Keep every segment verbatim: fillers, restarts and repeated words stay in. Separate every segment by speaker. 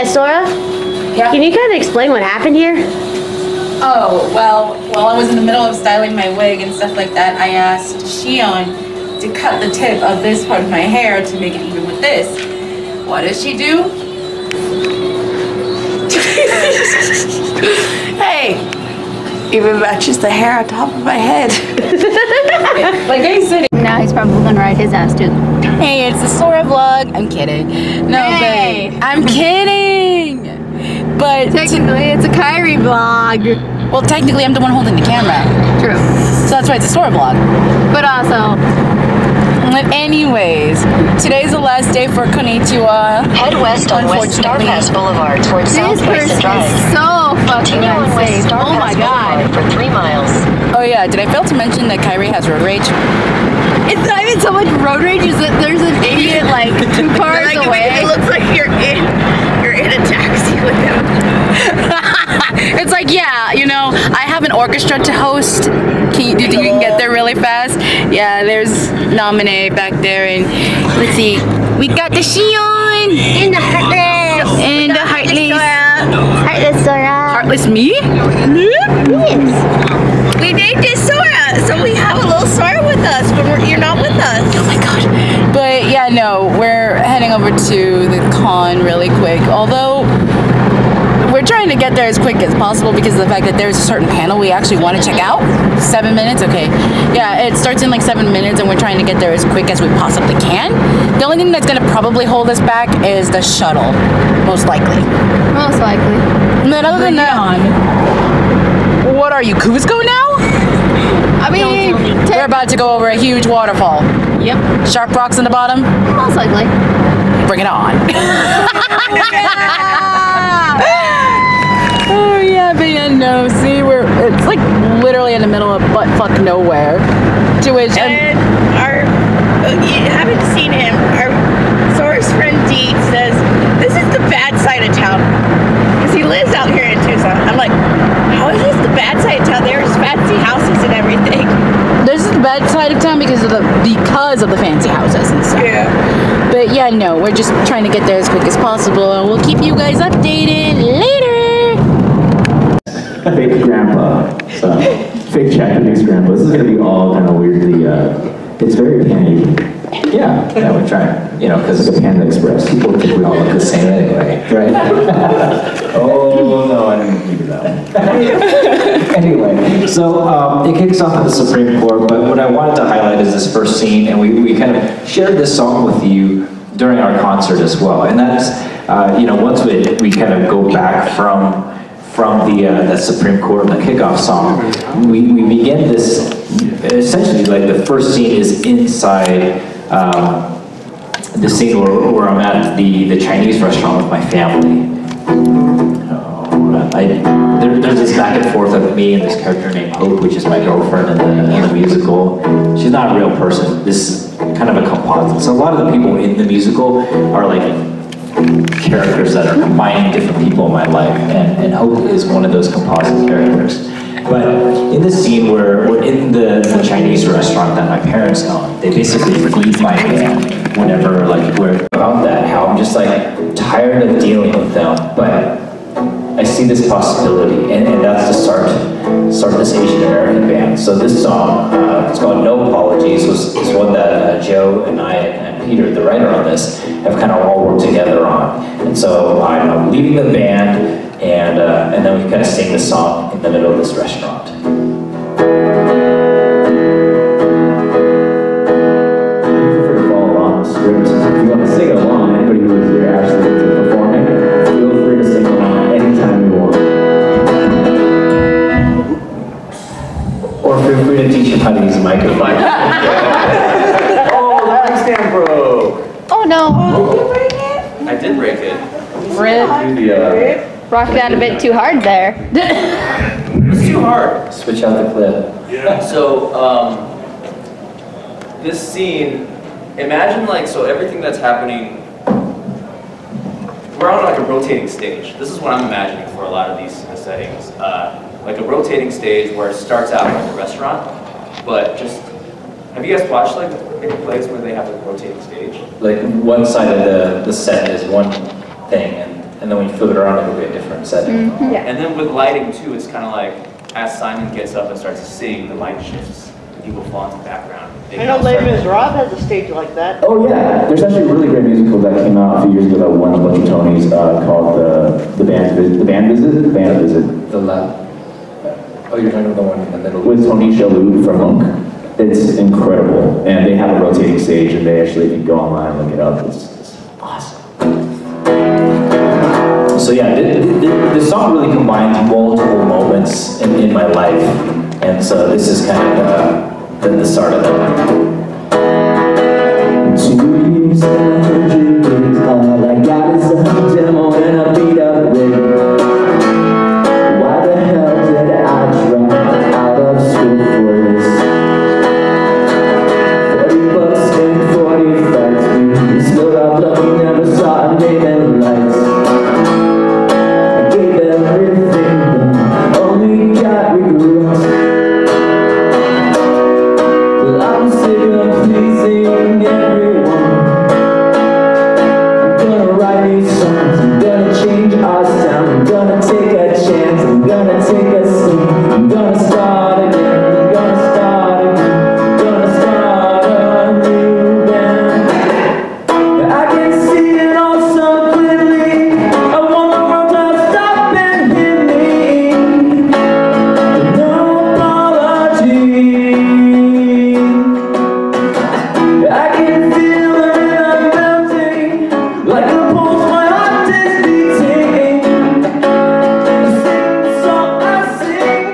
Speaker 1: Yeah, Sora?
Speaker 2: Yeah?
Speaker 1: Can you kind of explain what happened here?
Speaker 2: Oh, well, while I was in the middle of styling my wig and stuff like that, I asked Xion to cut the tip of this part of my hair to make it even with this. What does she do? Hey! Even matches the hair on top of my head. Like I said.
Speaker 3: Now he's probably gonna ride his ass too.
Speaker 2: Hey, it's the Sora vlog. I'm kidding. No,
Speaker 3: Hey.
Speaker 2: but I'm kidding. But
Speaker 3: Technically, it's a Kairi vlog.
Speaker 2: well, technically, I'm the one holding the camera.
Speaker 3: True.
Speaker 2: So that's why it's a Sora vlog.
Speaker 3: But also,
Speaker 2: But anyways, today's the last day for Con Nichiwa.
Speaker 4: Head west on West Star Pass Boulevard towards
Speaker 3: this
Speaker 4: South
Speaker 3: person
Speaker 4: Basin
Speaker 3: is
Speaker 4: Drive.
Speaker 3: so fucking
Speaker 4: Continue on West
Speaker 3: unsafe.
Speaker 4: Star
Speaker 3: Oh my
Speaker 4: Pass
Speaker 3: god.
Speaker 4: Boulevard for three miles.
Speaker 2: Oh yeah, did I fail to mention that Kairi has road rage?
Speaker 3: It's not even so much road rage, is that there's an idiot like two cars
Speaker 2: Like,
Speaker 3: away.
Speaker 2: it looks like you're in, you're in a taxi with him. It's like, yeah, you know, I have an orchestra to host. Can you, do you think you can get there really fast? Yeah, there's Namine back there, and let's see, we got the Xion
Speaker 1: In the Heartless!
Speaker 2: and the Heartless.
Speaker 1: Heartless Sora!
Speaker 2: Heartless me?
Speaker 1: Yes!
Speaker 2: We named it Sora, so we have a little Sora with us when we're, you're not with us. Oh my god. But yeah, no, we're heading over to the con really quick, although we're trying to get there as quick as possible because of the fact that there's a certain panel we actually want to check out. Seven minutes? Okay. Yeah, it starts in like seven minutes and we're trying to get there as quick as we possibly can. The only thing that's going to probably hold us back is the shuttle, most likely.
Speaker 3: Most likely.
Speaker 2: And then other than that, what are you, Cusco now?
Speaker 3: I mean,
Speaker 2: We're about to go over a huge waterfall.
Speaker 3: Yep.
Speaker 2: Sharp rocks in the bottom.
Speaker 3: Most likely.
Speaker 2: Bring it on. Oh yeah, but yeah, no. See, we're it's like literally in the middle of butt fuck nowhere. To which
Speaker 5: And our, uh, you haven't seen him, our source friend D says, this is the bad side of town. Because he lives out here in Tucson. I'm like, how is this the bad side of town? There's fancy houses and everything.
Speaker 2: this is the bad side of town because of the because of the fancy houses and stuff.
Speaker 5: Yeah.
Speaker 2: But yeah, no, we're just trying to get there as quick as possible, and we'll keep you guys updated later.
Speaker 6: Fake grandpa. So, fake Japanese grandpa. This is gonna be all kind of weirdly, uh, it's very Pan-Asian.
Speaker 7: Yeah, yeah, we're trying. You know, because
Speaker 6: It's like a Panda Express.
Speaker 7: people think we all look the same anyway, right?
Speaker 6: Oh, no, I didn't think of that one.
Speaker 7: Anyway, so um, it kicks off at the Supreme Court, but what I wanted to highlight is this first scene, and we, we kind of shared this song with you during our concert as well. And that's, uh, you know, once we, we kind of go back from from the, uh, the Supreme Court, the kickoff song, we, we begin this, essentially, like the first scene is inside um, the scene where, where I'm at the, the Chinese restaurant with my family. I, there, there's this back and forth of me and this character named Hope, which is my girlfriend in the, in the musical. She's not a real person. This is kind of a composite. So a lot of the people in the musical are like characters that are combining different people in my life, and, and Hope is one of those composite characters. But in the scene where we're in the, the Chinese restaurant that my parents own, they basically leave my band whenever like we're about that, how I'm just like tired of dealing with them, but I see this possibility, and, and that's to start start this Asian American band. So this song, uh, it's called No Apologies, was is one that uh, Joe and I and Peter, the writer on this, have kind of all worked together on. And so I'm leading the band, and uh, and then we kind of sing this song in the middle of this restaurant.
Speaker 6: Feel free to follow along the script. If you want to sing along, anybody who is here actually to performing, feel free to sing along anytime you want.
Speaker 7: Or feel free to teach him how to use a microphone.
Speaker 6: Oh, the mic stand broke!
Speaker 3: Oh no.
Speaker 6: I did break it.
Speaker 3: Rip.
Speaker 6: The, uh,
Speaker 3: Rocked that a bit too hard there.
Speaker 8: It's too hard.
Speaker 7: Switch out the clip.
Speaker 8: Yeah. So, um, this scene, imagine like, so everything that's happening, we're on like a rotating stage. This is what I'm imagining for a lot of these settings. Uh, like a rotating stage where it starts out like a restaurant, but just, have you guys watched like any plays where they have a rotating stage?
Speaker 7: Like one side of the, the set is one thing, and, and then when you flip it around, it'll be a different setting.
Speaker 2: Mm-hmm.
Speaker 5: Yeah.
Speaker 8: And then with lighting too, it's kind of like, as Simon gets up and starts to sing, the light shifts. People fall into the background. They
Speaker 5: I know
Speaker 8: all
Speaker 5: Les
Speaker 8: start-
Speaker 5: Miserables has a stage like that.
Speaker 6: Oh yeah, there's actually a really great musical that came out a few years ago that won a bunch of Tonys uh, called the the band Visit. The band visit. The band visit
Speaker 7: The left. Oh, you're talking about the one in the middle.
Speaker 6: with Tony Shalhoub from Monk. It's incredible, and they have a rotating stage, and they actually, if you go online and look it up, it's, it's awesome.
Speaker 7: So yeah, the, the, the song really combines multiple moments in, in my life, and so this is kind of the, the, the start of it.
Speaker 6: Two years and a hundred days, all I got is a demo and a beat up rig. Why the hell did I drop out of school for this? Forty bucks and forty fights, we slowed up, but we never saw a name in lights. I gave everything, but only got regrets. Well, I'm sick of pleasing everyone. I'm gonna write these songs, I'm gonna change our sound, I'm gonna take a chance, I'm gonna take a swing, I'm gonna start again, I'm gonna start again, I'm gonna start a new band. I can see it all so clearly, I want the world to stop and hear me. No apology. I can feel the rhythm melting, like the pulse my heart is beating. The same song I sing.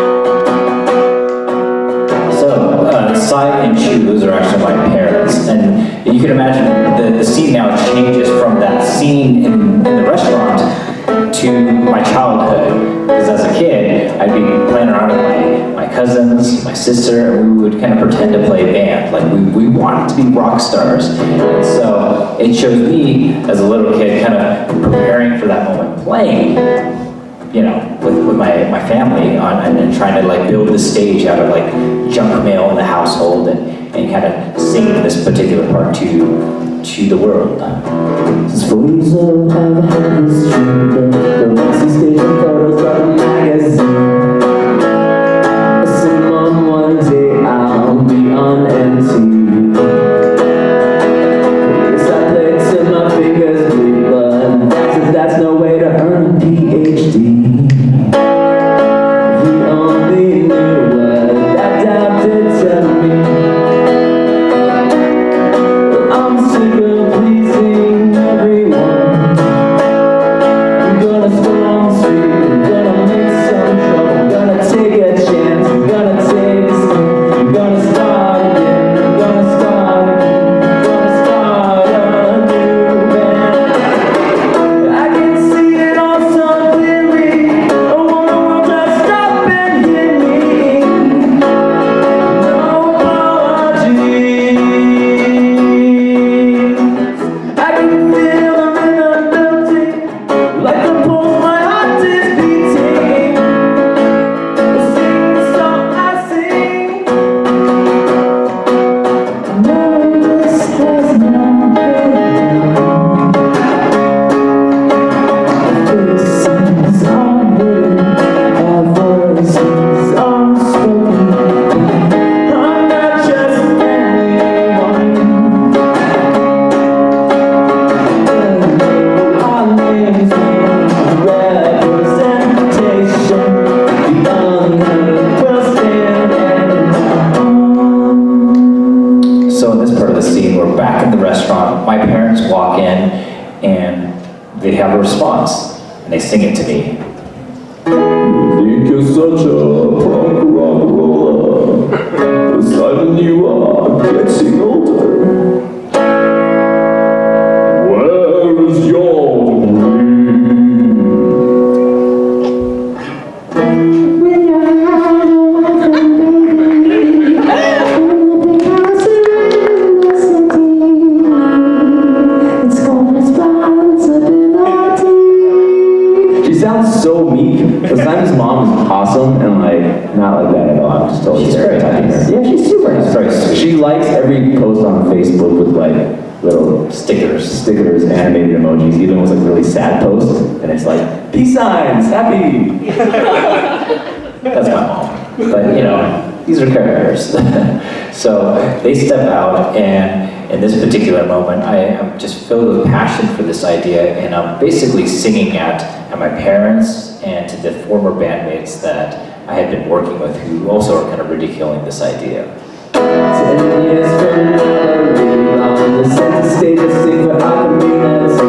Speaker 7: So, uh, Sai and Chu, those are actually my parents, and you can imagine the, the scene now changes from that scene in, in the restaurant to my childhood. Because as a kid, I'd be playing around with my, my cousins, my sister, and we would kind of pretend to play band. Like, we, we wanted to be rock stars. And so, it shows me, as a little kid, kind of preparing for that moment, playing, you know, with, with my, my family on, and, and trying to like build the stage out of like junk mail in the household and, and kind of sing this particular part to, to the world.
Speaker 6: Since four years old, I've had this dream, the Roxy stage and photos of a magazine. I said, Mom, one day I'll be on M T V. Yes, I played till my fingers bleed, but that's, that's no way to earn a P H D. If he only knew what that dad did to me. Well, I'm sick of pleasing everyone. I'm gonna stroll on the street, I'm gonna make some trouble, I'm gonna take a chance, I'm gonna take a swing, I'm gonna start again, I'm gonna start again, I'm gonna start a new band. I can see it all so clearly, I want the world to stop and hear me. No apologies. I can feel the rhythm melting, like the pulse my heart is beating. The same song I sing. No, this has not been. Faces are hidden, our voices are spoken. I'm not just anyone. Our names are representation. The unheard will stand and
Speaker 7: So in this part of the scene, we're back in the restaurant. My parents walk in and they have a response, and they sing it to me.
Speaker 6: think you're such a punk rock roller. But Simon, you are getting older. Where is your
Speaker 1: When you're out of baby, because you're in the city, it's gonna spot up in our tea.
Speaker 6: She sounds so meek, but Simon's mom is awesome and like not like that at all. I'm just totally
Speaker 7: She's very
Speaker 6: stereotyping
Speaker 7: nice.
Speaker 6: her. Yeah, she's super nice.
Speaker 7: Very sweet.
Speaker 6: She likes every post on Facebook with like little stickers, stickers, animated emojis, even was like really sad post, and it's like, peace signs, happy. That's my mom. But you know, these are characters. So they step out, and in this particular moment, I am just filled with passion for this idea, and I'm basically singing at, at my parents and to the former bandmates that I had been working with who also are kind of ridiculing this idea. Ten years from now, really long, the center stage is sick for alchemy.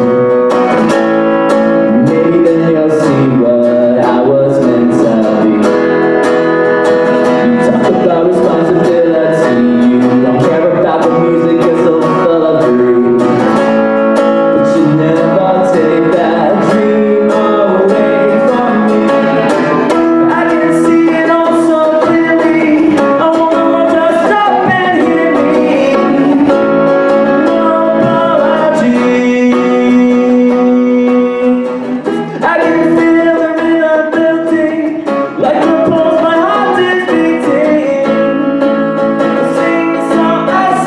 Speaker 6: Maybe then you'll see what I was meant to be. You talk about responsibility, you don't care about the music, you're so full of greed. But you never take that dream away from me. I can see it all so clearly. I wanna just stop and hear me. No apology. I can feel the rhythm building, like the pulse my heart is beating. Sing the song I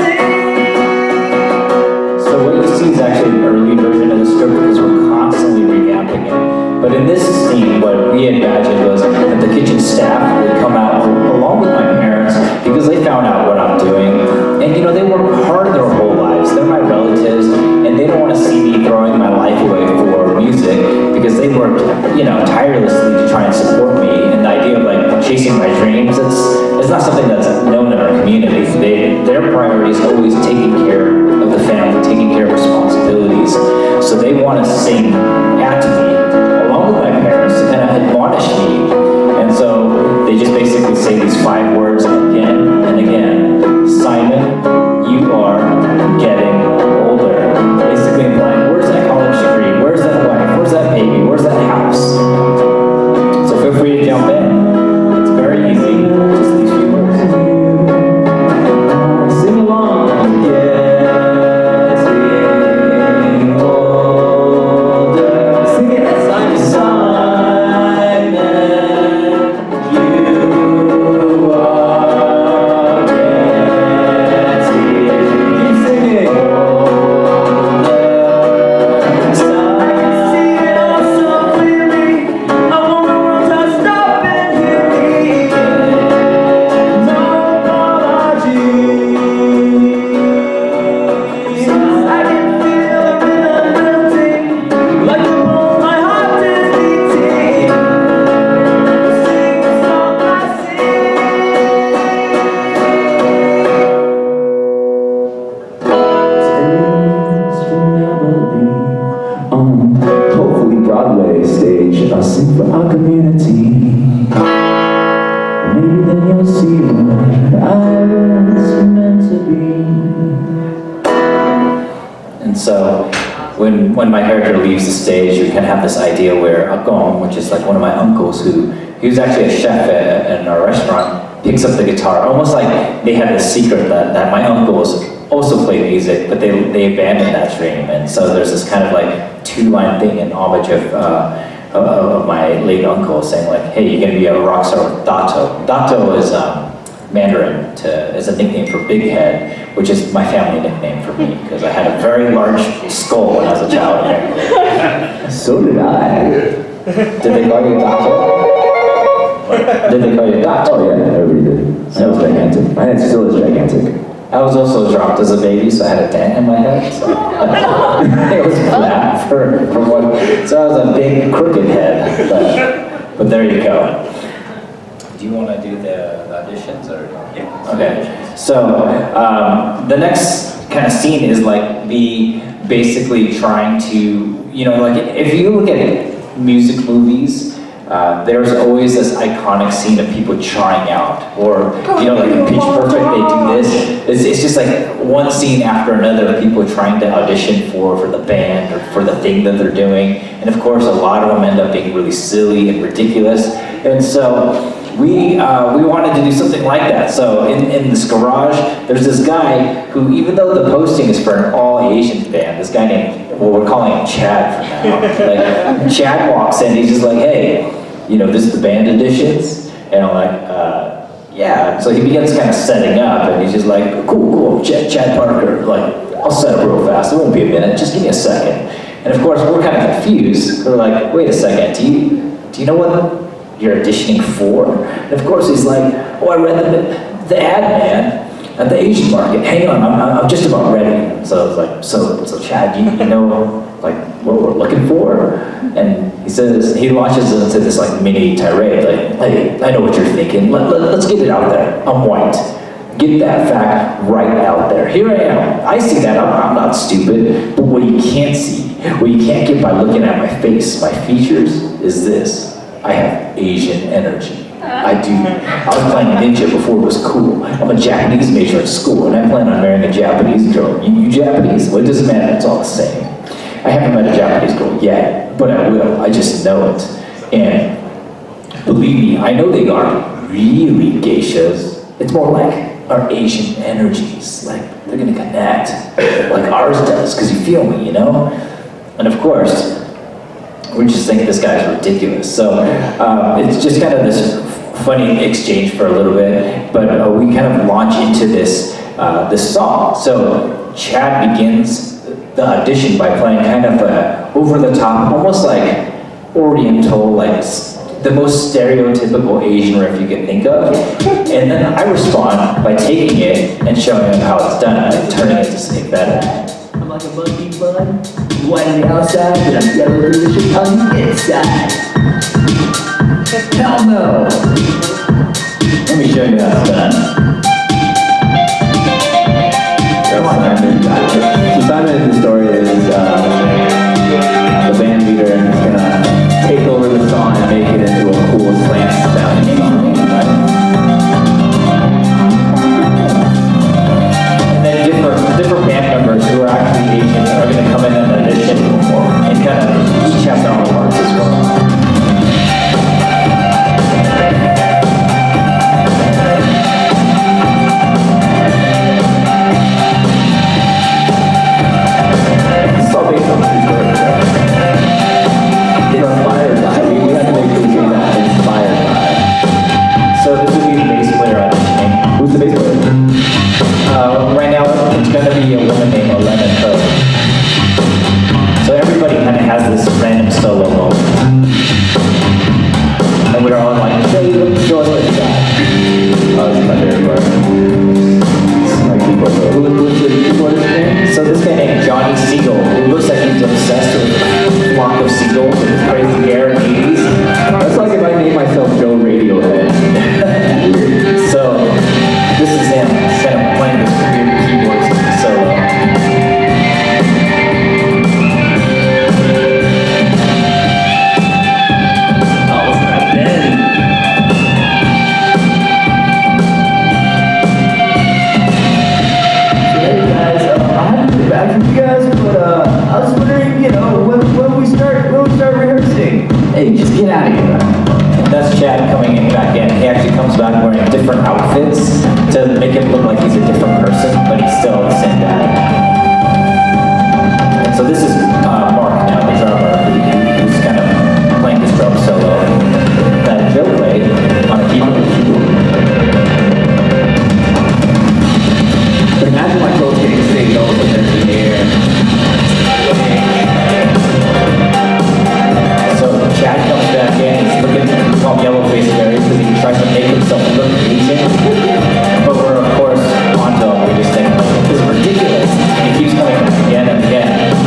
Speaker 6: sing.
Speaker 7: So what you see is actually an early version of the script because we're constantly revamping it. But in this scene, what we imagined was that the kitchen staff would come out along with my parents because they found out what I'm doing. And you know, they work hard their whole lives. They're my relatives, and they don't want to see me throwing my life away for music because they worked, you know, tirelessly to try and support me. And the idea of like chasing my dreams, it's, it's not something that's known in our community. They, their priority is always taking care of the family, taking care of responsibilities. So they want to sing at me, along with my parents, to kind of admonish me. And so they just basically say these five words again and again. Simon, you are getting older. Basically implying, where's that college degree? Where's that wife? Where's that baby? Where's that house? So feel free to jump in. It's very easy. Just these few words.
Speaker 6: Sing along, yes, getting older. Sing it, Simon. Simon, you are getting. Keep singing. Older. I can see it all so clearly. I want the world to stop and hear me. No apology. I can feel the rhythm building, like the pulse my heart is beating. Sing the song I sing. Ten years from now we'll be on, hopefully Broadway stage. I'll sing for our community. Maybe then you'll see what I was meant to be.
Speaker 7: And so when when my character leaves the stage, we kind of have this idea where Akon, which is like one of my uncles, who he was actually a chef at, at our restaurant, picks up the guitar, almost like they had this secret that, that my uncles also played music, but they they abandoned that dream. And so there's this kind of like two-line thing in homage of uh, of, of my late uncle saying like, hey, you're gonna be a rock star with Dato. Dato is um, Mandarin to, is a nickname for big head, which is my family nickname for me because I had a very large skull when I was a child. Apparently.
Speaker 6: So did I.
Speaker 7: Did they call you Dato? Did they call you Dato?
Speaker 6: Oh yeah, everybody did. That was gigantic. My head still is gigantic.
Speaker 7: I was also dropped as a baby, so I had a dent in my head. So it was flat for, for one. So I was a big crooked head. But, but there you go. Do you want to do the, the auditions or? Yeah. Okay. So um, the next kind of scene is like the basically trying to, you know, like if you look at music movies. Uh, there's always this iconic scene of people trying out, or you know, like in Pitch Perfect, they do this. It's, it's just like one scene after another of people trying to audition for for the band or for the thing that they're doing, and of course, a lot of them end up being really silly and ridiculous. And so we uh, we wanted to do something like that. So in in this garage, there's this guy who, even though the posting is for an all Asian band, this guy named, well, we're calling him Chad for now. Like Chad walks in, he's just like, hey, you know, this is the band editions? And I'm like, uh, yeah. So he begins kind of setting up, and he's just like, cool, cool, Chad, Chad Parker, like, I'll set up real fast. It won't be a minute. Just give me a second. And of course, we're kind of confused. We're like, wait a second. Do you do you know what you're auditioning for? And of course, he's like, oh, I read the the ad, man. At the Asian market, hang on, I'm, I'm just about ready. So I was like, so, so Chad, you, you know, like, what we're looking for? And he says, he launches into this like mini tirade, like, hey, I know what you're thinking, let, let, let's get it out there. I'm white. Get that fact right out there. Here I am. I see that, I'm, I'm not stupid. But what you can't see, what you can't get by looking at my face, my features, is this. I have Asian energy. I do. I was playing ninja before it was cool. I'm a Japanese major at school, and I plan on marrying a Japanese girl. You, you Japanese? Well, it doesn't matter. It's all the same. I haven't met a Japanese girl yet, but I will. I just know it. And believe me, I know they aren't really geishas. It's more like our Asian energies. Like, they're going to connect like ours does, because you feel me, you know? And of course, we just think this guy's ridiculous. So um, it's just kind of this funny exchange for a little bit, but uh, we kind of launch into this uh, this song. So Chad begins the audition by playing kind of a over the top, almost like Oriental, like the most stereotypical Asian riff you can think of. And then I respond by taking it and showing him how it's done and turning it to something better.
Speaker 6: I'm like a monkey bun, white on the outside, but I'm yellow delicious on the inside. Hell no!
Speaker 7: Let me show you how it's done.
Speaker 6: Come on, Simon. So Simon, the story is uh, the band leader is gonna take over the song and make it into a cool slant sounding song, right?
Speaker 7: And then different, different band members who are actually Asian are going to come in and audition and kind of each have their own parts as well.
Speaker 6: It's all based on the true story, right? It's inspired by, we have to make sure we say that, inspired by.
Speaker 7: So this would be the bass player auditioning.
Speaker 6: Who's the bass player?
Speaker 7: Uh, right now it's going to be a woman named Elena Ko. So everybody kind of has this random solo moment. And we're all like, hey, let me show us what you got.
Speaker 6: Oh, this is my favorite part. This is my keyboard player. Who, who's the keyboardist name?
Speaker 7: So this guy named Johnny Siegel, who looks like he's obsessed with a flock of seagulls with his crazy hair in the eighties.
Speaker 6: That's like if I name myself Joe Radiohead. Weird.
Speaker 7: So this is him kind of playing this weird keyboard solo.
Speaker 6: Oh, listen to that bend. Hey guys, uh, I haven't been back from you guys, but uh, I was wondering, you know, when, when we start when we start rehearsing. Hey, just get out of here.
Speaker 7: That's Chad coming in back in. He actually comes back wearing different outfits to make him look like he's a different person, but he's still the same guy. And so this is uh, Mark now, the drummer, who- who's kind of playing his drum solo that Joe played on a keyboard.
Speaker 6: But imagine my clothes getting saved over in the air.
Speaker 7: So Chad comes back in, he's looking, he's called yellow face Gary because he tries to make himself look Asian. But we're of course on to him, we just think, this is ridiculous. And he keeps coming again and again.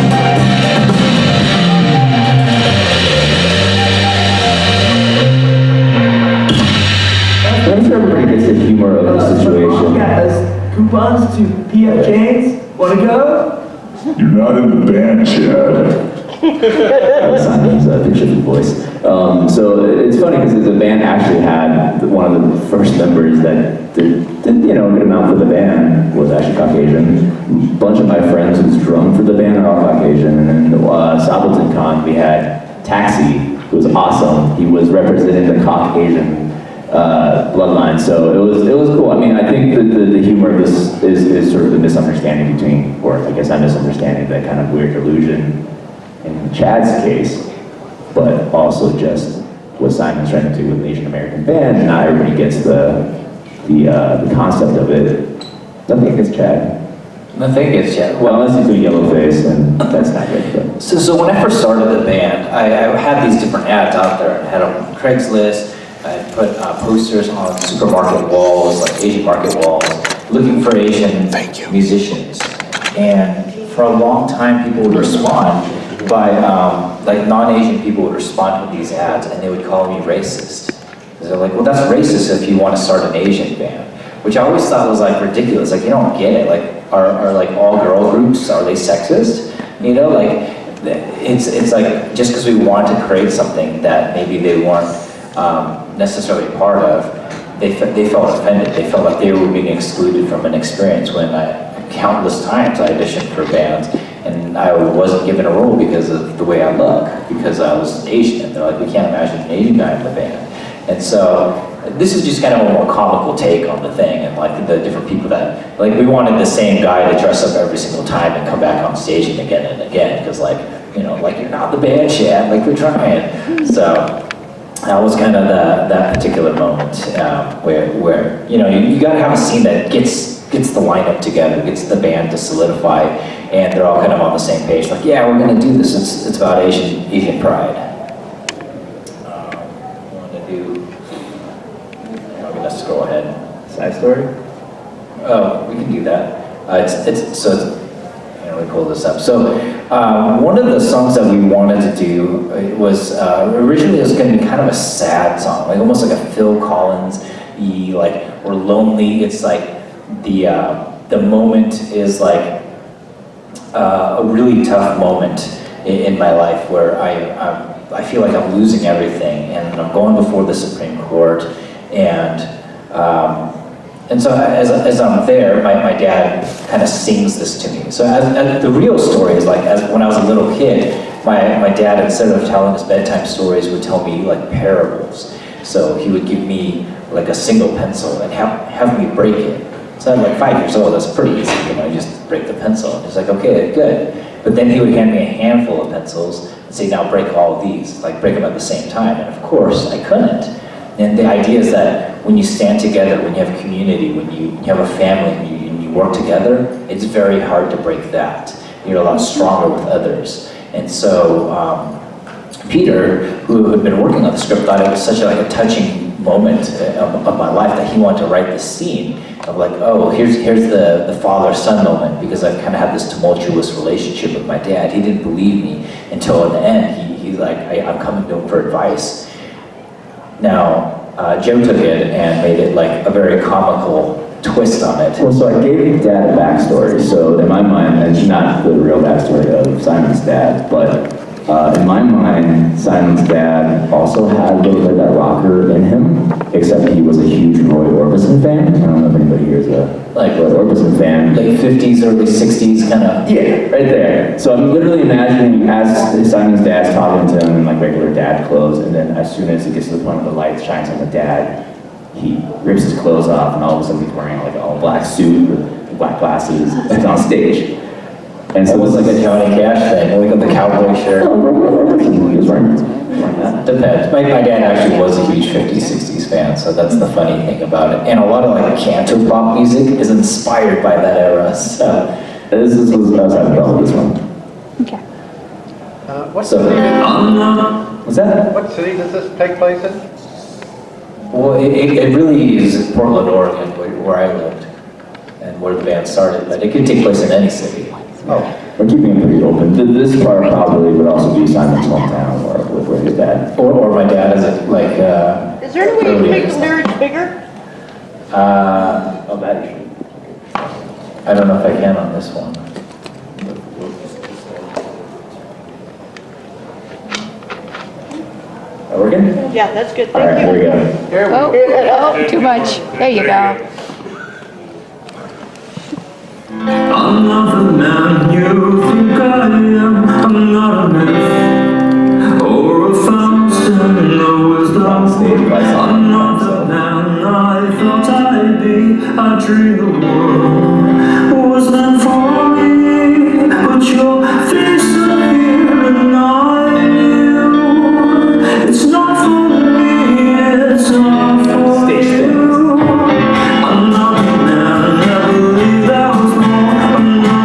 Speaker 6: I'm sure everybody gets the humor of the situation.
Speaker 9: Guys, coupons to P F Chains? Wanna go?
Speaker 10: You're not in the band, Chad.
Speaker 6: Simon's uh, pitch of the voice. Um, so it's funny because the band actually had one of the first members that did, did you know, a good amount for the band was actually Caucasian. A bunch of my friends who's drummed for the band are all Caucasian. And then uh, Sableton Con, we had Taxi, who was awesome. He was representing the Caucasian uh, bloodline. So it was it was cool. I mean, I think that the, the humor of this is, is sort of the misunderstanding between, or I guess not misunderstanding, that kind of weird illusion in Chad's case, but also just what Simon's trying to do with an Asian American band. Not everybody gets the the uh, the concept of it. Nothing against Chad.
Speaker 7: No, thank you, Chad.
Speaker 6: Well, unless you do yellow face, then that's not good. But.
Speaker 7: So, so when I first started the band, I, I had these different ads out there. I had them on Craigslist. I put uh, posters on supermarket walls, like Asian market walls, looking for Asian musicians. And for a long time, people would respond by, um, like non-Asian people would respond to these ads, and they would call me racist. They're like, well, that's racist if you want to start an Asian band. Which I always thought was like ridiculous. Like, you don't get it. Like, are, are like all girl groups, are they sexist? You know, like, it's it's like just because we want to create something that maybe they weren't um, necessarily part of, they fe they felt offended. They felt like they were being excluded from an experience. When I countless times I auditioned for bands and I wasn't given a role because of the way I look, because I was Asian. And they're like, we can't imagine an Asian guy in the band. And so this is just kind of a more comical take on the thing, and like the different people that, like we wanted the same guy to dress up every single time and come back on stage and again and again, because like, you know, like you're not the band, Chad, like we're trying. So that was kind of the, that particular moment um, where, where, you know, you, you gotta have a scene that gets, gets the lineup together, gets the band to solidify, and they're all kind of on the same page, like, yeah, we're gonna do this, it's, it's about Asian, Asian pride. Let's go ahead.
Speaker 6: Side story?
Speaker 7: Oh, we can do that. Uh, it's, it's, so, it's, you know, we pull this up. So, um, one of the songs that we wanted to do was, uh, originally it was going to be kind of a sad song, like almost like a Phil Collins-y, like, we're lonely. It's like, the, uh, the moment is like uh, a really tough moment in, in my life where I, I'm, I feel like I'm losing everything, and I'm going before the Supreme Court. And um, and so as, as I'm there, my, my dad kind of sings this to me. So as, as the real story is like, as, when I was a little kid, my, my dad, instead of telling us bedtime stories, would tell me like parables. So he would give me like a single pencil and have, have me break it. So I'm like five years old, that's pretty easy, you know, you just break the pencil. And he's like, okay, good. But then he would hand me a handful of pencils and say, now break all of these, like break them at the same time. And of course, I couldn't. And the idea is that when you stand together, when you have a community, when you, you have a family, and you, and you work together, it's very hard to break that. You're a lot stronger with others. And so um, Peter, who had been working on the script, thought it was such a, like a touching moment of, of my life that he wanted to write this scene of like, oh, here's, here's the, the father-son moment, because I've kind of had this tumultuous relationship with my dad. He didn't believe me until in the end, he, he's like, I, I'm coming to him for advice. Now, uh, Joe took it and made it like a very comical twist on it.
Speaker 6: Well, so I gave Dad a backstory. So in my mind, it's not the real backstory of Simon's dad, but uh, in my mind, Simon's dad also had a little bit of that rocker in him, except he was a huge Roy Orbison fan. I don't know if anybody here is a like Roy Orbison fan.
Speaker 7: Like fifties, early sixties kind of.
Speaker 6: Yeah, right there. So I'm literally imagining as Simon's dad's talking to him in like regular dad clothes, and then as soon as it gets to the point where the light shines on the dad, he rips his clothes off, and all of a sudden he's wearing like an all black suit with black glasses, and he's on stage. And so
Speaker 7: it was like a Johnny Cash thing, like with the cowboy shirt.
Speaker 6: Oh, he was wearing that.
Speaker 7: Depends. My, my dad actually was a huge fifties, sixties fan, so that's the funny thing about it. And a lot of like canto pop music is inspired by that era, so.
Speaker 6: This is, this was, I was having trouble with this one.
Speaker 3: Okay.
Speaker 11: Uh, what,
Speaker 7: So,
Speaker 11: city did,
Speaker 6: What's that?
Speaker 11: what city does this take place in?
Speaker 7: well, it, it, it really is Portland, Oregon, where, where I lived, and where the band started, but it could take place in any city.
Speaker 6: Oh, we're keeping it pretty open. This part probably would also be Simon's hometown, or with where his dad.
Speaker 7: Or, or my dad is it like, uh...
Speaker 5: Is there any way you can make the lyrics bigger?
Speaker 7: Uh,
Speaker 6: Oh, that you should.
Speaker 7: I don't know if I can on this one.
Speaker 6: Are we good?
Speaker 5: Yeah, that's good,
Speaker 6: All right,
Speaker 5: thank
Speaker 6: here
Speaker 5: you.
Speaker 6: we go.
Speaker 11: Here we
Speaker 3: Oh, oh, too much. There you go.
Speaker 10: I'm not the man you think I am. I'm not a myth or a fountain of wisdom. I'm not the man I thought I'd be. I dreamed the world was meant for me, but your face appeared and I knew it's not for me, it's not for you. I'm not the man that believed I was wrong. I'm not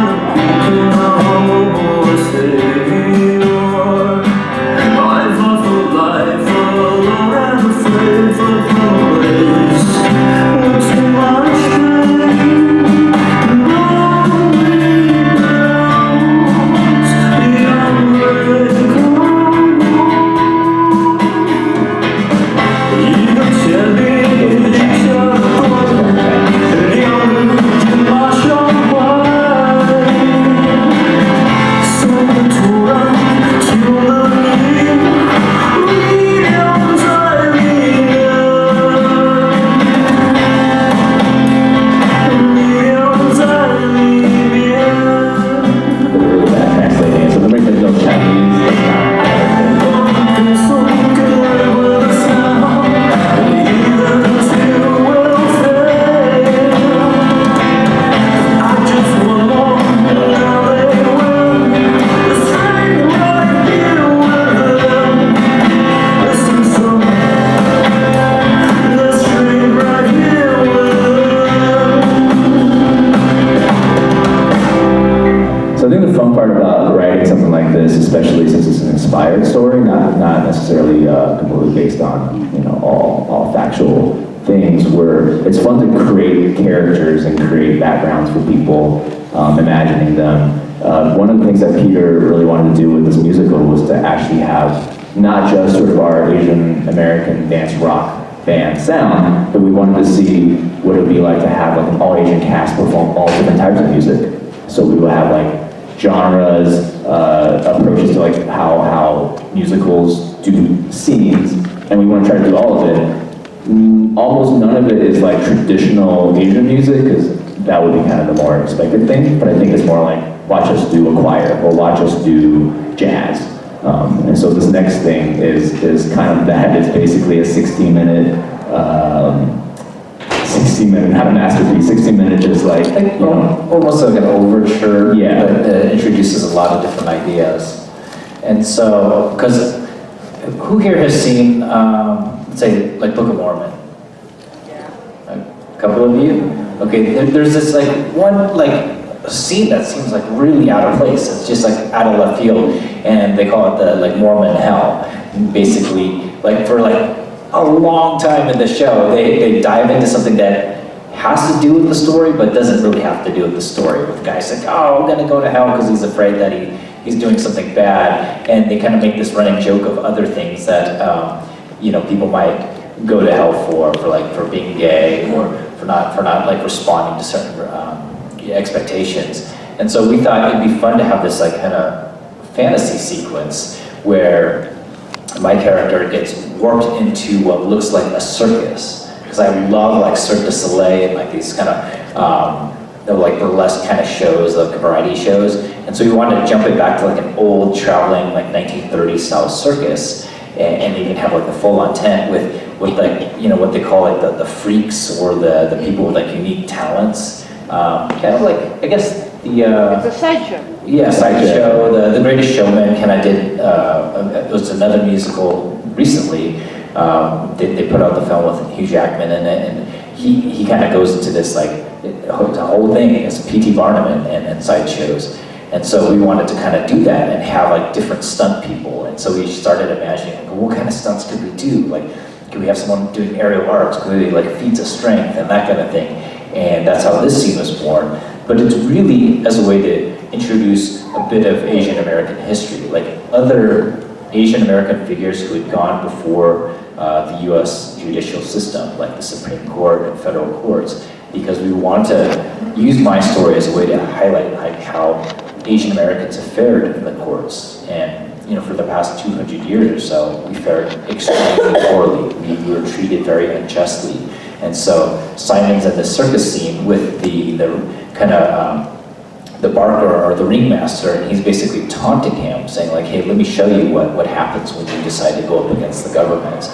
Speaker 6: whatever. It's fun to create characters and create backgrounds for people, um, imagining them. Uh, one of the things that Peter really wanted to do with this musical was to actually have not just sort of our Asian American dance rock band sound, but we wanted to see what it would be like to have like an all Asian cast perform all different types of music. So we would have like genres, uh, approaches to like how how musicals do scenes, and we want to try to do all of it. Mm, almost none of it is like traditional Asian music, because that would be kind of the more expected thing. But I think it's more like watch us do a choir or watch us do jazz. Um, and so this next thing is is kind of that. It's basically a sixty minute, um, sixty minute, not a masterpiece, sixty minute just like,
Speaker 7: Like,
Speaker 6: you know,
Speaker 7: almost like an overture
Speaker 6: Yeah.
Speaker 7: that uh, introduces a lot of different ideas. And so, because who here has seen, um, let's say, like Book of Mormon? A couple of you? Okay, there, there's this like one like scene that seems like really out of place. It's just like out of left field, and they call it the like Mormon hell. And basically, like for like a long time in the show, they, they dive into something that has to do with the story, but doesn't really have to do with the story. With guys like, oh, I'm gonna go to hell because he's afraid that he, he's doing something bad, and they kind of make this running joke of other things that um, you know, people might go to hell for, for like for being gay, or for not for not like responding to certain um, expectations. And so we thought it'd be fun to have this like kind of fantasy sequence where my character gets warped into what looks like a circus, because I love like Cirque du Soleil and like these kind of um, they're like burlesque kind of shows, like variety shows. And so we wanted to jump it back to like an old traveling like nineteen thirties style circus, and, and even have like the full-on tent with with like, you know, what they call like the, the freaks, or the, the people with like unique talents. Um, kind of like, I guess the uh,
Speaker 5: It's a sideshow.
Speaker 7: yeah, sideshow. The, the Greatest Showman kind of did, uh, it was another musical recently. Um, they, they put out the film with Hugh Jackman in it, and he, he kind of goes into this like, the whole thing is P T Barnum and, and, and sideshows. And so we wanted to kind of do that and have like different stunt people. And so we started imagining, like, well, what kind of stunts could we do? Like, could we have someone doing aerial arts? Could we like feats of strength and that kind of thing? And that's how this scene was born. But it's really as a way to introduce a bit of Asian American history, like other Asian American figures who had gone before uh, the U S judicial system, like the Supreme Court and federal courts, because we want to use my story as a way to highlight like how Asian Americans have fared in the courts. And you know, for the past two hundred years or so, we fared extremely poorly. We, we were treated very unjustly. And so Simon's in the circus scene with the, the kind of um, the barker or the ringmaster, and he's basically taunting him, saying like, hey, let me show you what, what happens when you decide to go up against the government.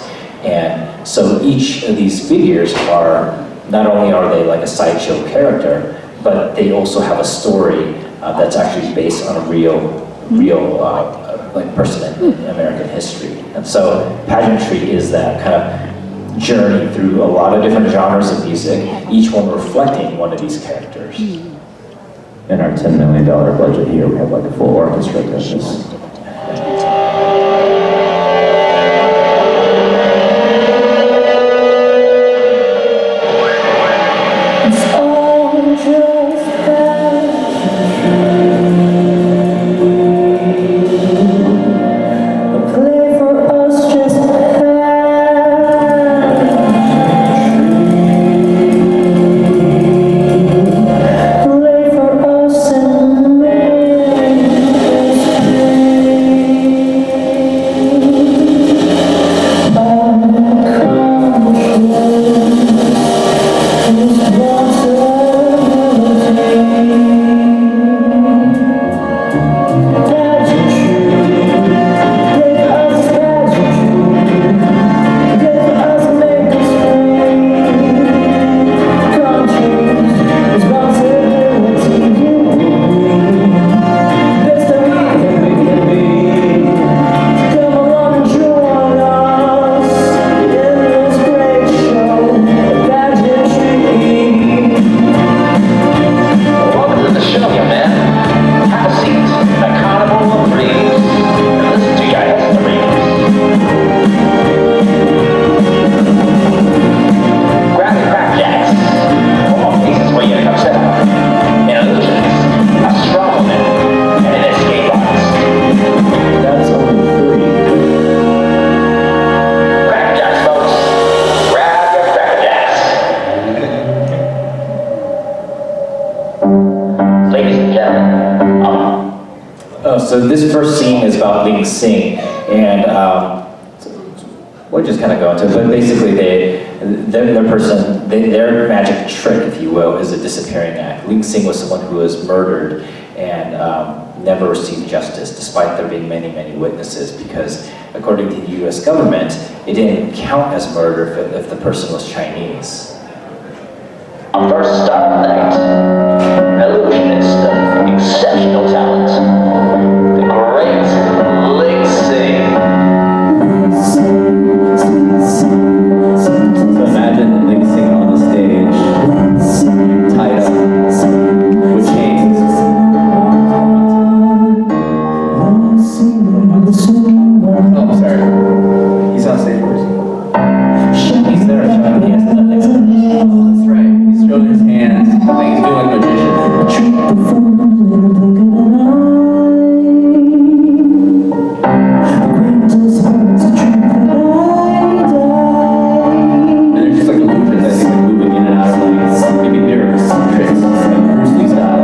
Speaker 7: And so each of these figures are, not only are they like a sideshow character, but they also have a story uh, that's actually based on a real, real uh, like person in American history. And so pageantry is that kind of journey through a lot of different genres of music, each one reflecting one of these characters.
Speaker 6: in our ten million dollar budget here, we have like a full orchestra that is.
Speaker 7: so this first scene is about Ling Sing, and um, we'll just kind of go into it, but basically they, their, their person, they, their magic trick, if you will, is a disappearing act. Ling Sing was someone who was murdered and um, never received justice, despite there being many, many witnesses, because according to the U S government, it didn't count as murder if, if the person was Chinese.
Speaker 12: A first star night, illusionist of exceptional talent, the great Ling Sing.
Speaker 6: So imagine Ling Sing on the stage, tied up with chains. Oh, sorry. He's on stage first. He's there, showing he has nothing. That's right. He's showing his hands. I think he's doing like a magician. And there's just like illusions that he's like moving in and out of like maybe mirrors, tricks, like Bruce Lee style.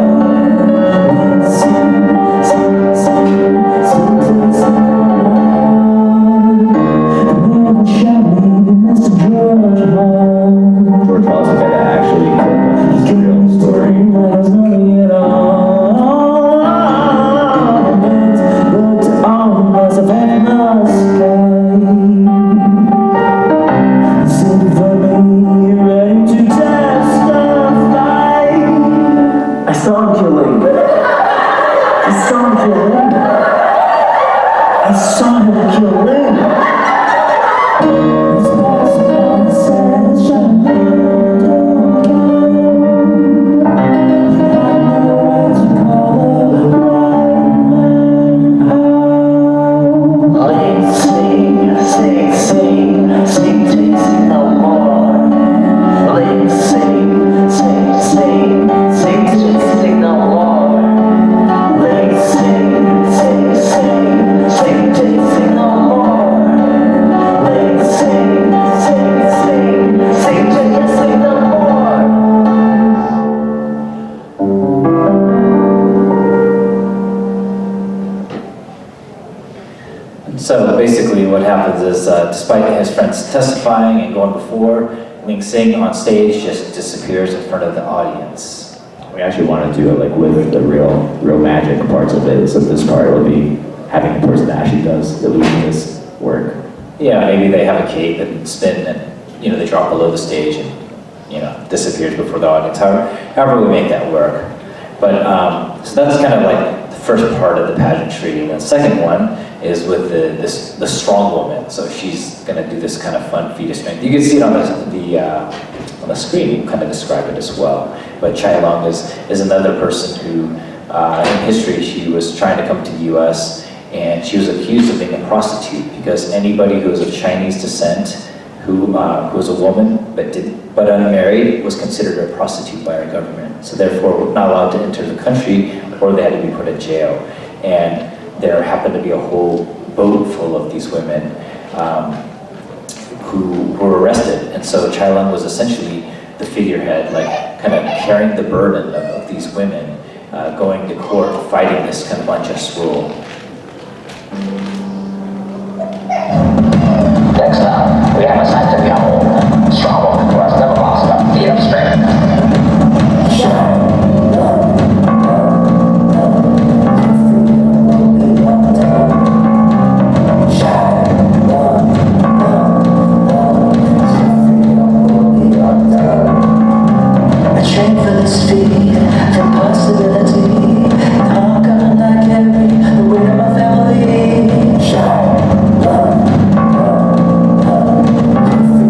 Speaker 6: George Wallace had to actually kill him. It's a real story.
Speaker 9: I saw him killing. I saw him killing. I saw him killing.
Speaker 12: Ling Sing, sing, sing, sing, sing, sing no more. Ling Sing, sing, sing, sing, sing, sing no more. Ling Sing, sing, sing, sing, sing, sing no more. Ling Sing, sing, sing, sing, sing, sing no more.
Speaker 7: So basically what happens is, uh, despite his friends testifying and going before, Ling Sing on stage just disappears in front of the audience.
Speaker 6: We actually want to do it like with the real, real magic parts of it. So this part will be having the person that actually does the illusionist work.
Speaker 7: Yeah, maybe they have a cape and spin and, you know, they drop below the stage and, you know, disappears before the audience. However, however we make that work. But, um, so that's kind of like the first part of the pageantry. And the second one is with the, this, the strong woman. So she's gonna do this kind of fun feat of strength. You can see it on the, the, uh, on the screen, you kind of describe it as well. But Chai Long is, is another person who, uh, in history, she was trying to come to the U S and she was accused of being a prostitute because anybody who was of Chinese descent, who, uh, who was a woman but did but unmarried, was considered a prostitute by our government. So therefore, not allowed to enter the country, or they had to be put in jail. And there happened to be a whole boat full of these women um, who were arrested. And so Chai Long was essentially the figurehead, like kind of carrying the burden of, of these women, uh, going to court, fighting this kind of unjust rule.
Speaker 12: Next up, we have a scientific owl. Strong woman who has never lost a feat of strength.
Speaker 13: I train for this feat, for possibility. I'm gonna not carry the weight of my family. Shine, love, love, love.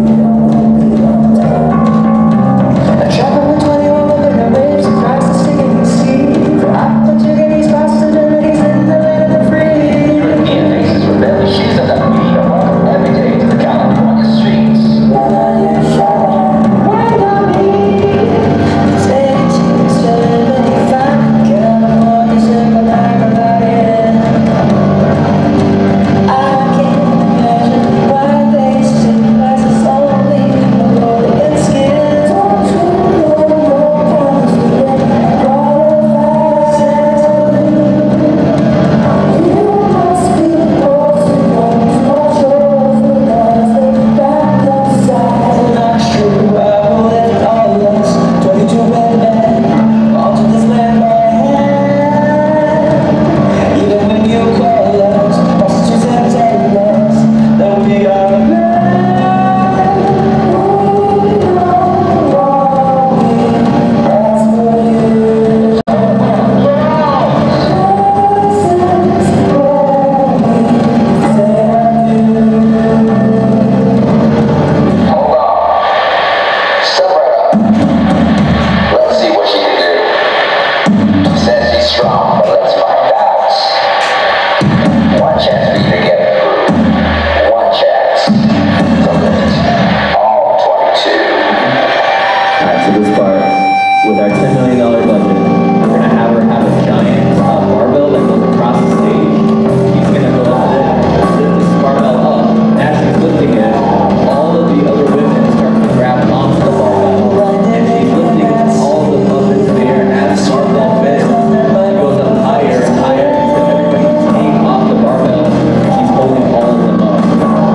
Speaker 6: to this part. With our ten million dollar budget, we're gonna have her have a giant uh, barbell that goes across the stage. She's gonna go up there, lift this barbell up. As she's lifting it, all of the other women start to grab onto the barbell. And she's lifting all of the puppets there as the barbell bends. She goes up higher and higher until everybody's hanging off the barbell. She's holding all of them up.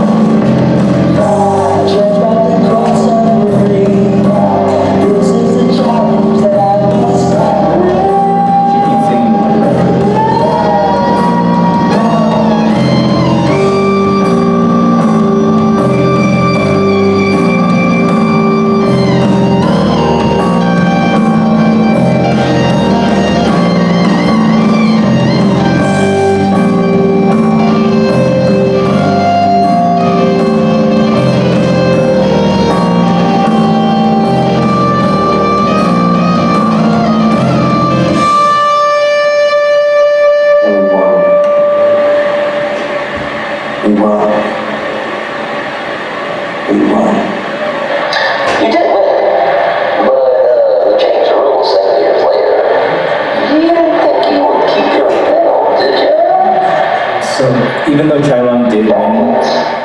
Speaker 6: Even though Chai-Long did win,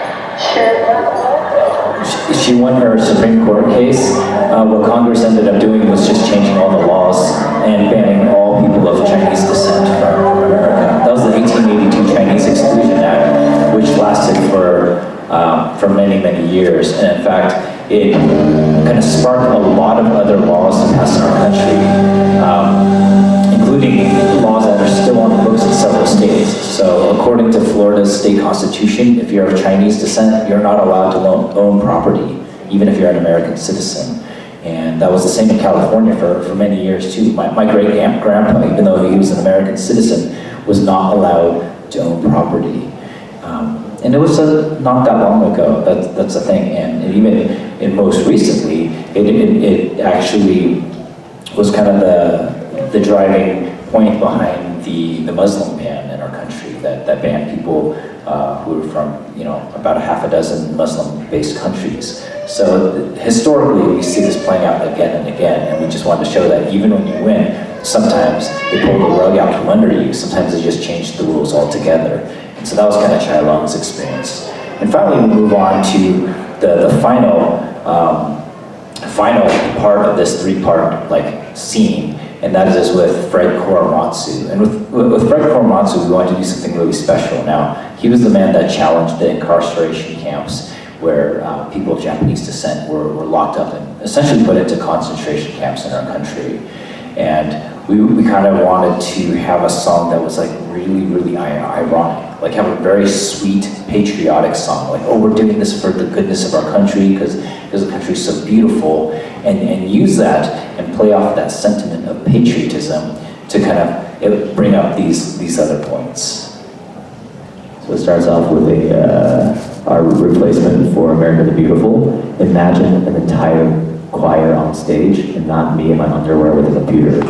Speaker 6: she, she won her Supreme Court case. Uh, what Congress ended up doing was just changing all the laws and banning all people of Chinese descent from, from America. That was the eighteen eighty-two Chinese Exclusion Act, which lasted for um, for many, many years. And in fact, it kind of sparked a lot of other laws to pass in our country, um, including laws that are still on the books in several states. So according to Florida's state constitution, if you're of Chinese descent, you're not allowed to own, own property, even if you're an American citizen. And that was the same in California for, for many years too. My, my great-grandpa, even though he was an American citizen, was not allowed to own property. Um, and it was uh, not that long ago, that, that's the thing. And, and even and most recently, it, it, it actually was kind of the, the driving point behind the, the Muslim ban in our country that, that banned people uh, who were from, you know, about a half a dozen Muslim-based countries. So historically, we see this playing out again and again, and we just wanted to show that even when you win, sometimes they pull the rug out from under you, sometimes they just change the rules altogether. And so that was kind of Chai-Long's experience. And finally, we move on to the, the final, um, final part of this three-part like scene, and that is with Fred Korematsu. And with, with Fred Korematsu, we wanted to do something really special. Now, he was the man that challenged the incarceration camps where uh, people of Japanese descent were, were locked up and essentially put into concentration camps in our country. And we, we kind of wanted to have a song that was like really, really ironic, like have a very sweet, patriotic song, like, oh, we're doing this for the goodness of our country because because the country's so beautiful, and, and use that and play off that sentiment of patriotism to kind of it, bring up these, these other points. So it starts off with a, uh, our replacement for America the Beautiful. Imagine an entire choir on stage and not me in my underwear with a computer.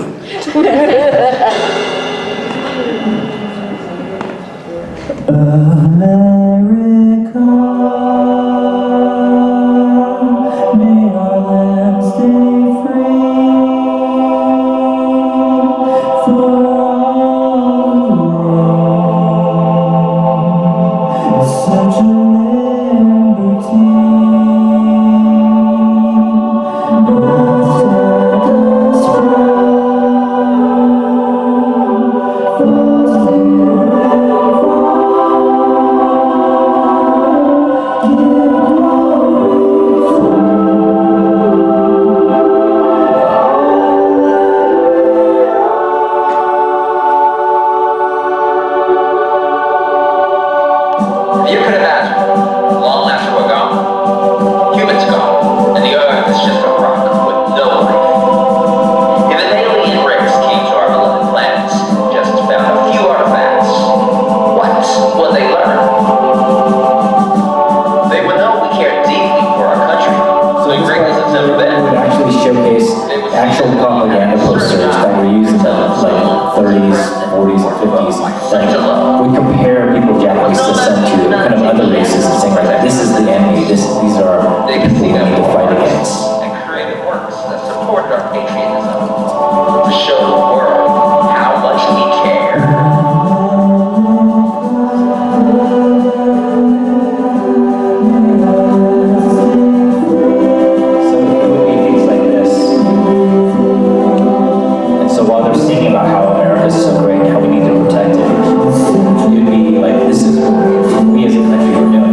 Speaker 6: America, may our land stay free for all the world. Such a liberty, but set us
Speaker 14: You could imagine, long after we're gone, humans gone, and the earth is just a rock with no life. has supported our patriotism to show the world how much we care.
Speaker 7: So it would be things like this. And so while they're singing about how America is so great, how we need to protect it, it would be like, this is what we as a country are doing.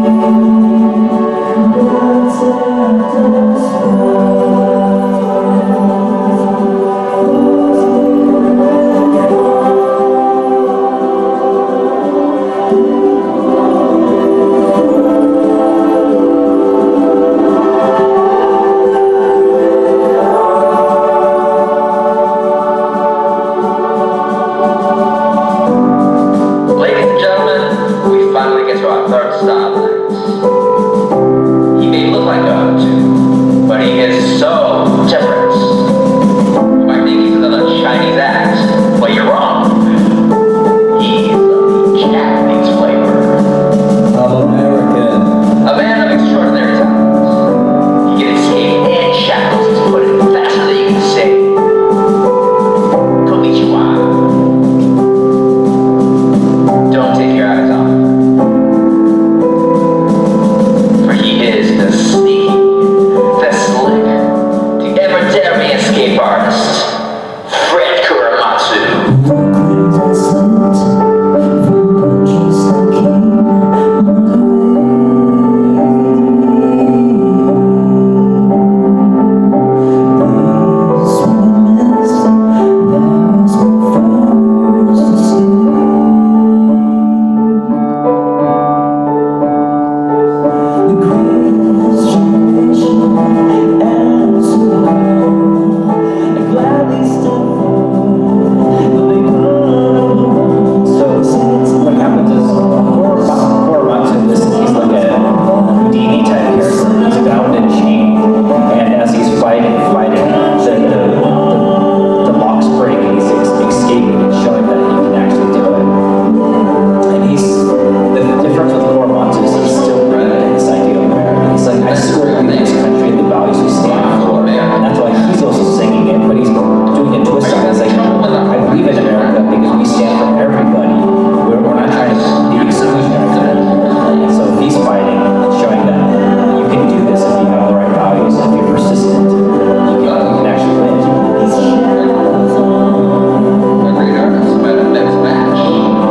Speaker 14: Ladies and gentlemen, we finally get to our third stop. He may look like the other two, but he is so different. You might think he's another Chinese act, but you're wrong. He's the Japanese flavor.
Speaker 6: I'm American.
Speaker 14: A man of extraordinary talent. He can escape and shackles to put it faster than you can say. Con Nichiwa. Don't take your eyes off him. For he is the sneaky, the slick, the ever-daring escape artist, Fred Kuramatsu.
Speaker 7: So what happens is, Koromatsu, this he's like a Houdini type character. He's bound and chained, and as he's fighting, fighting, the the, the, the locks break, and he's ex- escaping and showing that he can actually do it. And he's the difference with Koromatsu is he's still rooted in this idea of America. He's like, I swear to this country and the values we stand for. And that's why he's also singing it, but he's doing a twist on it. He's like, I believe in America because we stand for everybody. We're, we're not trying to be exclusionary. And so he's fighting and showing that you can do this if you have the right values, if you're persistent. You can, you can actually win.
Speaker 14: A great artist by the next match.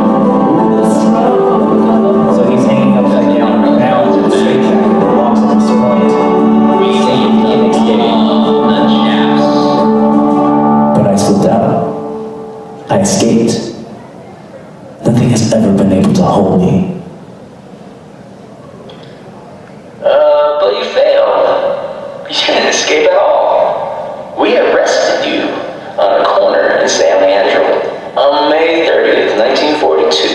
Speaker 7: So he's hanging upside down, bound in a straitjacket, with locks at this point. Saying he can escape.
Speaker 14: The chaps.
Speaker 13: But I slipped out. I escaped. Nothing has ever been able to hold me.
Speaker 14: Uh, but you failed. You didn't escape at all. We arrested you on a corner in San Leandro on May thirtieth, nineteen forty-two.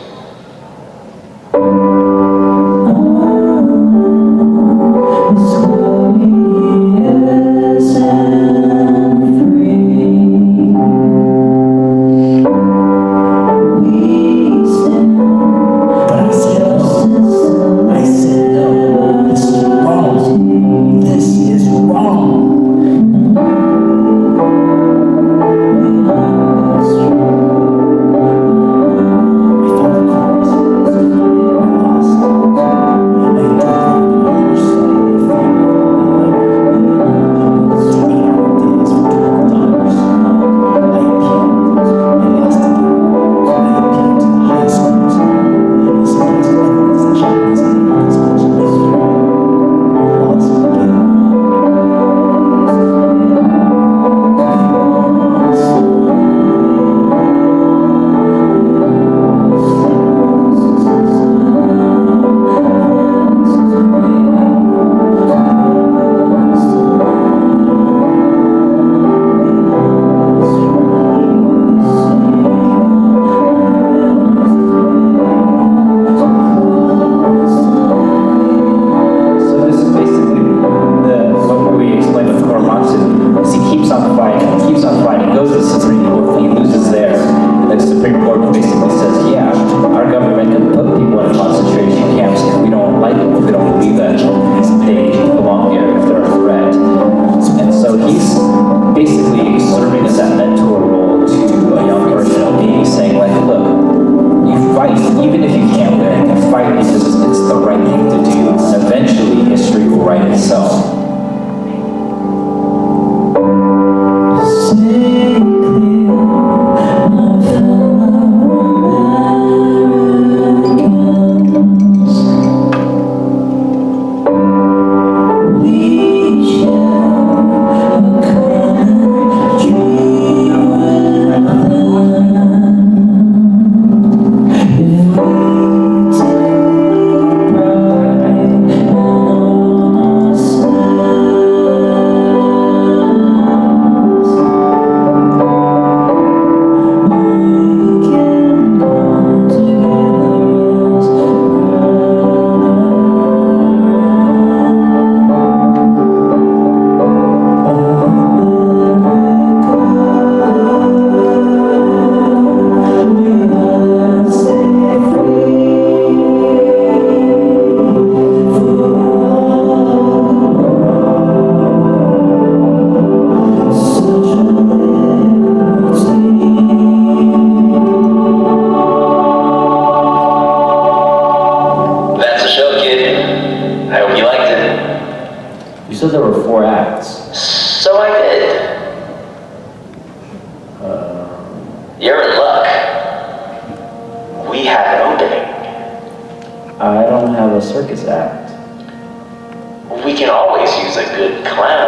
Speaker 13: But I said no. I said no. This is wrong. This is wrong.
Speaker 7: he
Speaker 14: You're in luck. We have an opening.
Speaker 7: I don't have a circus act.
Speaker 14: We can always use a good clown.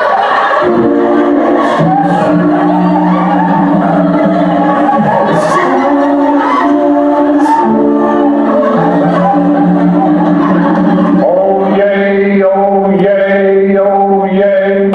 Speaker 10: Oh yay, oh yay, oh yay.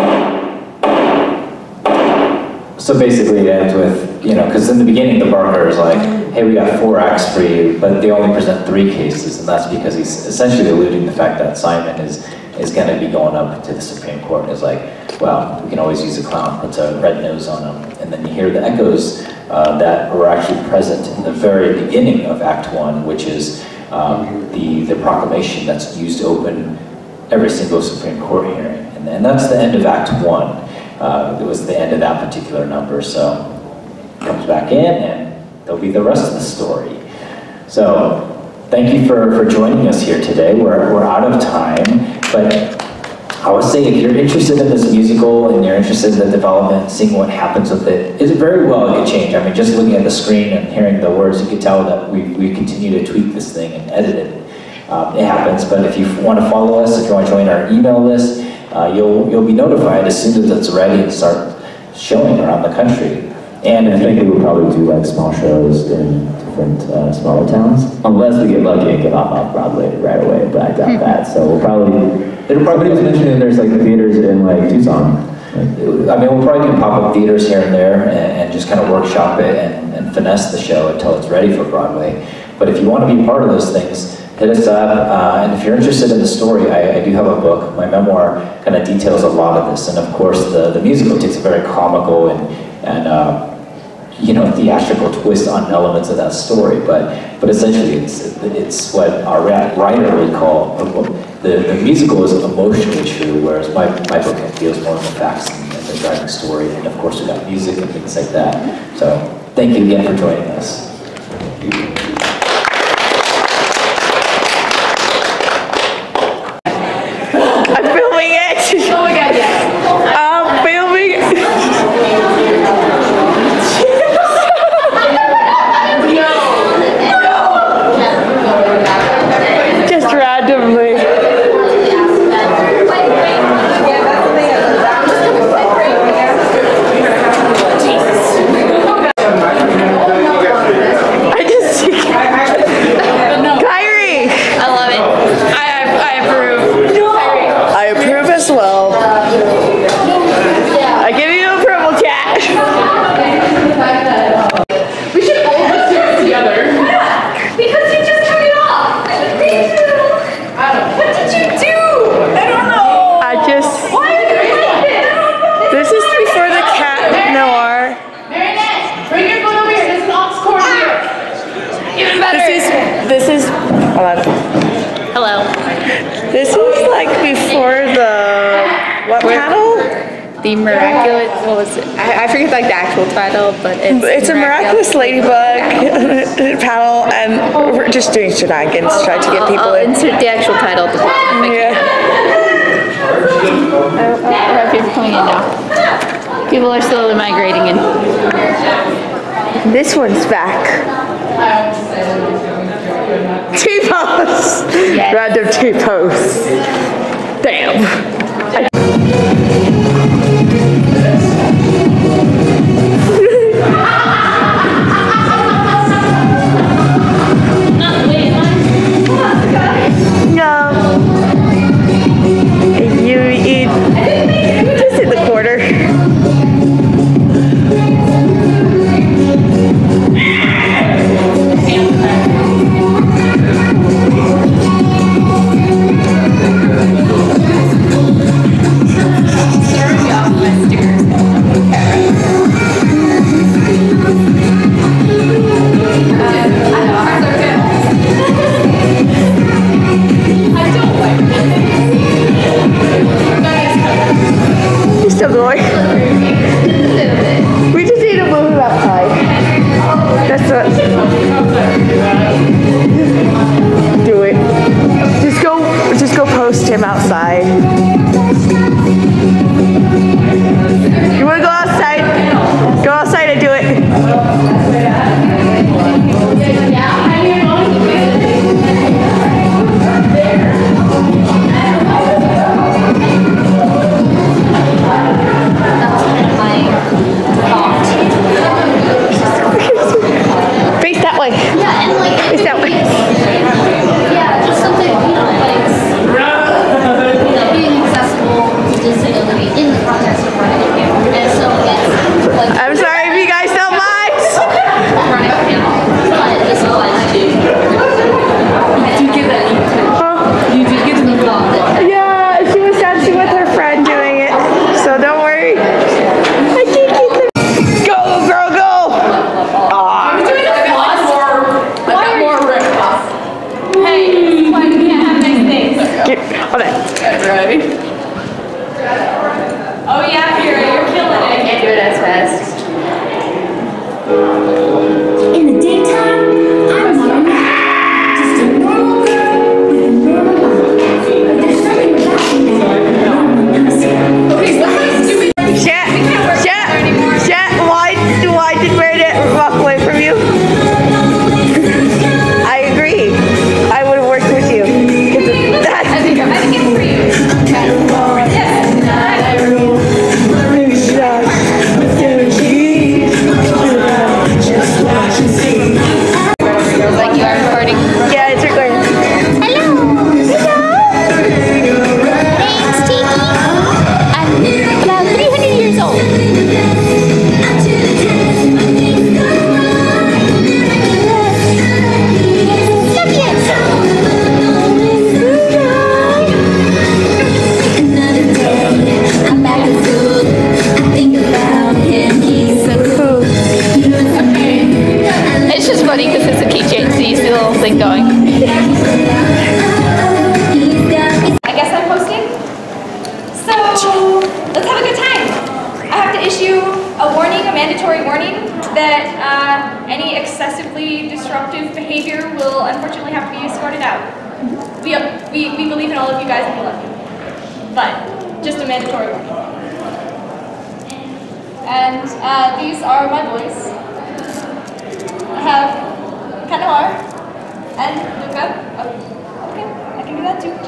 Speaker 7: So basically it ends with, you know, because in the beginning the barker is like, hey, we got four acts for you, but they only present three cases, and that's because he's essentially alluding to the fact that Simon is is going to be going up to the Supreme Court, and is like, well, we can always use a clown, puts a red nose on him, and then you hear the echoes uh, that were actually present in the very beginning of Act One, which is um, the, the proclamation that's used to open every single Supreme Court hearing, and, and that's the end of Act One. Uh, it was the end of that particular number, so it comes back in, and there'll be the rest of the story. So, thank you for, for joining us here today. We're, we're out of time, but I would say if you're interested in this musical and you're interested in the development, seeing what happens with it, it very well it could change. I mean, just looking at the screen and hearing the words, you could tell that we, we continue to tweak this thing and edit it. Um, it happens, but if you want to follow us, if you want to join our email list, uh, you'll, you'll be notified as soon as it's ready and start showing around the country. And I think we would probably do like small shows in different uh, smaller towns, unless we get lucky and get off off Broadway right away. But I doubt that. So we'll probably. It'll probably was mentioning there's like theaters in like Tucson. Like, I mean, we'll probably do pop-up theaters here and there, and, and just kind of workshop it and, and finesse the show until it's ready for Broadway. But if you want to be part of those things, hit us up. Uh, and if you're interested in the story, I, I do have a book. My memoir kind of details a lot of this, and of course, the the musical takes a very comical and and. Uh, you know, theatrical twist on elements of that story, but but essentially it's it's what our writer would call, the, the musical is emotionally true, whereas my, my book deals more with the facts and, and the driving story, and of course we got music and things like that. So thank you again for joining us.
Speaker 5: I'm filming it!
Speaker 3: Oh my god, yes.
Speaker 5: I'm filming it! Just randomly. I just Kairi!
Speaker 3: I love it. I, I approve.
Speaker 5: I approve as well. I give you approval, cat.
Speaker 3: We should all just do it together. Yeah, because you just turned it off. I don't know. What did you do? I don't know.
Speaker 5: I just.
Speaker 3: Why are you like this?
Speaker 5: This is before the cat noir.
Speaker 3: Marinette, bring your phone over here. There's an aux cord here. Even better.
Speaker 5: This is. This is. Hold on.
Speaker 3: Hello.
Speaker 5: This is like before the what panel?
Speaker 3: The miraculous. What was it? I, I forget like the actual title, but it's.
Speaker 5: It's a miraculous ladybug panel, and we're just doing shenanigans, trying to get people
Speaker 3: I'll
Speaker 5: in.
Speaker 3: insert the actual title at the bottom.
Speaker 5: Yeah.
Speaker 3: I have people coming in now. People are slowly migrating in.
Speaker 5: This one's back. T-pose!
Speaker 3: Yes.
Speaker 5: Random T-pose. Damn. No. You eat just in the corner. You're still going. We just need to move him outside. That's what. Do it. Just go. Just go post him outside. You want to go outside? Go outside and do it.
Speaker 3: mandatory warning that uh, any excessively disruptive behavior will unfortunately have to be escorted out. We, uh, we, we believe in all of you guys and we love you. But, just a mandatory warning. And uh, these are my boys. I have Kanoar and Luca. Oh, okay, I can do that too.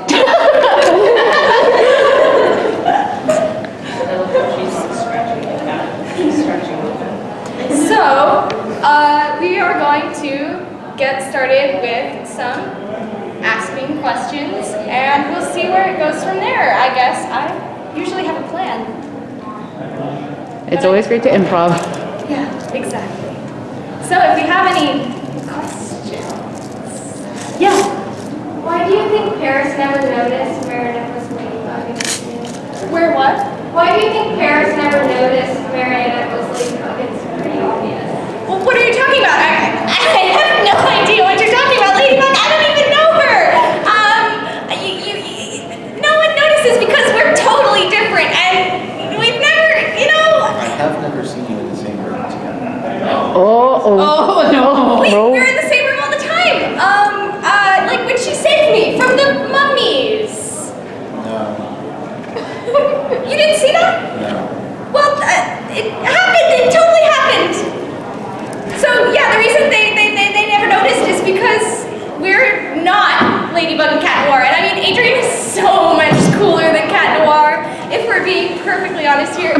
Speaker 3: So, uh, we are going to get started with some asking questions, and we'll see where it goes from there. I guess I usually have a plan.
Speaker 2: It's always great to improv.
Speaker 3: Yeah, exactly. So if you have any questions. Yeah.
Speaker 15: Why do you think Paris never noticed Meredith was Ladybug?
Speaker 3: Where what?
Speaker 15: Why do you think Paris never noticed Meredith was Ladybug? It's pretty obvious.
Speaker 3: Well, what are you talking about? I, I have no idea what you're talking about, Ladybug. I don't even know her. Um, you, you, you, no one notices because we're totally different, and we've never, you know.
Speaker 11: I have never seen you in the same room together.
Speaker 2: Oh, oh.
Speaker 3: Oh, no. We,
Speaker 2: no.
Speaker 3: we're in the same room all the time. Um, uh, like when she saved me from the mummies.
Speaker 11: No.
Speaker 3: You didn't see that?
Speaker 11: No.
Speaker 3: Well, uh, it happened. It totally happened. So, yeah, the reason they, they, they, they never noticed is because we're not Ladybug and Cat Noir. And I mean, Adrian is so much cooler than Cat Noir, if we're being perfectly honest here.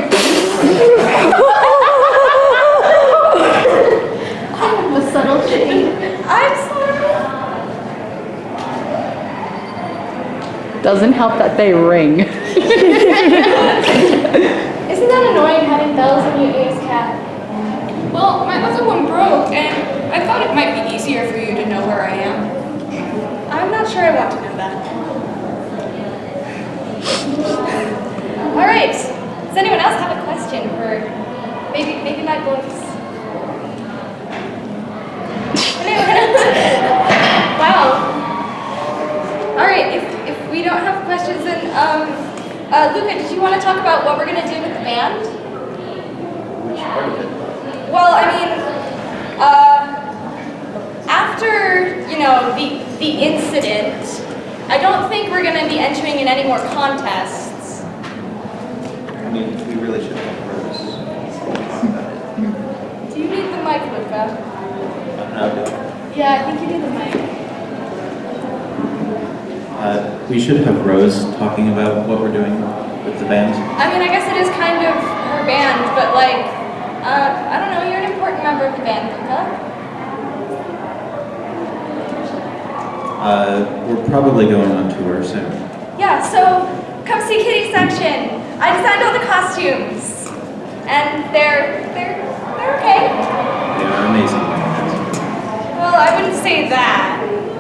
Speaker 15: The subtle shade.
Speaker 3: I'm sorry.
Speaker 2: Doesn't help that they ring.
Speaker 15: Isn't that annoying having bells in your ears, Cat?
Speaker 3: Well, my other one broke, and I thought it might be easier for you to know where I am. I'm not sure I want to know that. All right. Does anyone else have a question for maybe maybe my boys? Wow. All right. If if we don't have questions, then um, uh, Luca, did you want to talk about what we're gonna do with the band?
Speaker 11: Which part of it?
Speaker 3: Well, I mean, uh, after, you know, the, the incident, I don't think we're going to be entering in any more contests.
Speaker 11: I mean, we really should have heard this.
Speaker 3: Do you need the mic, Luca?
Speaker 11: No, no.
Speaker 3: Yeah, I think you need the mic.
Speaker 11: Uh, we should have Rose talking about what we're doing with the band.
Speaker 3: I mean, I guess it is kind of her band, but like, uh, I don't know, you're an important member of the band, Luca.
Speaker 11: Uh, we're probably going on tour soon.
Speaker 3: Yeah, so come see Kitty Section. I designed all the costumes, and they're they're they're okay.
Speaker 11: They are amazing.
Speaker 3: Well, I wouldn't say that.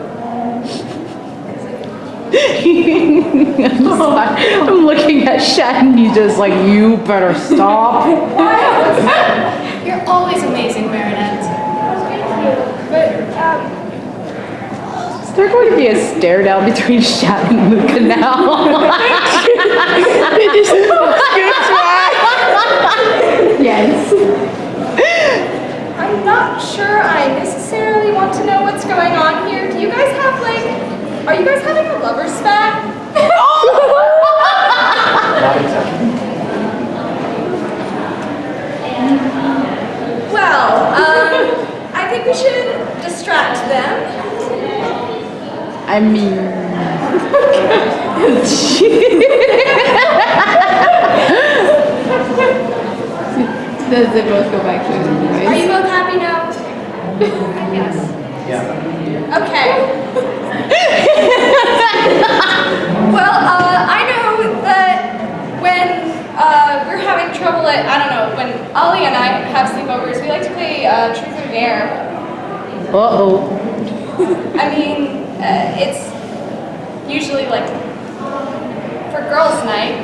Speaker 2: I'm looking at Shat and he's just like, you better stop.
Speaker 3: You're always amazing, Marinette. Thank you. But um,
Speaker 2: Is there going to be a stare down between Shat and Luca now? They just yes.
Speaker 3: I'm not sure I necessarily want to know what's going on here. Do you guys have like, are you guys having a lover spat?
Speaker 11: Not exactly.
Speaker 3: Well, um, I think we should distract them.
Speaker 2: I mean, does it both go back to the voice?
Speaker 3: Are you both happy now? Yes.
Speaker 11: Yeah.
Speaker 3: Okay. Well, uh, I know that when uh, we're having trouble at, I don't know, when Ollie and I have sleepovers, we like to play uh, Truth or Dare.
Speaker 2: Uh-oh.
Speaker 3: I mean, uh, it's usually like for girls' night.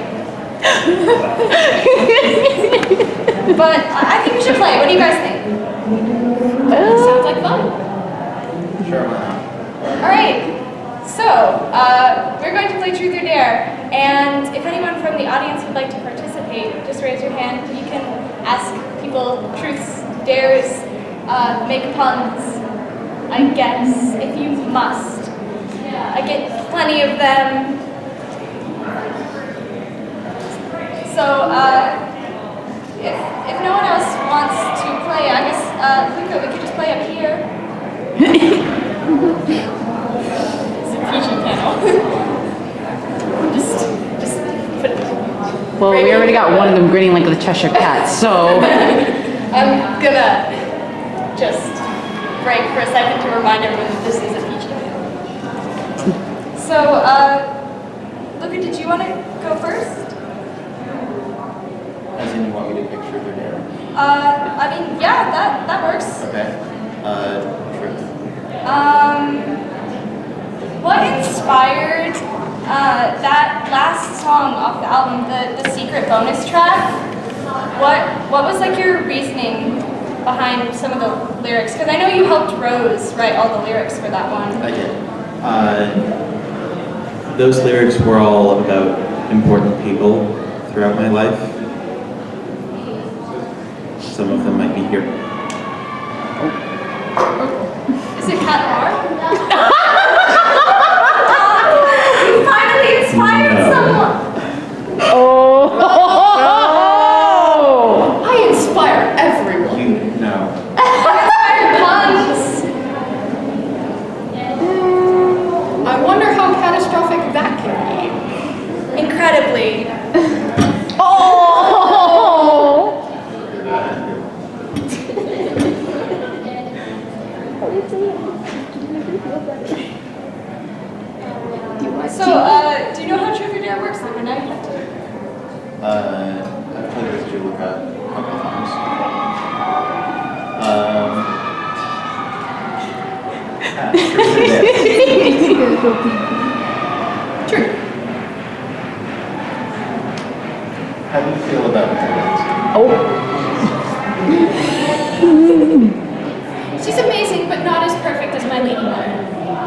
Speaker 3: But I think we should play. What do you guys think? Sounds like fun.
Speaker 11: Sure.
Speaker 3: All right. So uh, we're going to play Truth or Dare, and if anyone from the audience would like to participate, just raise your hand. You can ask people well, truths, dares, uh, make puns, I guess, if you must. I get plenty of them. So, uh, if, if no one else wants to play, I guess, uh, Luca, we could just play up here. It's a P G panel. just, just put it.
Speaker 2: Well, we already got one of them grinning like the Cheshire Cat, so.
Speaker 3: I'm gonna just break for a second to remind everyone that this is a P G panel. So, uh, Luca, did you want to go first?
Speaker 11: As in, you want me to picture their hair?
Speaker 3: Uh, I mean, yeah, that, that works.
Speaker 11: Okay. Uh, truth.
Speaker 3: Um, what inspired uh, that last song off the album, the, the secret bonus track? What what was like your reasoning behind some of the lyrics? Because I know you helped Rose write all the lyrics for that one.
Speaker 11: I did. Uh, those lyrics were all about important people throughout my life. Some of them might be here.
Speaker 3: Is it Cat Noir? You finally inspired
Speaker 11: No.
Speaker 3: someone!
Speaker 2: Oh!
Speaker 3: I inspire everyone.
Speaker 11: You know.
Speaker 3: I inspire puns. I wonder how catastrophic that can be. Incredibly.
Speaker 2: Oh! So, uh, do you know how Truth or Dare works? Like, now you have to.
Speaker 11: Uh, I've played with Julika a couple of times. Um, ah, truth or dare.
Speaker 3: True.
Speaker 11: How do you feel about that?
Speaker 3: She's amazing, but not as perfect as my ladybug.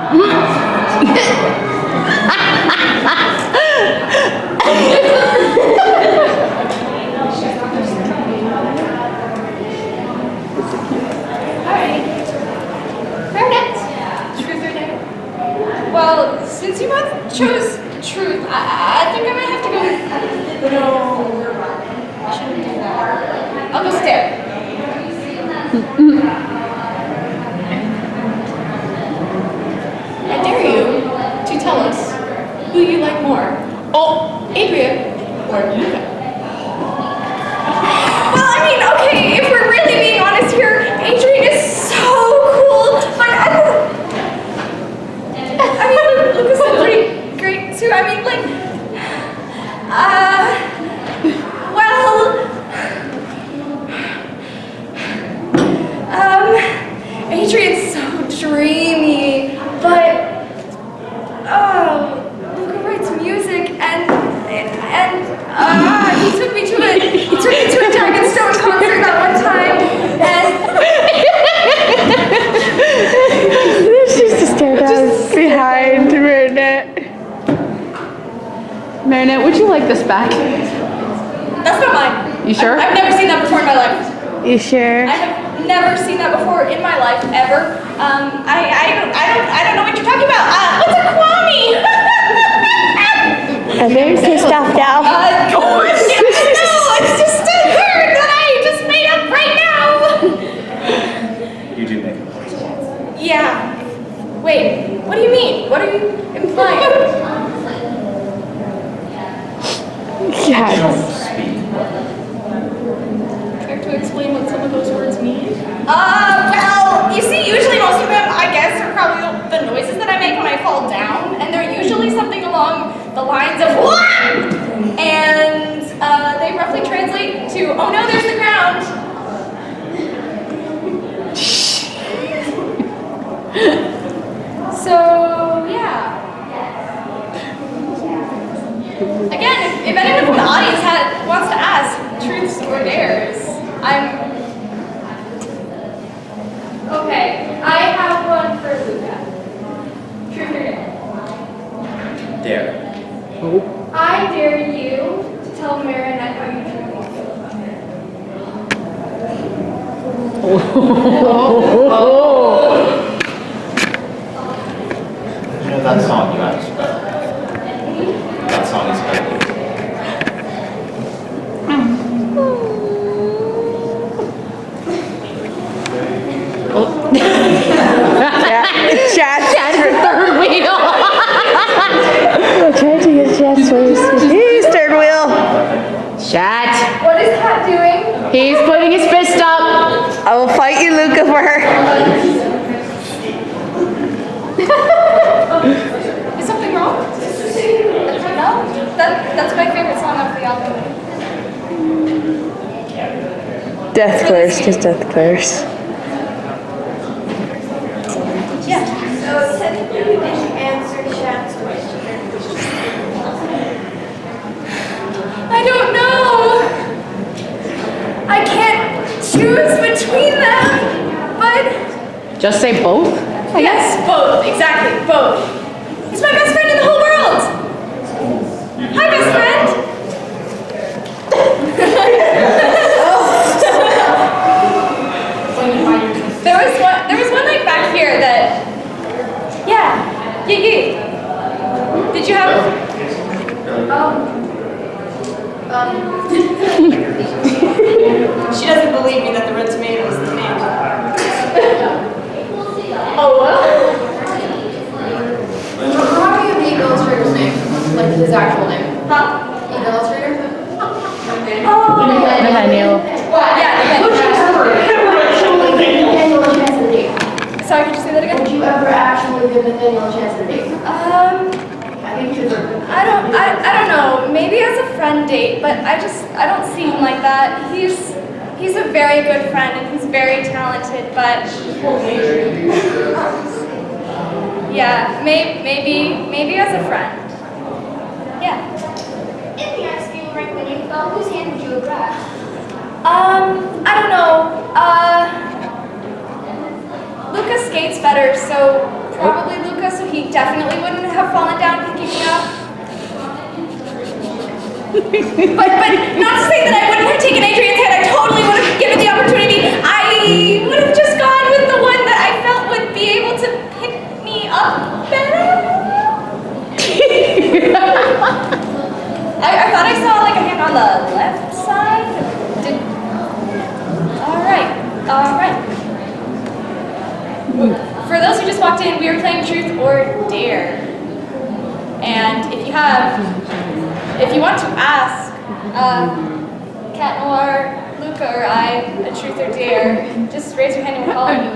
Speaker 3: Alright. Marinette. Truth or dare? Well, since you both chose truth, I, I think I might have to go with. No. I shouldn't do that. I'll go with dare. I dare you to tell us who you like more. Oh, Adria or Luca? Well, I mean, okay, if we're really being honest here, Adrian is so cool, but I, I mean, Luca's pretty great too. I mean, like, uh, well, um, Adrian's so dreamy, but, oh, Luca writes music, and, and, uh, he took me to a, he took me to a Dragonstone concert that one time, and...
Speaker 2: There's just a stare down behind Marinette. Marinette, would you like this back?
Speaker 3: That's not mine.
Speaker 2: You sure?
Speaker 3: I've, I've never seen that before in my life.
Speaker 2: You sure?
Speaker 3: I have never seen that before in my life, ever. Um, I, I don't, I don't, I don't know what you're talking about. Uh, what's a kwami?
Speaker 1: I'm very pissed off now.
Speaker 3: Uh, no, it's just a word that I just made up right now.
Speaker 11: You do make a point.
Speaker 3: Yeah. Wait, what do you mean? What are you implying?
Speaker 11: You don't speak.
Speaker 3: Care to explain what some of those words mean? Uh, well, you see, usually most of them, I guess, are probably the noises that I make when I fall down, and they're usually something along the lines of "Wah!" And uh, they roughly translate to "Oh no, there's the ground." So yeah. Again, if, if anyone from the audience had, wants to ask truths or dares, I'm... Okay, I have one for Luca. Truth or dare?
Speaker 11: Dare.
Speaker 3: I dare you to tell Marinette how you truly feel about
Speaker 7: You know that song you asked about? That song is better.
Speaker 5: Chat.
Speaker 2: Chat for third wheel.
Speaker 5: Try to get Chat's voice. He's third wheel.
Speaker 2: Chat.
Speaker 15: What is Kat doing?
Speaker 2: He's putting his fist up.
Speaker 5: I will fight you, Luca, for her.
Speaker 3: Is something wrong? No? That, that's my favorite song off the album.
Speaker 5: Death glares, just death glares.
Speaker 3: Yeah.
Speaker 15: So technically you didn't answer Chat's question.
Speaker 3: I don't know. I can't choose between them, but
Speaker 2: Just say both.
Speaker 3: yes, both. Exactly, both. He's my best friend in the whole world. Hi, best friend. There was one. There was one like back here that. Yeah. Yeah. Yeah. Did you have?
Speaker 15: Um, um,
Speaker 3: She doesn't believe me that the red tomato is the name. Oh well.
Speaker 15: how do you have the illustrator's name? Like his actual name?
Speaker 3: Huh?
Speaker 15: The illustrator?
Speaker 3: Oh.
Speaker 2: Nathaniel.
Speaker 3: What? Yeah.
Speaker 15: Would you ever actually give Nathaniel a chance at a date?
Speaker 3: Sorry, could you say that again?
Speaker 15: Would you ever actually give Nathaniel a chance at a date?
Speaker 3: Um.
Speaker 15: I think he's a
Speaker 3: I don't. I. I don't know. Maybe as a friend date, but I just. I don't see him like that. He's. He's a very good friend and he's very talented, but. Yeah. Maybe. Maybe. Maybe as a friend. Yeah.
Speaker 15: If he asked you right when you fell, whose hand would you have grabbed?
Speaker 3: Um. I don't know. Uh. Lucas skates better, so probably Lucas. So he definitely wouldn't have fallen down picking me up. but but not to say that I wouldn't have taken Adrian's hand. I totally would have given the opportunity. I would have just gone with the one that I felt would be able to pick me up better. I, I thought I saw like a hand on the left side. Did. All right. All right. For those who just walked in, we are playing Truth or Dare. And if you have, if you want to ask um, Cat Noir, Luca, or I a Truth or Dare, just raise your hand and we'll call on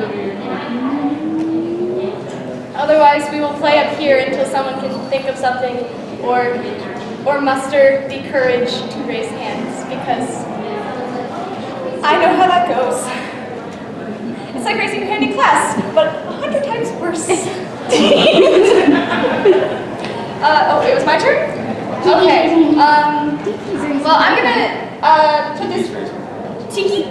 Speaker 3: you. Otherwise, we will play up here until someone can think of something or, or muster the courage to raise hands, because I know how that goes. It's like raising your hand in class, but a hundred times worse. uh, oh, it was my turn? Okay. Um, well, I'm gonna uh, put this tiki.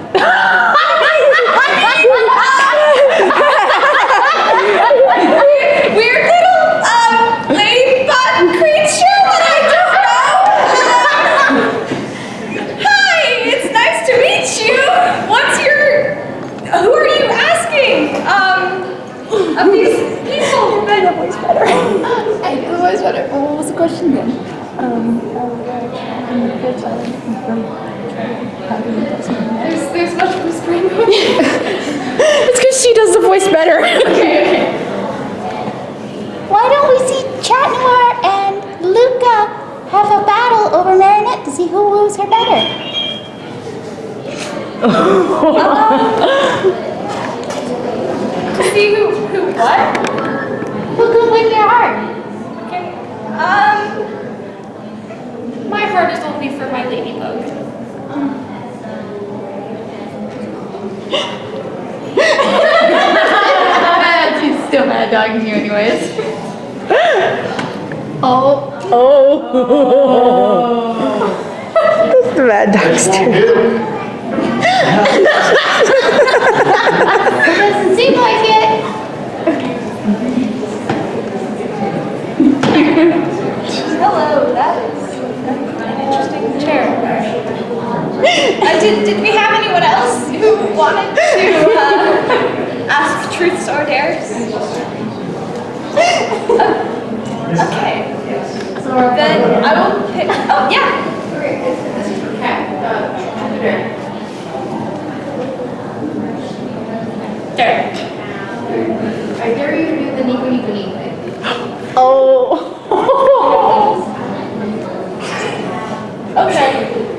Speaker 3: Weird little um, ladybug creature that I don't know. Hi, it's nice to meet you. What's your Who are you asking? Um, of these people?
Speaker 2: The voice better. The voice better. Well, what was the question then? Um,
Speaker 3: There's, there's much whispering.
Speaker 2: It's because she does the voice better.
Speaker 3: Okay, okay.
Speaker 16: Why don't we see Chat Noir and Luca have a battle over Marinette to see who woos her better?
Speaker 3: To see who, who what?
Speaker 16: Who could win your heart?
Speaker 3: Okay. Um, my heart is only for my ladybug.
Speaker 2: She's still mad dogging you anyways.
Speaker 5: Oh. Oh. That's the mad dog's turn.
Speaker 16: Doesn't seem like it.
Speaker 3: Hello, that is an interesting chair. I did did, did we have anyone else who wanted to uh, ask truths or dares? Uh, okay. Then I will pick. Oh, yeah.
Speaker 2: This is for Kat.
Speaker 3: Dare.
Speaker 15: I dare you to do the Mikuni thing.
Speaker 2: Oh.
Speaker 3: Okay.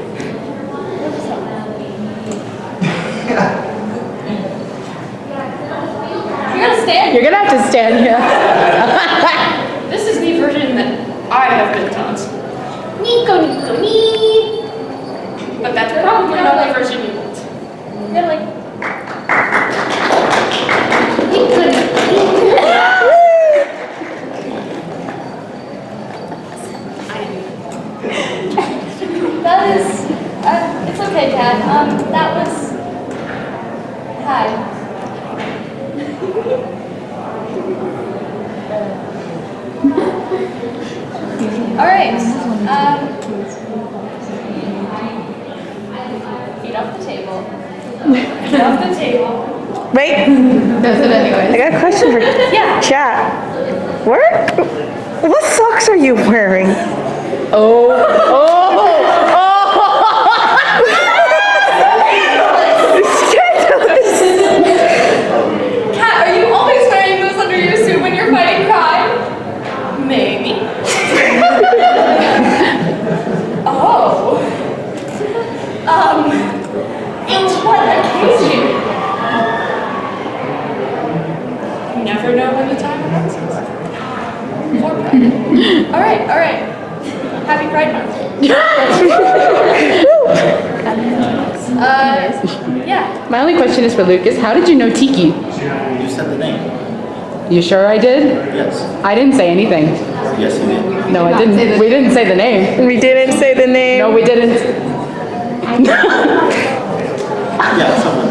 Speaker 3: You're gonna stand.
Speaker 2: You're gonna have to stand here.
Speaker 3: This is the version that I have been taught. Nico, Nico, me. But that's probably not the version you want. You're like. Nico, That is. Uh, it's okay, Dad. Um, that was. Hi. All right. Um, feet off the table. Feet off the table.
Speaker 5: Wait.
Speaker 2: Does it anyway?
Speaker 5: I got a question for
Speaker 3: Yeah.
Speaker 5: chat. Where? What socks are you wearing?
Speaker 2: Oh. Oh.
Speaker 3: Kat, are you always wearing those under your suit when you're fighting crime? Maybe. Oh. Um, and what occasion? You never know when the time comes. For Pride. All right, all right. Happy Pride Month. uh, yeah.
Speaker 2: My only question is for Lucas. How did you know Tiki?
Speaker 11: You said the name.
Speaker 2: You sure I did?
Speaker 11: Yes.
Speaker 2: I didn't say anything.
Speaker 11: Yes, you did.
Speaker 2: No, I didn't. We didn't say the name.
Speaker 5: We didn't say the name.
Speaker 2: No, we didn't.
Speaker 11: Yeah, someone.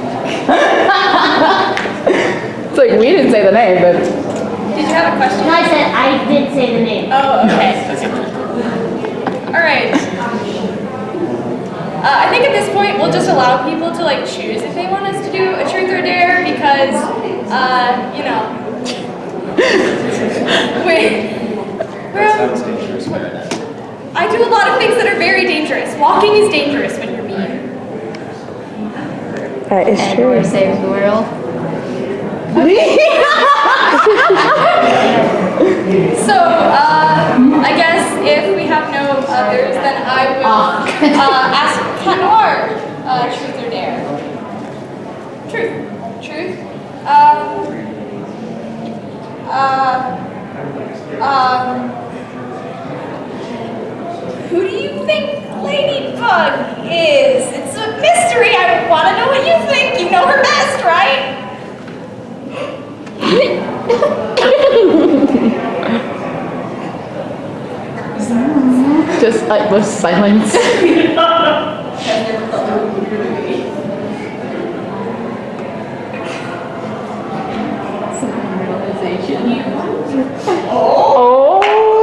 Speaker 2: It's like we didn't say the name, but.
Speaker 3: Did you have a question?
Speaker 15: No, I said I did say the name.
Speaker 3: Oh, okay. All right. Uh, I think at this point we'll just allow people to like choose if they want us to do a truth or dare because, uh, you know, we.
Speaker 8: That sounds dangerous, Marinette.
Speaker 3: I do a lot of things that are very dangerous. Walking is dangerous when you're me.
Speaker 5: That is
Speaker 15: And
Speaker 5: true.
Speaker 15: we're safe the world.
Speaker 3: So, uh, I guess if we have no others, then I will uh, ask Cat Noir, uh, truth or dare? Truth. Truth? Um, uh, um, who do you think Ladybug is? It's a mystery. I want to know what you think. You know her best, right?
Speaker 2: Just like was silence.
Speaker 3: Oh!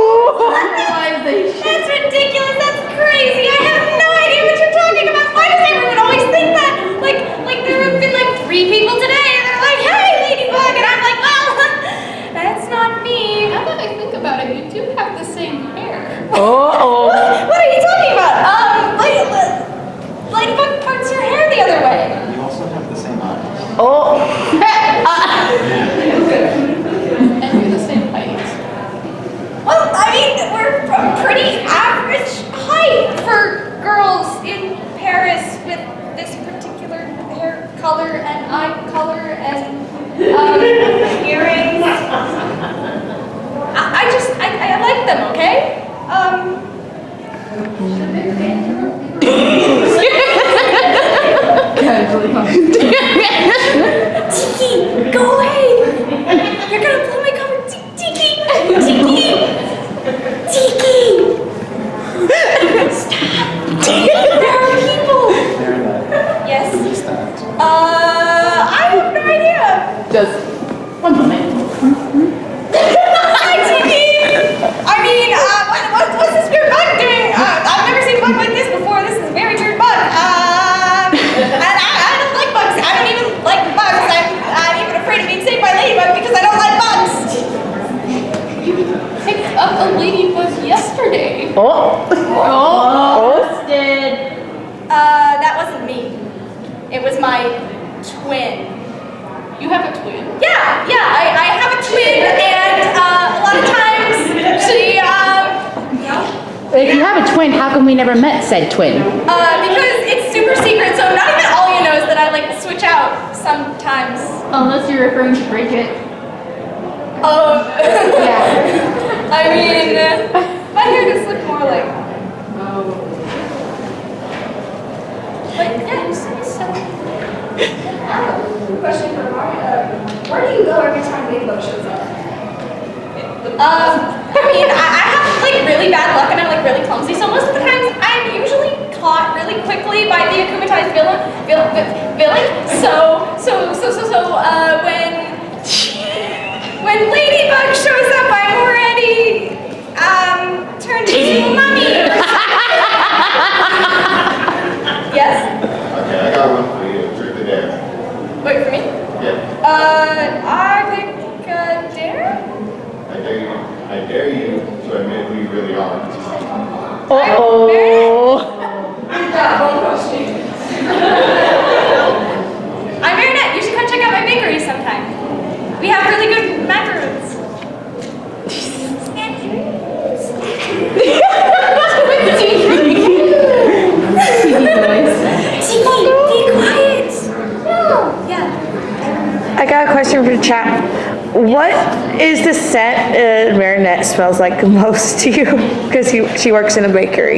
Speaker 3: That's ridiculous. That's crazy. I have no idea what you're talking about. Why does everyone always think that? Like, like there have been like three people today, and they're like, "Hey, Ladybug," and I'm like, "Well, that's not me." Now that I think about it, you do have the same hair.
Speaker 2: Oh.
Speaker 3: What are you talking about? Um, Lady, Ladybug parts her hair the other way.
Speaker 11: You also have the same eyes.
Speaker 2: Oh.
Speaker 3: And you're the same height. Well, I mean, we're pr- pretty average height for girls in Paris with this particular hair color and eye color and um, earrings. I, I just, I, I like them, okay? Um. Tiki, go away! You're gonna blow my cover. Tiki! Tiki! Tiki! Stop! There are people! Yes? Uh, I have no idea.
Speaker 2: Just one moment.
Speaker 3: Hi, Tiki! I mean, uh, what, what, what's this weird bug doing? Uh, I've never seen a bug like this before. This is a very weird bug. Uh,
Speaker 9: Oh.
Speaker 3: Oh. Did. Uh, that wasn't me. It was my twin.
Speaker 2: You have a twin?
Speaker 3: Yeah, yeah, I, I have a twin, and uh, a lot of times she, um, you know.
Speaker 16: If you have a twin, how come we never met said twin?
Speaker 3: Uh, because it's super secret, so not even Alia knows that I like to switch out sometimes.
Speaker 15: Unless you're referring to Bridget.
Speaker 3: Oh. Yeah. I mean, uh, my hair does look more like. Oh. But yeah, you said so.
Speaker 15: Question for Mario. Where do you go every time Ladybug shows up?
Speaker 3: Um, I mean, I, I have like really bad luck and I'm like really clumsy, so most of the times I'm usually caught really quickly by the akumatized villain. Villain, villain. So, so, so, so, so, uh, when when Ladybug shows up, I'm already um turned into a mummy. Yes.
Speaker 17: Okay, I got one for you. Truth or dare?
Speaker 3: Wait for me.
Speaker 17: Yeah.
Speaker 3: Uh, I pick a dare.
Speaker 17: I dare you. I dare you to admit who you really are.
Speaker 16: Uh-oh.
Speaker 3: Good job, one question. I'm Marinette. You should come check out my bakery sometime. We have really good macaroons. Be quiet. No. Yeah.
Speaker 5: I got a question for the chat. What is the scent uh, Marinette smells like the most to you? Because she works in a bakery.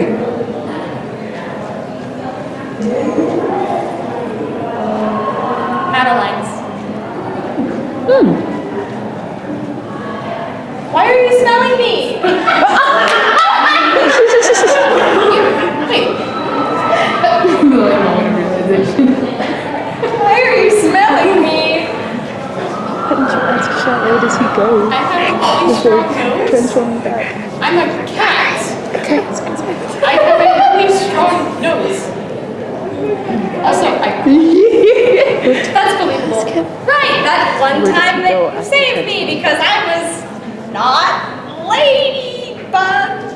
Speaker 3: Madeline's.
Speaker 16: Hmm.
Speaker 3: Why are you smelling me? Why are you smelling me?
Speaker 5: Where does he go?
Speaker 3: I have a really strong nose.
Speaker 5: Transforming back.
Speaker 3: I'm a cat.
Speaker 5: Okay, excuse me.
Speaker 3: I have a really strong nose. Also, I. That's believable. Right, that one time that you saved me because I was not Ladybug.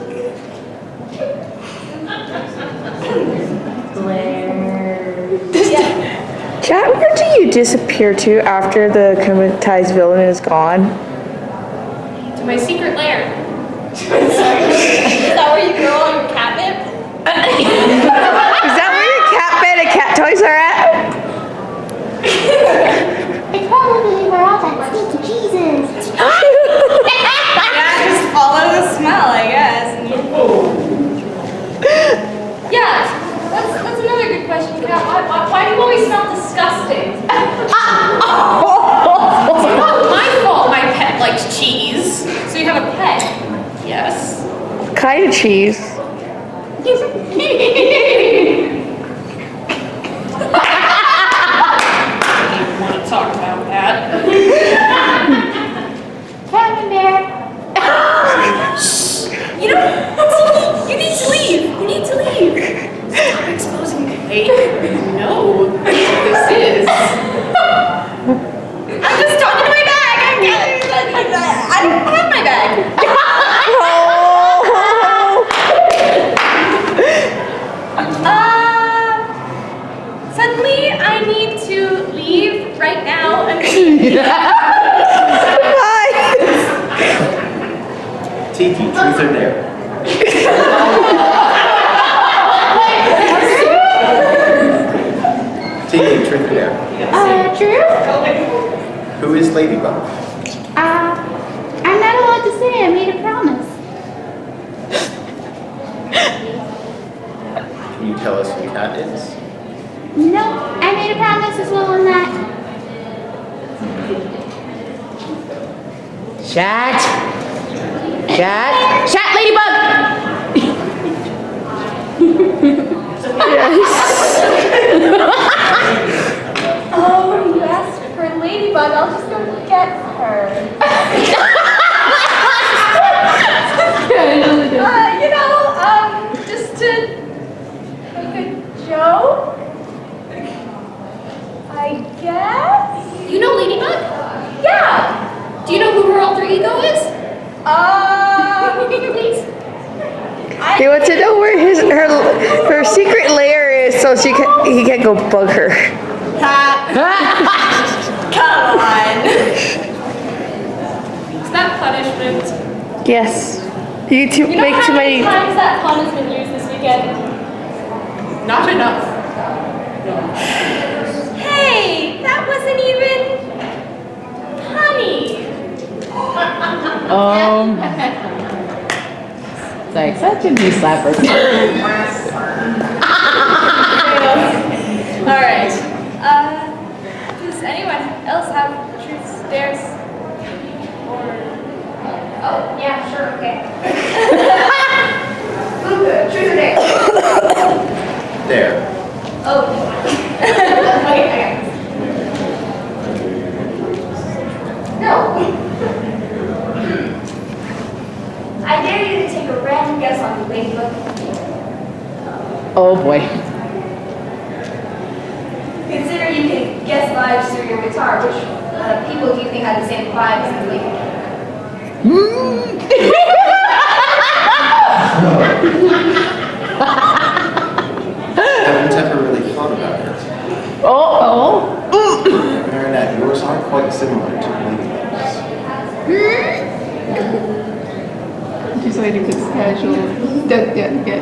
Speaker 3: Yeah.
Speaker 5: Chat, where do you disappear to after the comatized villain is gone?
Speaker 3: To my secret lair. Is that where you grow all your catnip?
Speaker 5: Is that where your cat bed and cat toys are at?
Speaker 16: It's probably where all that sneaky cheese is.
Speaker 3: Yeah, just follow the smell, I guess. Yeah, that's, that's another good question. Kat. Why, why, why do you always smell disgusting? It's not my fault my pet likes cheese. So you have a pet? Yes.
Speaker 5: Kind of cheese.
Speaker 3: Want to talk about that?
Speaker 16: Kevin Bear.
Speaker 3: You know, you need to leave. You need to leave. Stop exposing me. Hey, no, this is. I'm just talking to my bag. I'm getting, I don't have my bag. uh, suddenly, I need to leave right now.
Speaker 5: Bye.
Speaker 11: Tiki, truth or dare? Tiki, truth or dare?
Speaker 16: Uh, true?
Speaker 11: Who is Ladybug?
Speaker 16: Uh, I'm not allowed to say. I made a promise.
Speaker 11: Can you tell us who Cat is?
Speaker 16: No, I made a promise as well on that.
Speaker 2: Chat. Chat. Chat, Ladybug.
Speaker 3: Oh, you asked for Ladybug. I'll just go get her. uh, you know, um, just to make a joke, I guess. You know Ladybug? Yeah. Do you know who her alter ego is? Uh, please. I
Speaker 5: He wants to know where his her her secret lair is, so she can he can't go bug her.
Speaker 3: Come on. Is that punishment?
Speaker 5: Yes. You too
Speaker 3: You know
Speaker 5: make
Speaker 3: how
Speaker 5: too
Speaker 3: many
Speaker 5: many.
Speaker 3: times that pun has been used this weekend? Not enough. Hey, that wasn't even punny.
Speaker 2: Um. It's like such a new slapper.
Speaker 3: All right. Uh, does anyone else have truth dares? Or oh yeah, sure, okay. Luca, truth or dare?
Speaker 11: There.
Speaker 3: Oh. Okay, okay. No. I dare you to take a random guess on the ladybug.
Speaker 2: Oh boy.
Speaker 3: Consider you can guess vibes through your guitar. Which uh, people do you think have the same vibes as the ladybug?
Speaker 11: Haven't ever really thought about it.
Speaker 2: Oh, oh.
Speaker 11: Marinette, yours are quite similar to ladybugs.
Speaker 2: Just waiting for this casual. Don't get again.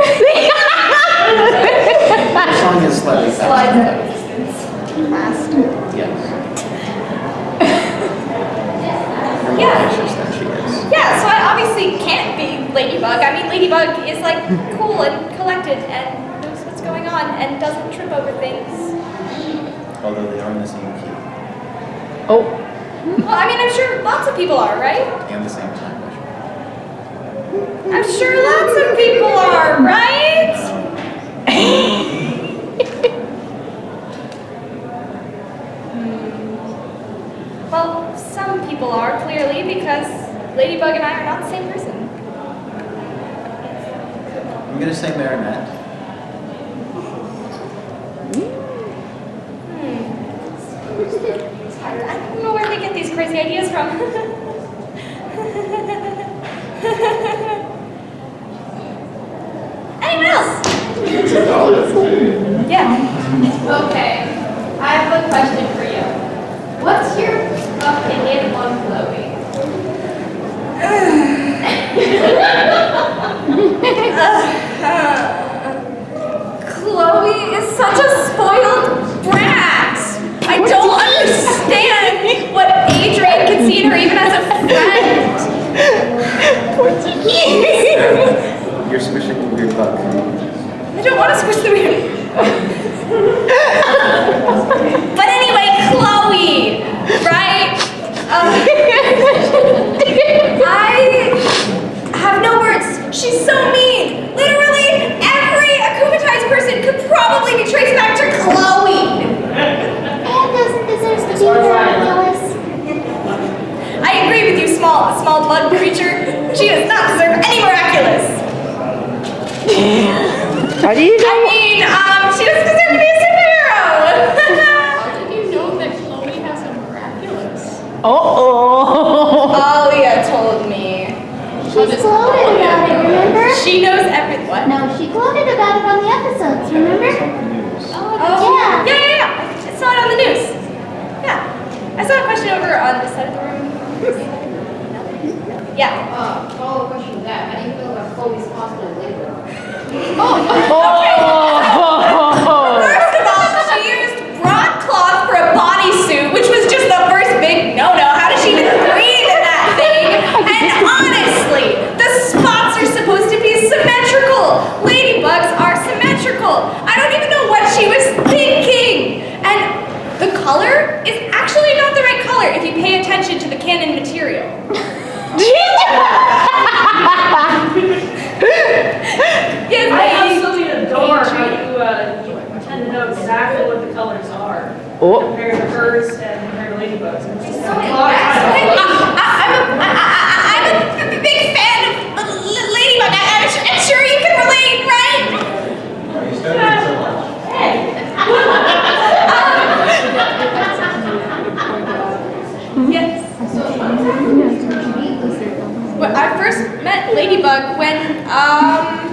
Speaker 11: The song is slightly faster.
Speaker 2: Faster.
Speaker 11: Yes. You're more
Speaker 3: Yeah.
Speaker 11: anxious than she is.
Speaker 3: Yeah, so I obviously can't be Ladybug. I mean, Ladybug is like cool and collected and knows what's going on and doesn't trip over things.
Speaker 11: Although they are in the same key.
Speaker 2: Oh.
Speaker 3: Well, I mean, I'm sure lots of people are, right?
Speaker 11: And the same time measure.
Speaker 3: I'm sure lots of people are, right? Hmm. Well, some people are, clearly, because Ladybug and I are not the same person.
Speaker 11: I'm gonna say Marinette.
Speaker 3: Hmm. I don't know where they get these crazy ideas from. Anyone else? Yeah. Okay. I have a question for you. What's your opinion on Chloe? Chloe is such a spoiled brat. I don't understand what Adrian can see in her even as a friend.
Speaker 11: You're squishing the weird bug.
Speaker 3: I don't want to squish the weird. But anyway, Chloe, right? Uh, I have no words. She's so mean. Literally, every akumatized person could probably be traced back to Chloe.
Speaker 16: And doesn't deserve to be miraculous.
Speaker 3: I agree with you, small, small blood creature. She does not deserve any miraculous.
Speaker 5: How do you know?
Speaker 3: I mean, um, she doesn't deserve to be a superhero.
Speaker 15: How did you know that Chloe has a miraculous?
Speaker 2: Uh-oh.
Speaker 3: Alia told me.
Speaker 16: She's gloated about it, remember?
Speaker 3: She knows every what?
Speaker 16: No, she gloated about it on the episodes, remember?
Speaker 3: Oh,
Speaker 16: yeah.
Speaker 3: Yeah, yeah, yeah. I saw it on the news. Yeah. I saw a question over on this side of the room. Yeah.
Speaker 15: Uh, follow up question to that. How do you feel about Chloe's cosplay later?
Speaker 3: Oh, okay. First of all, she used broadcloth for a bodysuit, which was just the first big no-no. How does she even breathe in that thing? And honestly, the spots are supposed to be symmetrical. Ladybugs are symmetrical. I don't even know what she was thinking. And the color is actually not the right color if you pay attention to the canon material. Yes,
Speaker 15: I absolutely adore how you, uh, you tend to know exactly what the colors are
Speaker 2: Oh.
Speaker 15: compared to hers and compared to Ladybug's. And it's just
Speaker 3: So
Speaker 15: a
Speaker 3: many
Speaker 15: lot of
Speaker 3: facts.
Speaker 15: time.
Speaker 3: I- I- I'm a, I- I- I'm a b- big fan of L- L- Ladybug. I- I'm su- I'm sure you can relate, right?
Speaker 17: Why are you studying so much?
Speaker 3: Yes. Well, I first met Ladybug when, um,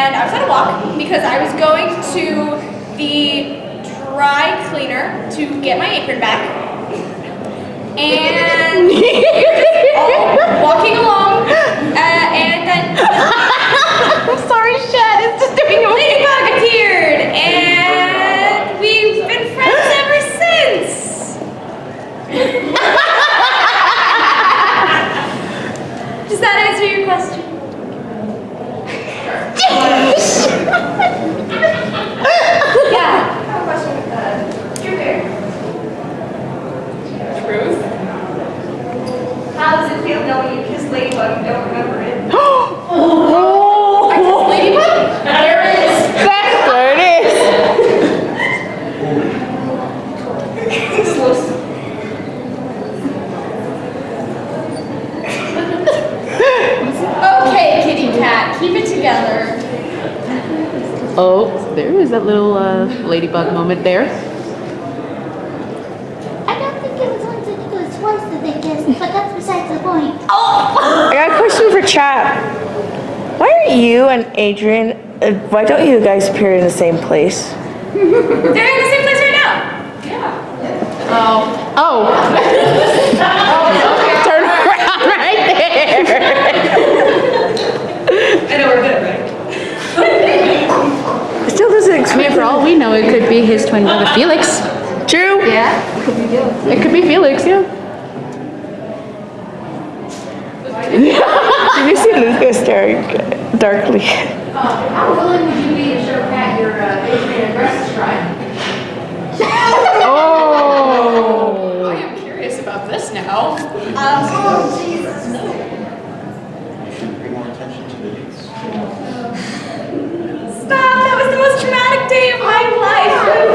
Speaker 3: and I was on a walk because I was going to the dry cleaner to get my apron back. And we were just all walking along, uh, and then
Speaker 2: I'm sorry, Shad, it's just doing a
Speaker 3: Ladybug appeared, and we've been friends ever since. Does that answer your question? Yeah. I have a question. Uh, True Bear. Truth. How does it feel knowing you kissed Ladybug and don't remember it? Oh! I kissed Ladybug? There it is.
Speaker 2: There it is.
Speaker 3: Just looks. Okay, kitty cat, keep it together.
Speaker 2: Oh, there is that little uh, ladybug moment there.
Speaker 16: I don't think it was once, I think it was twice that they kissed, but that's besides the point.
Speaker 5: I got a question for chat. Why are you and Adrian, uh, why don't you guys appear in the same place?
Speaker 3: They're in the same place right now. Yeah.
Speaker 2: Oh. Oh. Turn around right there.
Speaker 3: I know we're good, right?
Speaker 5: It still doesn't
Speaker 2: I mean,
Speaker 5: explain.
Speaker 2: for all we know, it could be his twin brother Felix.
Speaker 5: True?
Speaker 2: Yeah. It could be Felix. It could be Felix, yeah.
Speaker 5: Did you see Lucas staring darkly?
Speaker 15: How willing would you be to show Kat your uh, Adrian breast stride?
Speaker 2: Oh.
Speaker 3: I am curious about this now. Um, oh, Jesus. No.
Speaker 11: You should pay more attention to the dates.
Speaker 3: Stop! That was the most traumatic day of my life.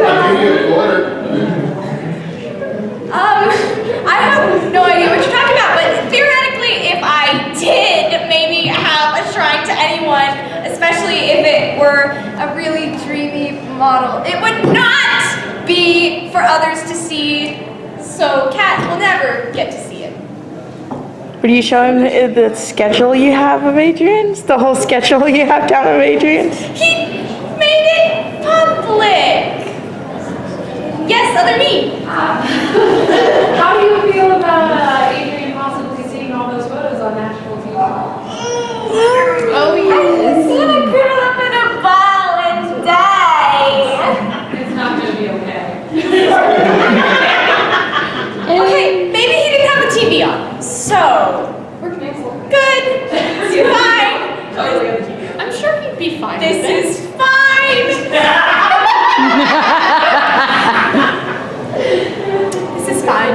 Speaker 3: Um, I have no idea what you're talking about, but theoretically, if I did maybe have a shrine to anyone, especially if it were a really dreamy model, it would not be for others to see, so Kat will never get to see it.
Speaker 5: Would you show him the, the schedule you have of Adrian's? The whole schedule you have down of Adrian's?
Speaker 3: He made it public! Yes, other me.
Speaker 15: How do you feel about uh, Adrian possibly seeing all those photos on national T V?
Speaker 3: Oh yes. He's gonna curl up in a ball and die.
Speaker 15: It's not gonna be okay.
Speaker 3: Okay, maybe he didn't have the T V on, so we're good. It's fine. I'm sure he'd be fine. This is fine. This is fine.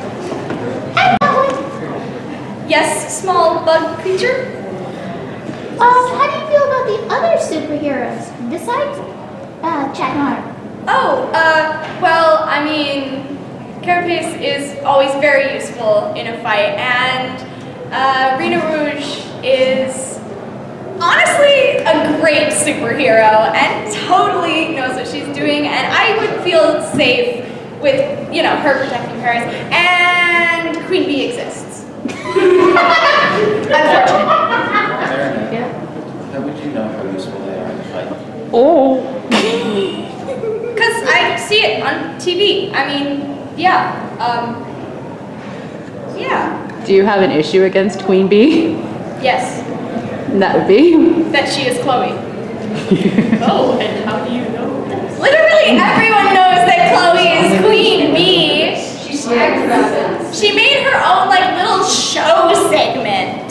Speaker 3: Yes, small bug creature.
Speaker 16: Um, how do you feel about the other superheroes besides uh, Chat Noir?
Speaker 3: Oh, uh, well, I mean, Carapace is always very useful in a fight, and uh, Rena Rouge is honestly a great superhero and totally knows what she's doing, and I would feel safe with, you know, her protecting Paris, and Queen Bee exists. Unfortunate.
Speaker 11: Yeah. How would you know how useful they are in the fight?
Speaker 2: Oh.
Speaker 3: Because I see it on T V. I mean, yeah. Um, yeah.
Speaker 2: Do you have an issue against Queen Bee?
Speaker 3: Yes.
Speaker 2: And that would be?
Speaker 3: That she is Chloe. Oh, and how do you know this? Literally everyone knows that Chloe is Queen Bee. She's She made her own like little show segment.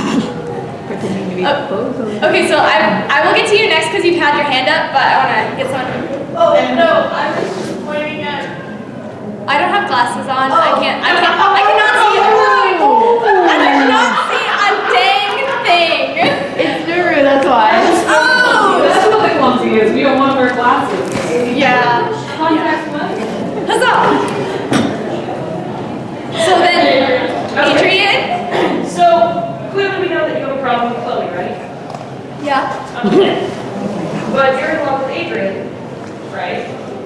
Speaker 3: Oh, okay, so I I will get to you next because you've had your hand up, but I want to get some. Oh no, I'm just pointing at. I don't have glasses on. I can't. I can't. I cannot see it. I cannot see a dang thing.
Speaker 2: It's Nuru, that's why.
Speaker 3: Oh.
Speaker 15: That's what they want to use. We don't want to wear glasses.
Speaker 3: Yeah.
Speaker 15: Contact lenses.
Speaker 3: Huzzah! So then, Adrian?
Speaker 15: So, clearly we know that you have a problem with Chloe, right?
Speaker 3: Yeah.
Speaker 15: Okay. But you're in love with Adrian, right?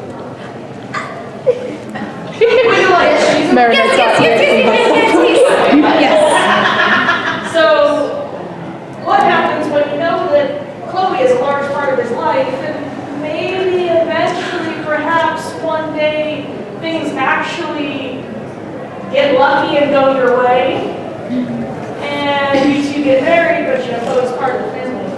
Speaker 3: Yes, yes, yes, yes, yes, yes, yes, yes.
Speaker 15: So, what happens when you know that Chloe is a large part of his life, and maybe eventually, perhaps one day, things actually get lucky and go your way, and you two get married, but you know, Chloe's part of the family.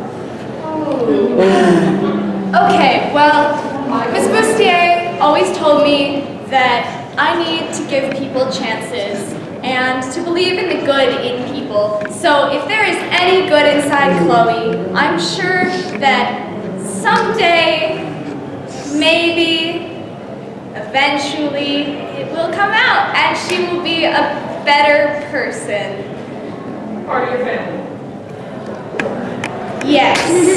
Speaker 3: Okay, well, Miss Bustier always told me that I need to give people chances and to believe in the good in people. So if there is any good inside Chloe, I'm sure that someday, maybe, eventually, it will come out and she will be a better person.
Speaker 15: Part of your family.
Speaker 3: Yes.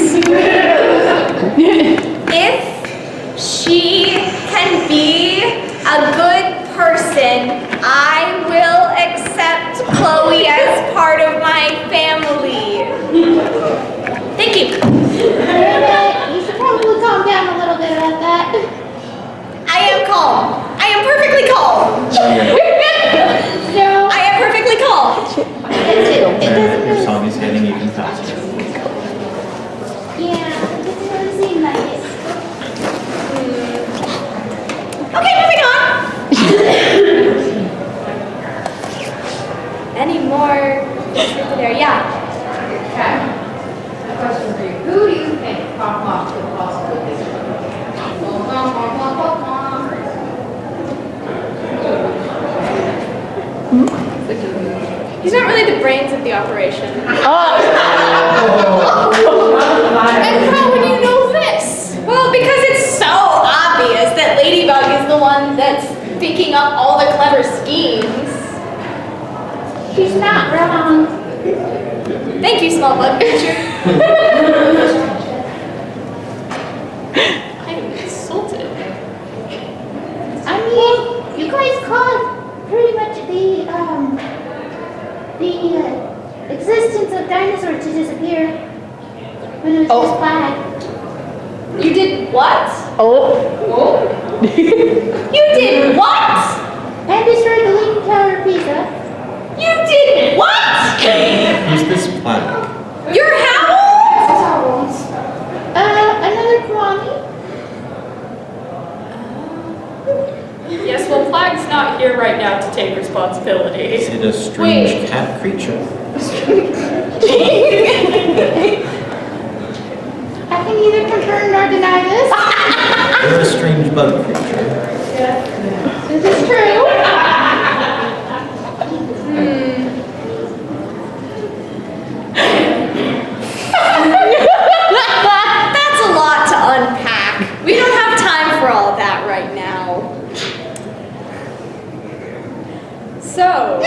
Speaker 3: If she can be a good person, I will accept Chloe as part of my family. Thank you.
Speaker 16: You should probably calm down a little bit about that.
Speaker 3: I am calm. I am perfectly calm.
Speaker 16: No.
Speaker 3: I am perfectly calm.
Speaker 11: Your song is getting even faster.
Speaker 16: Yeah, it doesn't really seem like it.
Speaker 3: Okay, moving on. Any more things there? Yeah.
Speaker 15: Okay. A question for you. Who do you think Pop Pop could possibly be?
Speaker 3: He's not really the brains of the operation.
Speaker 2: Oh.
Speaker 3: And how would you know this? Well, because it's so obvious that Ladybug is the one that's picking up all the clever schemes.
Speaker 16: She's not wrong.
Speaker 3: Thank you, small bug creature. I'm insulted.
Speaker 16: I mean, you guys caused pretty much the um the uh, existence of dinosaurs to disappear when it was
Speaker 2: Oh.
Speaker 16: just flag.
Speaker 3: You did what?
Speaker 2: Oh.
Speaker 3: Oh. You did what?
Speaker 16: And destroyed the Leaning Tower of Pisa.
Speaker 3: You did what?
Speaker 11: Who's this plaque?
Speaker 3: You're Howard?
Speaker 16: Uh, another Kwame.
Speaker 15: Yes, well, Flag's not here right now to take responsibility.
Speaker 11: Is it a strange
Speaker 15: Wait.
Speaker 11: cat creature?
Speaker 16: I can neither confirm nor deny this.
Speaker 11: Or a strange bug creature?
Speaker 16: This is true.
Speaker 3: Hmm. That's a lot to unpack. We don't have time for all that right now. So,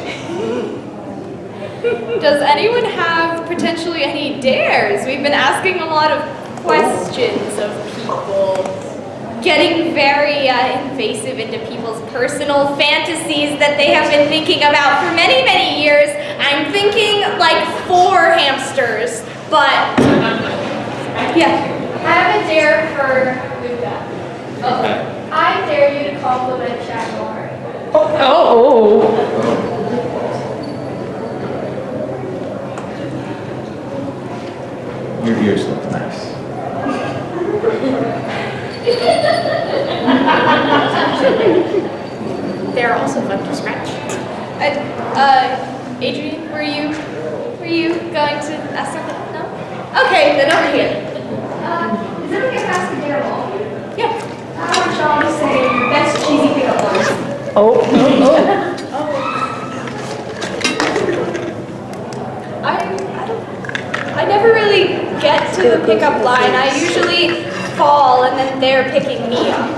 Speaker 3: does anyone have potentially any dares? We've been asking a lot of questions of people, getting very uh, invasive into people's personal fantasies that they have been thinking about for many, many years. I'm thinking like four hamsters, but yeah.
Speaker 15: I have a dare for Luca.
Speaker 11: Okay.
Speaker 15: I dare you to compliment Jack Moore.
Speaker 2: Oh.
Speaker 11: Your ears look nice.
Speaker 3: They're also fun to scratch. Uh, uh, Adrian, were you were you going to ask something? No? Okay, then over here.
Speaker 15: Uh, is it okay if I ask a dare of all of you?
Speaker 3: Yeah.
Speaker 15: I want y'all to say your best cheesy pickup lines.
Speaker 2: Oh.
Speaker 3: I, I don't, I never really get to the pickup line. I usually fall and then they're picking me up.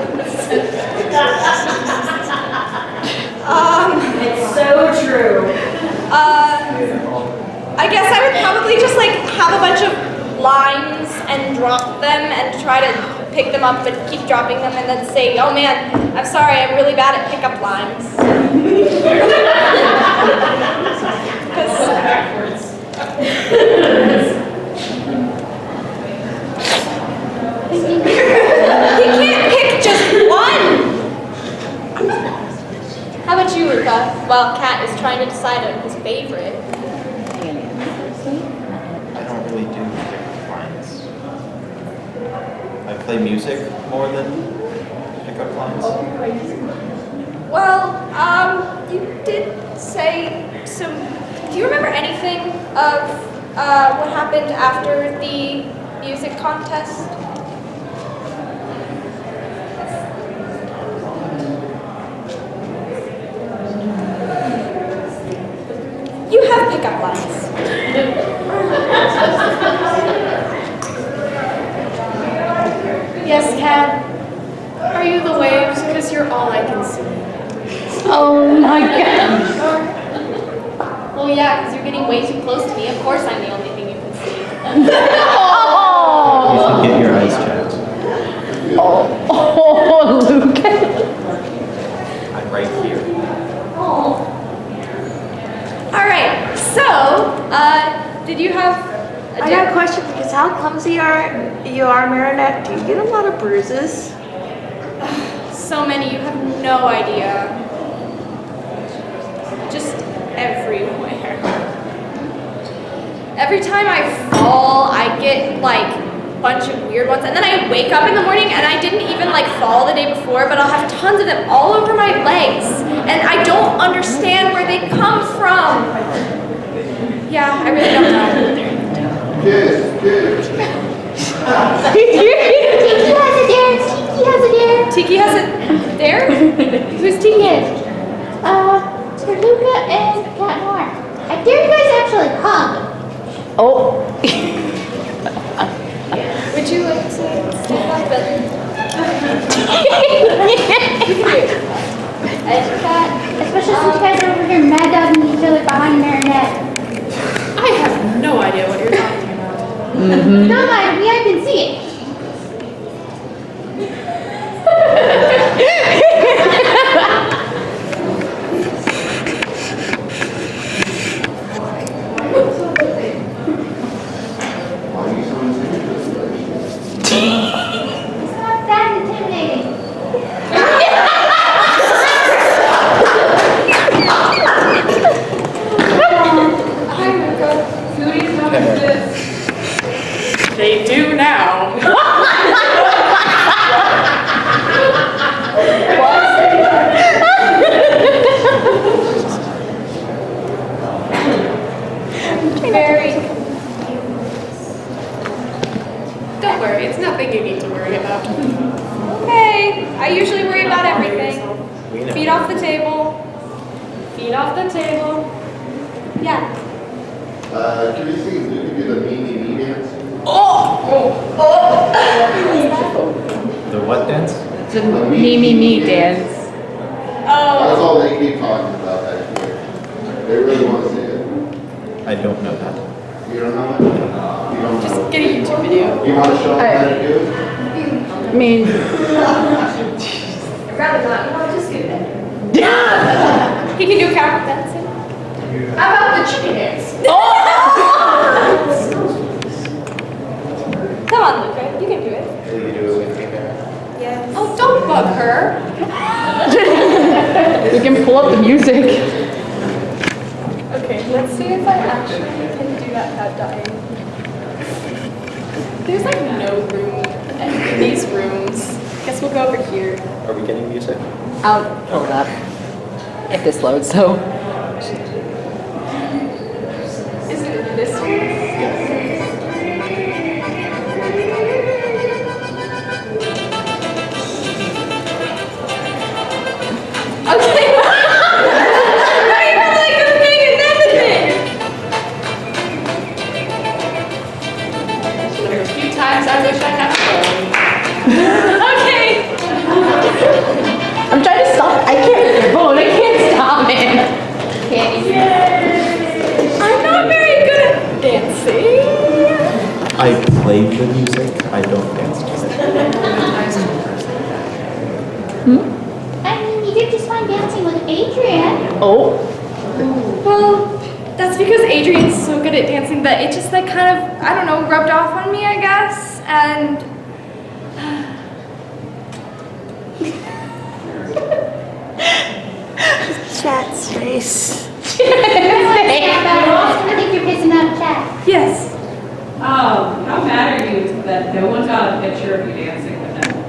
Speaker 3: um,
Speaker 15: It's so true.
Speaker 3: uh, I guess I would probably just like have a bunch of lines and drop them and try to pick them up but keep dropping them and then say, oh man, I'm sorry, I'm really bad at pickup lines. He can't pick just one! How about you, Luca? While Kat is trying to decide on his favorite.
Speaker 11: I don't really do pickup lines. play music more than pick up lines?
Speaker 3: Well, um, you did say some. Do you remember anything of uh, what happened after the music contest? You have pickup lines.
Speaker 15: Yes, Cat. Are you the waves? Because you're all I can see.
Speaker 2: Oh my god.
Speaker 3: Well, yeah, because you're getting way too close to me. Of course I'm the only thing you can see.
Speaker 11: You should get your eyes checked.
Speaker 2: Oh, oh Luke.
Speaker 11: I'm right here.
Speaker 3: All right, so, uh, did you have a
Speaker 5: I got a question because how clumsy are you are, Marinette? Do you get a lot of bruises?
Speaker 3: So many, you have no idea. Just everywhere. Every time I fall, I get like a bunch of weird ones, and then I wake up in the morning and I didn't even like fall the day before, but I'll have tons of them all over my legs, and I don't understand where they come from. Yeah, I really don't know.
Speaker 17: Kids, kids.
Speaker 16: Tiki has a dare. Tiki has a dare.
Speaker 3: Tiki has a dare? Who's Tiki?
Speaker 16: Uh, for Luca and Cat Noir. I dare you guys actually hug.
Speaker 2: Oh.
Speaker 3: Would you like to stand up and...
Speaker 16: And Cat, especially since you guys are over here mad dogging each other behind Marinette.
Speaker 15: I have no idea what you're talking about.
Speaker 2: Mm-hmm.
Speaker 16: Don't mind me, I can see it. It's not that intimidating.
Speaker 15: They do now.
Speaker 3: Very.
Speaker 15: Don't worry, it's nothing you need to worry about.
Speaker 3: Okay, I usually worry about everything. Feet off the table.
Speaker 15: Feet off the table.
Speaker 3: Yeah.
Speaker 17: Uh, can we see Luke do the me, me, me dance?
Speaker 2: Oh!
Speaker 3: Oh!
Speaker 11: The what dance?
Speaker 2: The me, me, me dance.
Speaker 17: That's all they keep talking about that here. They really want to see it.
Speaker 11: I don't know that.
Speaker 17: You don't know it? You don't
Speaker 15: Just
Speaker 17: know
Speaker 15: get a YouTube video.
Speaker 17: it? You want to show them how to do it?
Speaker 2: I mean,
Speaker 3: I'd rather not. You want to just do that. He can do counter dancing.
Speaker 15: How about the chicken dance?
Speaker 3: Come on, Luca. You can do it.
Speaker 17: Will you do it with me, Mary?
Speaker 3: Yes.
Speaker 15: Oh, don't bug her.
Speaker 2: we can pull up the music.
Speaker 3: Okay, let's see if I actually can do that without dying.
Speaker 15: There's like no room in these rooms. Guess we'll go over here.
Speaker 11: Are we getting music?
Speaker 2: I'll pull it up. If this loads, though.
Speaker 15: Is it this one?
Speaker 3: Okay. Not even like the thing and then the thing.
Speaker 15: There were a few times I wish I had a phone.
Speaker 3: Okay.
Speaker 2: I'm trying to stop. I can't with your phone. I can't stop it.
Speaker 16: Can't you?
Speaker 3: I'm not very good at dancing.
Speaker 11: I play the music. I don't dance to it.
Speaker 2: Hmm?
Speaker 16: I mean, you did just fine dancing with Adrian.
Speaker 2: Oh.
Speaker 3: Well, that's because Adrian's so good at dancing that it just like kind of, I don't know, rubbed off on me, I guess. And
Speaker 5: Chat's face.
Speaker 16: I think you're pissing out chat.
Speaker 3: yes.
Speaker 18: Um, how mad are you that no one got a picture of you dancing with him?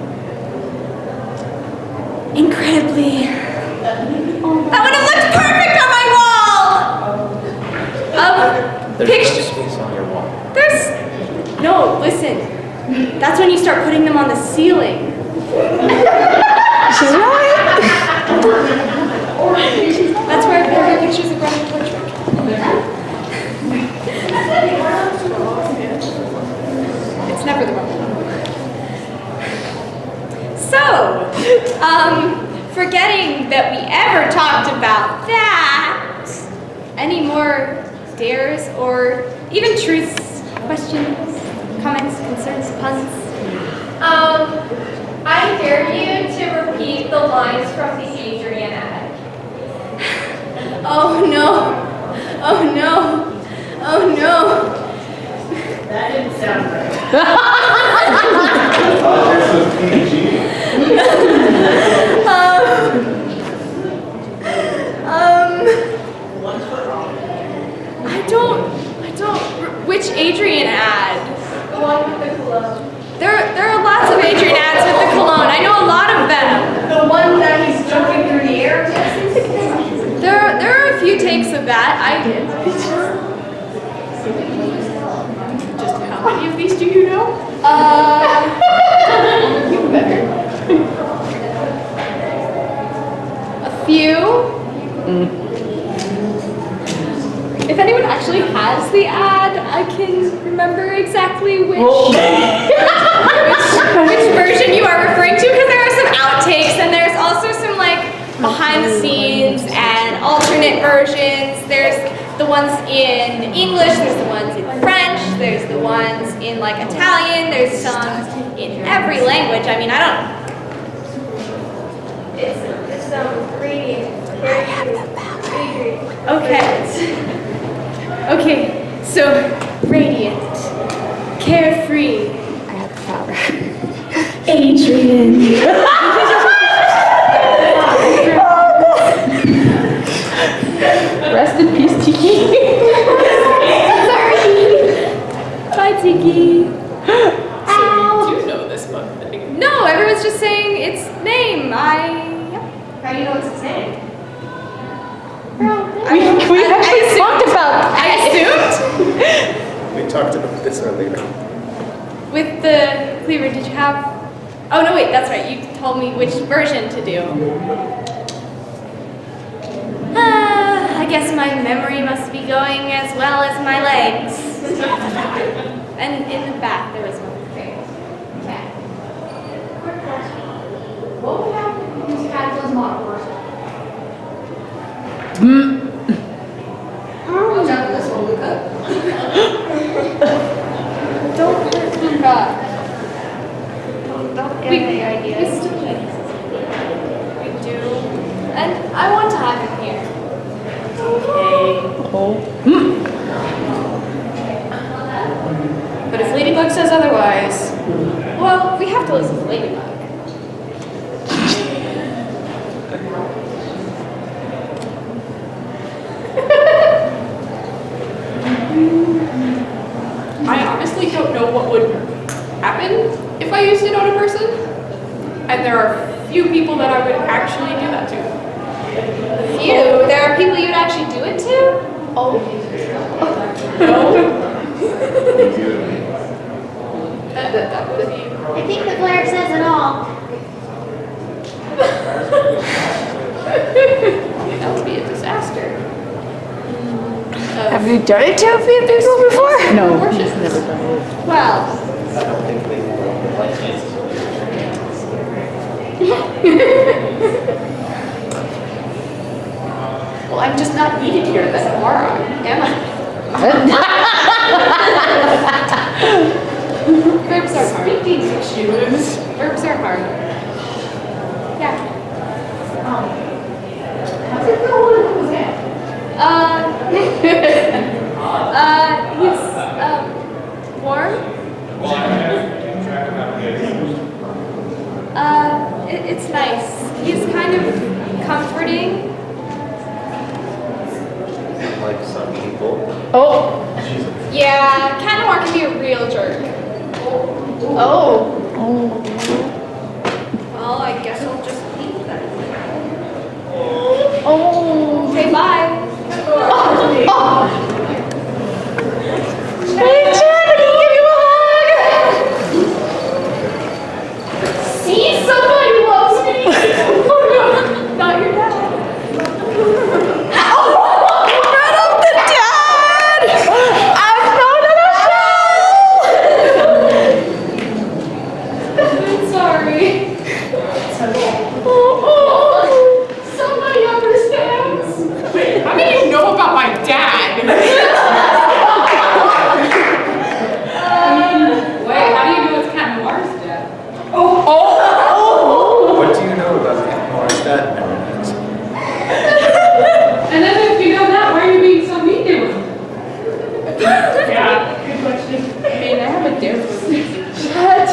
Speaker 3: Incredibly. That would have looked perfect on my wall! Um,
Speaker 19: There's
Speaker 3: picture.
Speaker 19: no space on your wall.
Speaker 3: There's. No, listen. That's when you start putting them on the ceiling. She's right. That's where I put my pictures of Brandon Torchwick. It's never the wrong one. So, um, forgetting that we ever talked about that, any more dares or even truths, questions, comments, concerns, puns?
Speaker 20: Um, I dare you to repeat the lines from the Adrian ad.
Speaker 3: Oh no, oh no, oh no.
Speaker 18: That didn't sound right.
Speaker 3: um, um, I don't, I don't, which Adrian ad?
Speaker 20: The one with the cologne.
Speaker 3: There, there are lots of Adrian ads with the cologne. I know a lot of them.
Speaker 20: The one that he's jumping through the air?
Speaker 3: There, are, there are a few takes of that. I did.
Speaker 18: Just how many of these do you know?
Speaker 3: Uh, you better. A few.
Speaker 2: Mm.
Speaker 3: If anyone actually has the ad, I can remember exactly which,
Speaker 2: Oh.
Speaker 3: which, which version you are referring to, because there are some outtakes and there's also some like behind the scenes and alternate versions. There's the ones in English, there's the ones in French, there's the ones in like Italian, there's songs in every language. I mean, I don't.
Speaker 20: It's, it's um, radiant. I have the power.
Speaker 3: Okay. Okay, so radiant, carefree. I have the power. Adrian. Rest in peace, Tiki. Sorry. Bye, Tiki.
Speaker 18: So you do know this one thing?
Speaker 3: No, everyone's just saying its name. I.
Speaker 20: How do you know it's his name?
Speaker 2: We, we actually talked about
Speaker 3: I assumed?
Speaker 19: We talked about this earlier.
Speaker 3: With the cleaver, did you have... Oh, no, wait, that's right. You told me which version to do. Uh, I guess my memory must be going as well as my legs. And in the back, there was one.
Speaker 20: Okay. Quick question. What would happen if you had those model versions? Watch out for this one, Luca.
Speaker 3: Don't hurt Luca.
Speaker 20: Don't, don't get
Speaker 3: We,
Speaker 20: any
Speaker 3: we
Speaker 20: ideas.
Speaker 3: still we do. And I want to have him here. Okay.
Speaker 2: Oh.
Speaker 3: But if Ladybug says otherwise, well, we have to listen to Ladybug.
Speaker 18: I honestly don't know what would happen if I used it on a person. And there are few people that I would actually do that to.
Speaker 3: Few? There are people you'd actually do it to?
Speaker 18: Oh. No. that, that, that would be...
Speaker 16: I think the glare says it all.
Speaker 18: That would be a disaster.
Speaker 2: Have you done it to a few people before? No, she's never done it.
Speaker 3: Well.
Speaker 19: I don't think they like it.
Speaker 3: Well, I'm just not needed here this tomorrow, am I? Verbs are hard. Verbs are hard. Yeah.
Speaker 20: Um, how's it going? Who was that?
Speaker 3: Uh, uh, he's, um, warm. Uh, it, it's nice. He's kind of comforting.
Speaker 19: Like some people.
Speaker 2: Oh.
Speaker 3: Yeah, Cat Noir can be a
Speaker 18: dare for Chat.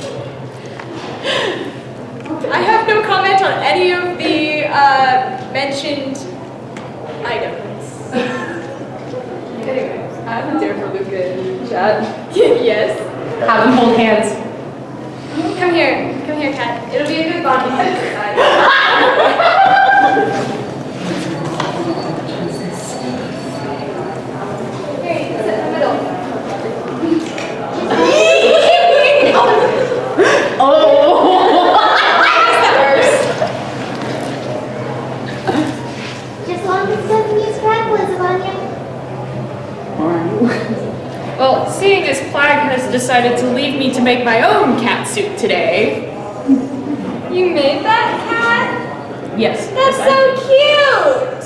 Speaker 18: I have no comment on any of the uh, mentioned items. Anyways, I have a dare for Luca in chat. Yes. Have them hold hands.
Speaker 3: Come here. Come here, Kat. It'll be a good bonding exercise. Here, you can sit in the middle.
Speaker 2: Oh!
Speaker 16: Just long as it doesn't use crackles, Vanya.
Speaker 18: Well, seeing as Plague has decided to leave me to make my own cat suit today.
Speaker 3: You made that cat?
Speaker 18: Yes.
Speaker 3: That's
Speaker 18: yes,
Speaker 3: so cute!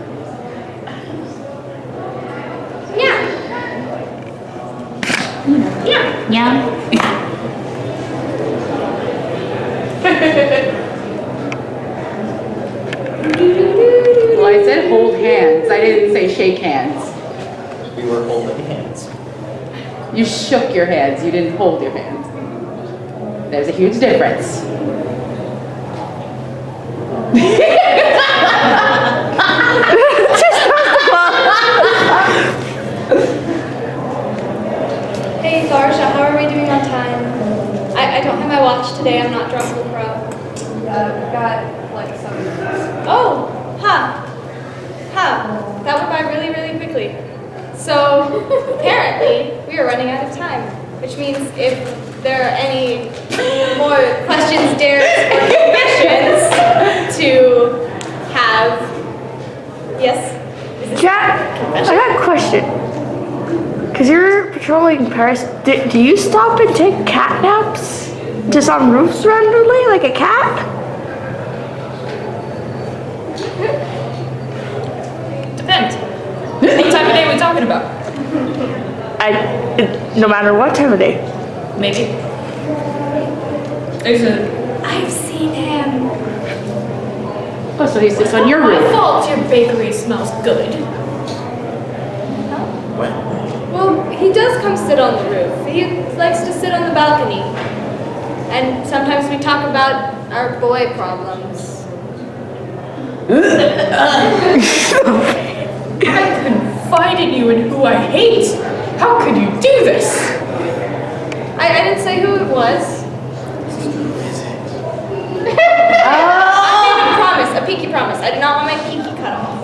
Speaker 3: Yeah.
Speaker 18: Yeah.
Speaker 2: Yeah. Well, I said hold hands. I didn't say shake hands.
Speaker 19: We were holding hands.
Speaker 2: You shook your hands. You didn't hold your hands. There's a huge difference.
Speaker 3: Hey, Tharsha, how are we doing on time? I, I don't have my watch today. I'm not drunk with Pro.
Speaker 20: Uh, we've got like some minutes.
Speaker 3: Oh, huh. Huh. That went by really, really quickly. So, apparently, we are running out of time. Which means if there are any more questions, dares, or confessions to have. Yes?
Speaker 5: Chat, I got a question. Because you're patrolling Paris, do, do you stop and take cat naps? Just on roofs randomly, like a cat?
Speaker 18: Depends. What time of day are we talking about?
Speaker 5: I, it, no matter what time of day.
Speaker 18: Maybe. There's a...
Speaker 3: I've seen him.
Speaker 2: Oh, so he sits on your
Speaker 18: My
Speaker 2: roof.
Speaker 18: fault your bakery smells good.
Speaker 3: Well, he does come sit on the roof. He likes to sit on the balcony. And sometimes we talk about our boy problems.
Speaker 18: I confide in you in who I hate. How could you do this?
Speaker 3: I, I didn't say who it was. I made a promise, a pinky promise. I did not want my pinky cut off.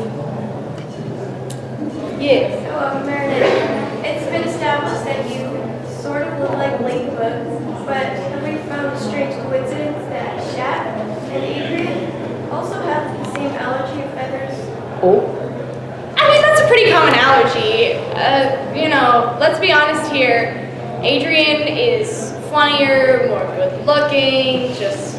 Speaker 3: Yes.
Speaker 20: So, um, Meredith, it's been established that you sort of look like Ladybug, but have we found a strange coincidence that Shat and Adrian also have the same allergy of feathers?
Speaker 2: Oh.
Speaker 3: I mean, that's a pretty common allergy. Uh, you know, let's be honest here. Adrian is funnier, more good looking, just...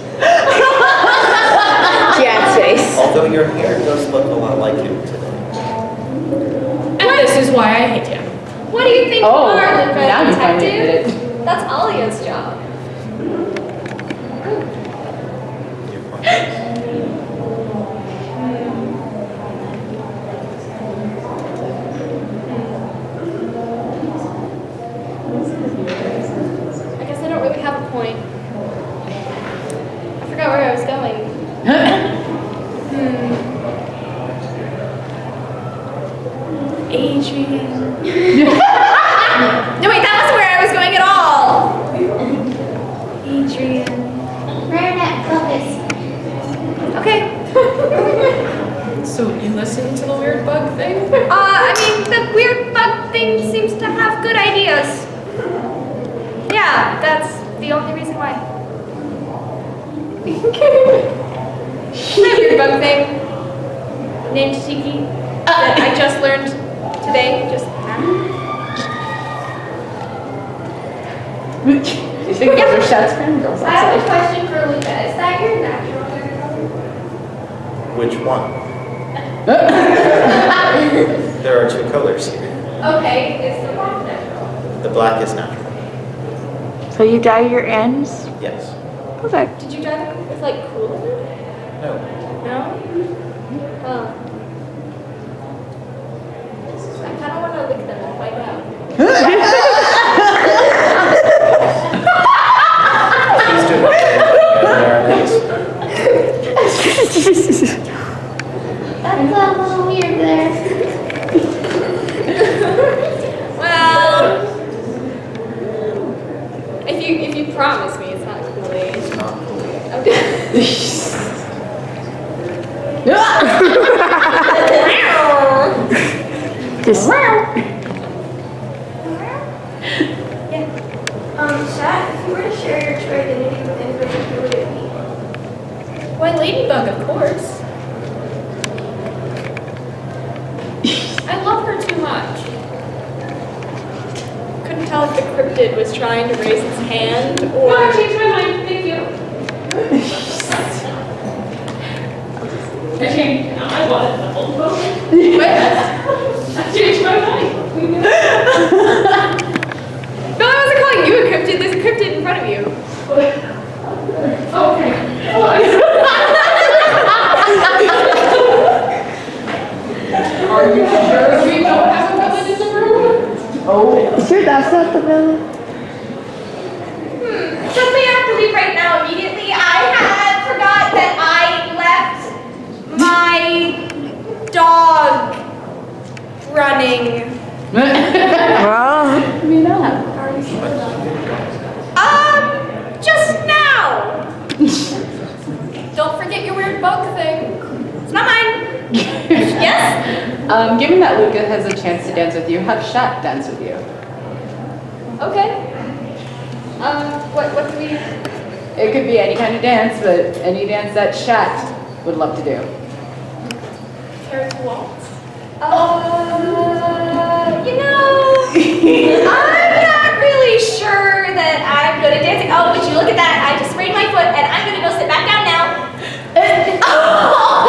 Speaker 5: Cat's face.
Speaker 19: Although your hair does look a lot like him today.
Speaker 18: And this is why I hate him.
Speaker 3: What do you think
Speaker 2: Oh,
Speaker 3: you are, the
Speaker 2: now you finally
Speaker 3: detective?
Speaker 2: did it.
Speaker 3: That's Alia's job. I guess I don't really have a point. I forgot where I was going. hmm. Adrian. No, wait, that wasn't where I was going at all. Adrian.
Speaker 16: Rare net focus.
Speaker 3: Okay.
Speaker 18: So you listen to the weird bug thing?
Speaker 3: Uh, I mean, the weird bug thing seems to have good ideas. Yeah, that's the only reason why. My weird bug thing, named Tiki, that I just learned today, just now.
Speaker 2: You think those are Shat's fangirls?
Speaker 20: I have a question for Luca. Is that your natural hair color?
Speaker 19: Which one? There are two colors here.
Speaker 20: Okay, is the black natural?
Speaker 19: The black is natural.
Speaker 5: So you dye your ends?
Speaker 19: Yes.
Speaker 5: Okay.
Speaker 3: Did you dye them with like cooler?
Speaker 19: No.
Speaker 3: No? Oh. I kind of want to lick them and find out.
Speaker 18: you if you promise me it's not Kool-Aid.
Speaker 19: It's not Kool-Aid.
Speaker 18: Okay.
Speaker 2: Just
Speaker 20: Um, Shat, if you were to share your true identity with anybody, who would it be?
Speaker 18: Why, Ladybug, of course. I love her too much. Couldn't tell if the cryptid was trying to raise its hand or.
Speaker 15: No, I changed my mind. Thank you. I changed. I wanted the old boat.
Speaker 18: What?
Speaker 15: I changed my mind.
Speaker 18: No, I wasn't calling you a cryptid. There's a cryptid in front of you.
Speaker 15: Okay.
Speaker 18: Are you sure we don't have a villain in the room?
Speaker 2: Oh, sure, that's not the villain.
Speaker 3: Hmm. Since we have to leave right now immediately, I had forgot that I left my dog running.
Speaker 2: Well, you know.
Speaker 3: Um, just now.
Speaker 18: Don't forget your weird bug thing.
Speaker 3: It's not mine. Yes?
Speaker 2: Um, given that Luca has a chance to dance with you, have Shat dance with you.
Speaker 18: Okay. Um, what what do we?
Speaker 2: It could be any kind of dance, but any dance that Shat would love to do.
Speaker 18: There's waltz.
Speaker 3: Uh, you know, I'm not really sure that I'm good at dancing. Oh, would you look at that? I just sprained my foot and I'm gonna go sit back down now. Oh!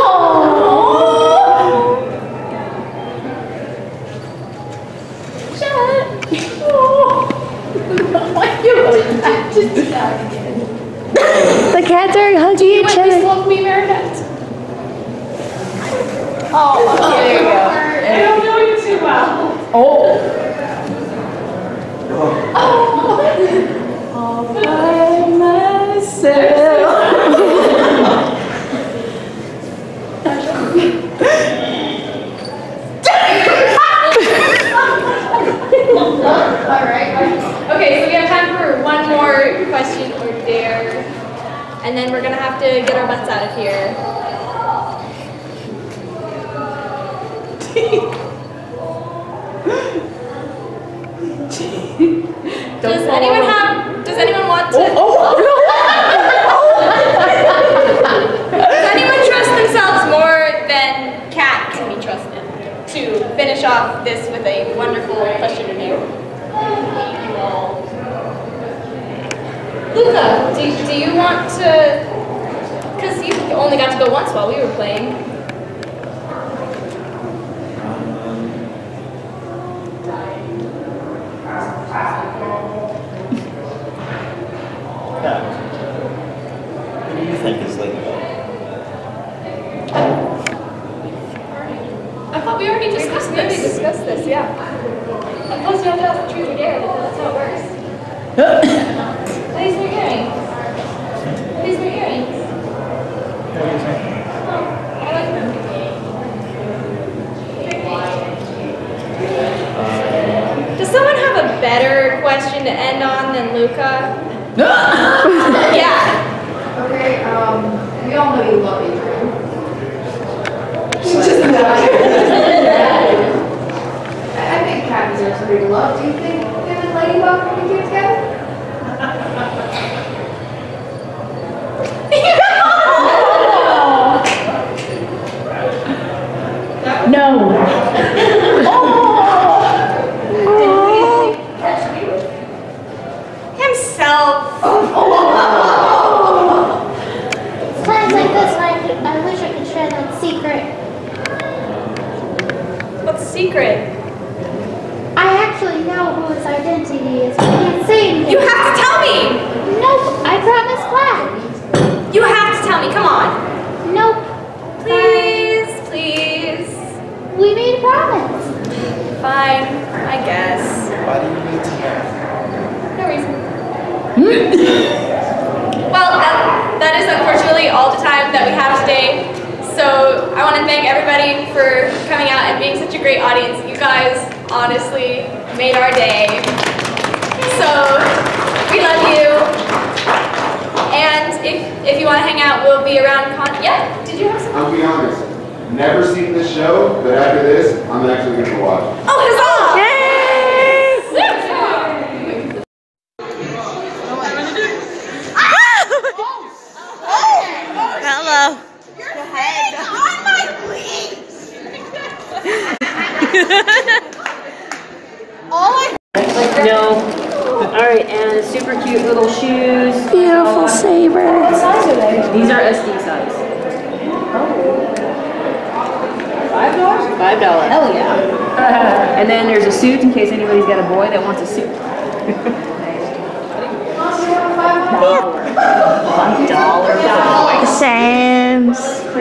Speaker 3: Shut. Oh. Why you just again?
Speaker 16: The cats are hugging
Speaker 18: You
Speaker 16: each
Speaker 18: went
Speaker 16: other.
Speaker 18: this love me, Meredith.
Speaker 2: Oh, there you go.
Speaker 15: I don't know you too well.
Speaker 2: Oh. All by myself.
Speaker 18: Alright. Okay, so we have time for one more question or dare. And then we're gonna have to get our butts out of here. Does anyone have, does anyone want to?
Speaker 2: Oh, oh,
Speaker 18: Does anyone trust themselves more than Kat can be trusted to finish off this with a wonderful question or dare? Luca, do, do you want to, because you only got to go once while we were playing.
Speaker 19: Yeah. Who do you think is Ladybug?
Speaker 18: I thought we already discussed this. We already discussed this, yeah. And plus you have to ask the truth or dare, because that's how it works. These are earrings. These are earrings.
Speaker 19: What do you think?
Speaker 18: Oh, I like them. Does someone have a better question to end on than Luca? Yeah.
Speaker 1: Okay, um, we all know you love Adrian. I think Kat deserves to be loved. Do you think him and Ladybug can be together?
Speaker 2: No.
Speaker 3: Himself.
Speaker 16: Times like this, I, could, I wish I could share that secret.
Speaker 18: What's the secret?
Speaker 16: I actually know who his identity is. I can't say anything.
Speaker 3: You have to tell me.
Speaker 16: Nope, I promised class.
Speaker 3: You have to tell me. Come on.
Speaker 16: Nope.
Speaker 3: Please, please.
Speaker 16: We made a promise.
Speaker 3: Fine, I guess.
Speaker 19: Why do you need to know?
Speaker 18: No reason.
Speaker 3: Well, that, that is unfortunately all the time that we have today. So I want to thank everybody for coming out and being such a great audience. You guys honestly made our day. So we love you. be around Con. Yeah, did you have something?
Speaker 17: I'll be honest. Never seen this show, but after this, I'm actually going to watch it.
Speaker 3: Oh, huzzah! Yay!
Speaker 5: Hello.
Speaker 3: Your head on my leaves. Oh my.
Speaker 21: No. Alright, and super cute little shoes.
Speaker 16: Beautiful saber.
Speaker 21: What size are they? These are S D size. Five dollars? Five dollars. Hell yeah. And then there's a suit in case anybody's got a boy that wants a suit. One dollar.
Speaker 16: Sam's.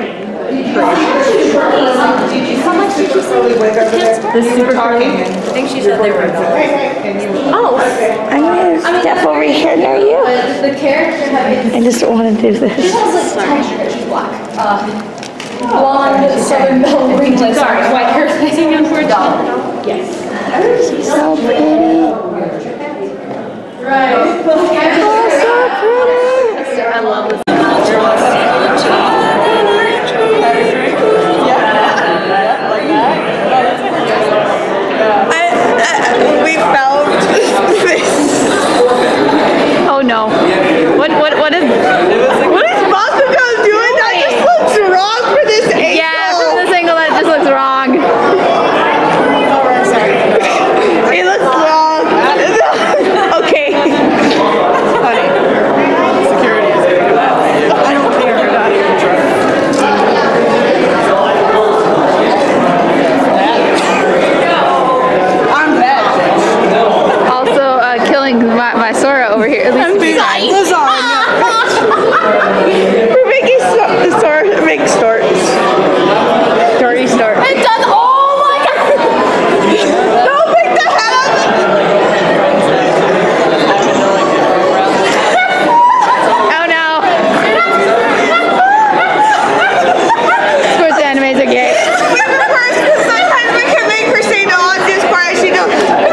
Speaker 3: How much did you say?
Speaker 21: The super talking. I think she said they were a dollar.
Speaker 16: Oh, I'm gonna step over here near you.
Speaker 1: The character had
Speaker 16: I just want to do this.
Speaker 1: She has like texture. She's black. Uh, blonde, southern belle, green.
Speaker 21: Sorry, white hair facing in for a dollar. Yes.
Speaker 16: She's so pretty.
Speaker 1: Right.
Speaker 16: Oh, so pretty.
Speaker 21: I love this.
Speaker 5: We found this.
Speaker 2: Oh no. What what what is
Speaker 5: What is Masuko doing? That just looks wrong for this angle.
Speaker 2: Yeah, from this angle that just looks wrong.
Speaker 5: It looks wrong. Okay. Funny. Security is gonna do that. I don't care. I'm not even trying. I'm bad.
Speaker 2: Also uh, killing my, my Sora over here. At least
Speaker 5: Lasagna. We're making so- Sora make starts.
Speaker 2: Story start.
Speaker 3: It does. Oh my god.
Speaker 5: Don't pick the head up.
Speaker 2: Oh no. Sports animes are gay.
Speaker 5: We reverse because sometimes we can make her say no on this part and she goes.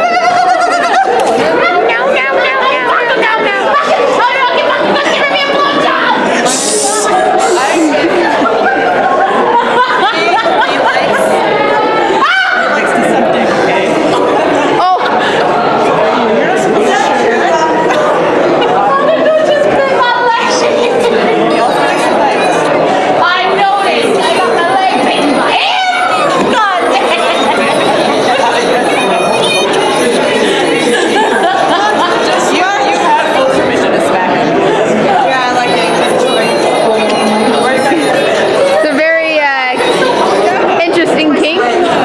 Speaker 2: It's a very uh, interesting kink.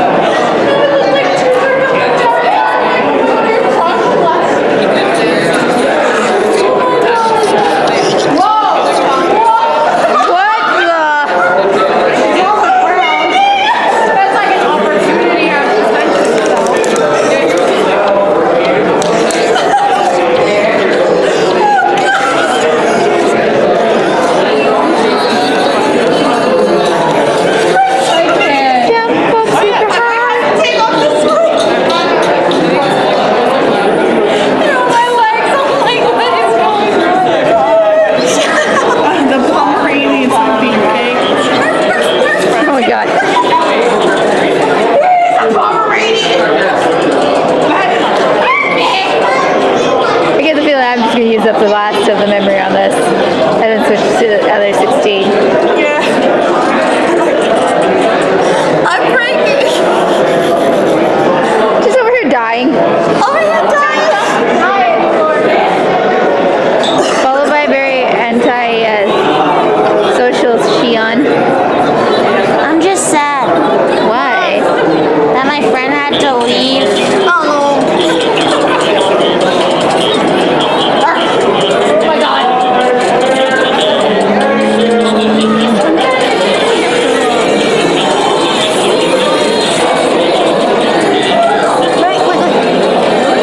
Speaker 2: Oh my god. I get the feeling I'm just going to use up the last of the memory on this and then switch to the other sixteen.
Speaker 5: Yeah. I'm breaking.
Speaker 2: Just over here dying.
Speaker 5: Oh, you're dying.
Speaker 2: Followed by a very anti-social Xion.
Speaker 16: I'm just sad
Speaker 2: Why?
Speaker 16: that my friend had to leave.
Speaker 5: Oh.
Speaker 3: Oh my god.
Speaker 16: Wait, wait, wait.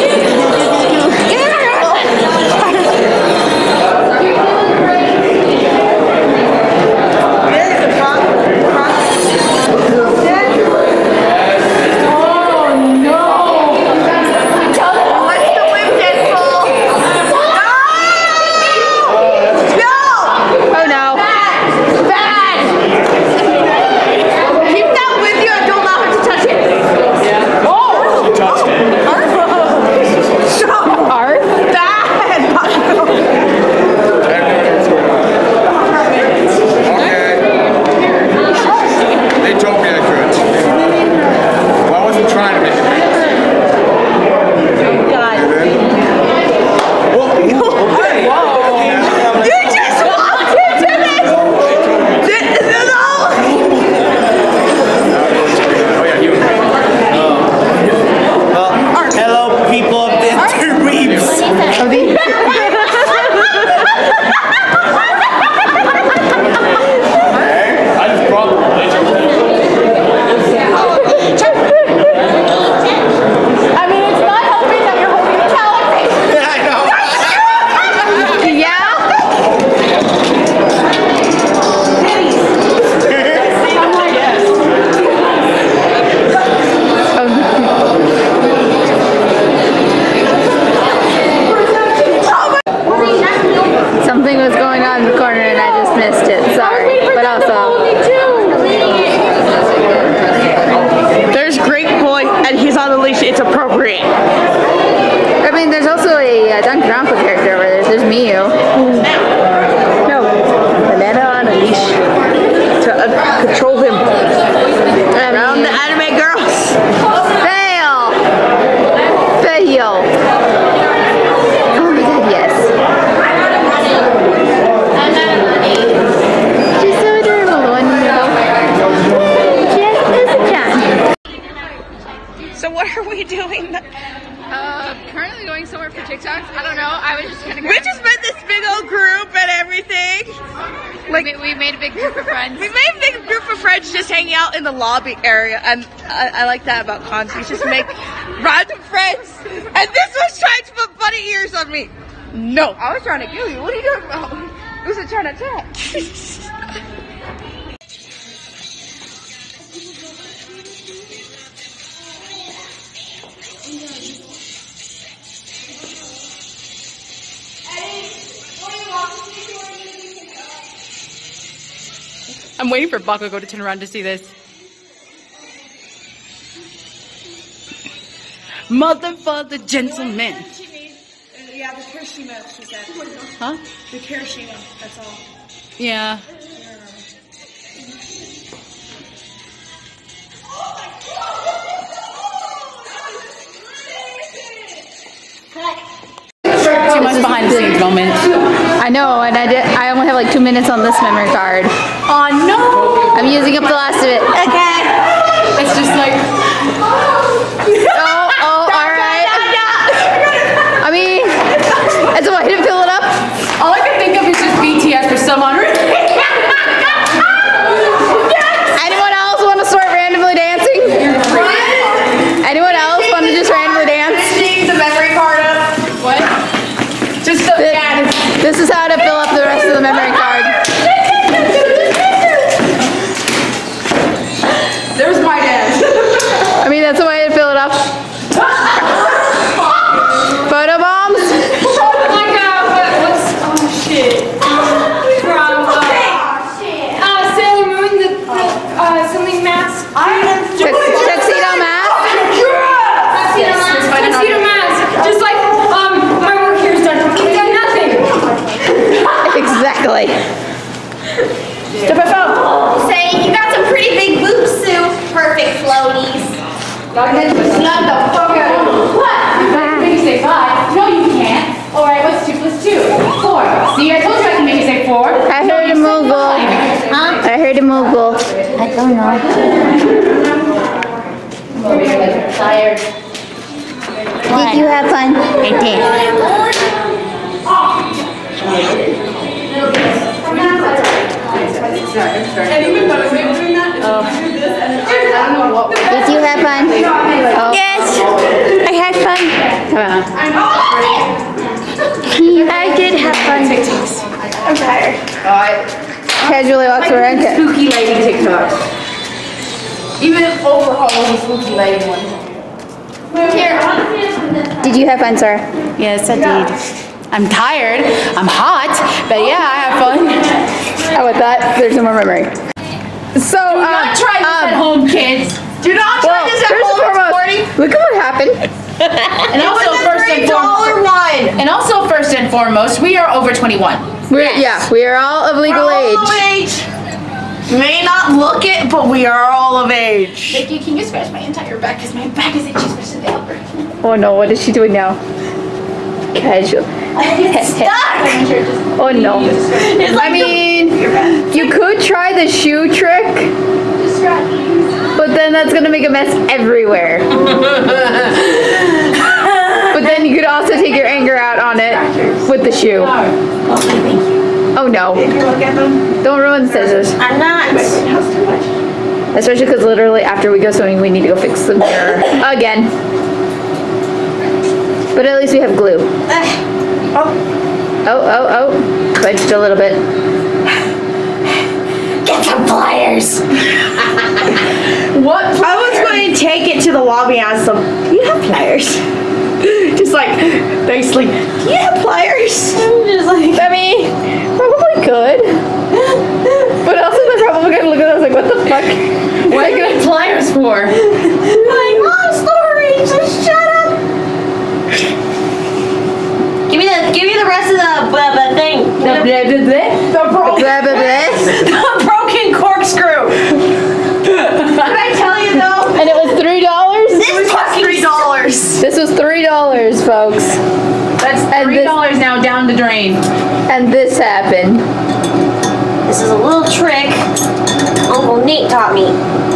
Speaker 2: Drunko character over there. There's Miyu.
Speaker 5: No. Banana on a leash. To uh, control him. Around the anime girls.
Speaker 2: Fail! Fail! Oh my god, yes. She's so adorable, the one in the middle. Yes, there's a John.
Speaker 5: So what are we doing?
Speaker 2: Uh, currently going somewhere for TikToks. I don't know. I was just gonna go.
Speaker 5: We just met this big old group and everything. Like
Speaker 2: we, we made a big group of friends.
Speaker 5: We made a big group of friends just hanging out in the lobby area, and I, I like that about cons. You just make random friends. And this was trying to put bunny ears on me. No, I was trying to kill you. What are you doing about? Who's it trying to attack?
Speaker 2: I'm waiting for Bakugo to turn around to see this. Mother, father, gentleman.
Speaker 15: Yeah, the Kirishima, she said.
Speaker 2: Huh?
Speaker 15: The Kirishima, that's all.
Speaker 2: Yeah. Too much behind the scenes moment. I know, and I did. I only have like two minutes on this memory card.
Speaker 5: Oh no!
Speaker 2: I'm using up the last of it.
Speaker 5: Okay.
Speaker 2: It's just like. Oh, oh, all right. I mean, it's a way to fill it up. All I can think of is just B T S for someone. Anyone else want to start randomly dancing? Anyone else want to just randomly dance?
Speaker 5: The memory card up.
Speaker 2: What? Just so
Speaker 5: This,
Speaker 2: this is how to fill up the rest of the memory card.
Speaker 5: There's my dance.
Speaker 2: I mean, that's the way to fill it up. Photo bombs?
Speaker 3: Oh my god, what, what's, oh shit. From, uh, uh, Sailor Moon, the, the uh, something mask. I am
Speaker 2: Tuxedo mask?
Speaker 3: Tuxedo mask. Tuxedo mask. Just like, um, my work here is done. We've done nothing.
Speaker 2: Exactly.
Speaker 5: Step my phone.
Speaker 3: Say, you got some pretty big boobs, Sue. Perfect floaties.
Speaker 2: Not the fuck out. What? Make you say five. No, you can't. All right, what's two plus two? Four. See, I told you I can make you say four.
Speaker 16: I heard a moogle. Huh? I heard a moogle. I don't know.
Speaker 2: Tired.
Speaker 16: Did you have fun? I did. Did you have fun? Oh. Yes, I had fun. I did have fun.
Speaker 5: I'm tired.
Speaker 2: Alright. Casually walks around.
Speaker 5: Spooky lady TikToks. Even overhaul the spooky lady one.
Speaker 3: Here.
Speaker 16: Did you have fun, sir?
Speaker 2: Yes, I did. I'm tired. I'm hot. But yeah, I have fun.
Speaker 16: How about that? There's no more memory.
Speaker 2: So, do not um, try this um, at home, kids.
Speaker 5: Do not try
Speaker 16: well,
Speaker 5: this at
Speaker 16: first
Speaker 5: home.
Speaker 16: and foremost, look at what happened.
Speaker 2: And also, first and foremost,
Speaker 5: one.
Speaker 2: and also, first and foremost, we are over twenty-one.
Speaker 16: We're, yes. Yeah, we are all of legal
Speaker 5: We're all
Speaker 16: age.
Speaker 5: of age. May not look it, but we are all of age.
Speaker 2: Nikki, can you scratch my entire back? Because my back is itchy, especially the upper.
Speaker 16: Oh no, what is she doing now? Casual.
Speaker 5: Stuck.
Speaker 16: Oh no.
Speaker 5: It's like
Speaker 16: I mean, you could try the shoe trick, but then that's gonna make a mess everywhere. But then you could also take your anger out on it with the shoe. Oh no. Don't ruin the scissors.
Speaker 5: I'm not.
Speaker 16: Especially because literally after we go swimming, we need to go fix the mirror again. But at least we have glue.
Speaker 5: Oh.
Speaker 16: Oh, oh, oh. Fudged a little bit.
Speaker 5: Get some pliers. What? I was going to take it to the lobby and ask them, do you have pliers? Just like, basically, do you have pliers? I'm just like,
Speaker 16: I mean, probably could. But also they're probably going to look at us like, what the fuck?
Speaker 2: What are you going to pliers for?
Speaker 5: like, long story, just shut up.
Speaker 3: Give me the
Speaker 2: The blah blah blah.
Speaker 5: The broken,
Speaker 2: blah blah blah.
Speaker 5: the broken corkscrew. Did I tell you though?
Speaker 2: And it was three dollars.
Speaker 5: This was three dollars.
Speaker 2: This was three dollars, folks.
Speaker 5: That's three dollars now down the drain.
Speaker 2: And this happened.
Speaker 4: This is a little trick Uncle Nate taught me.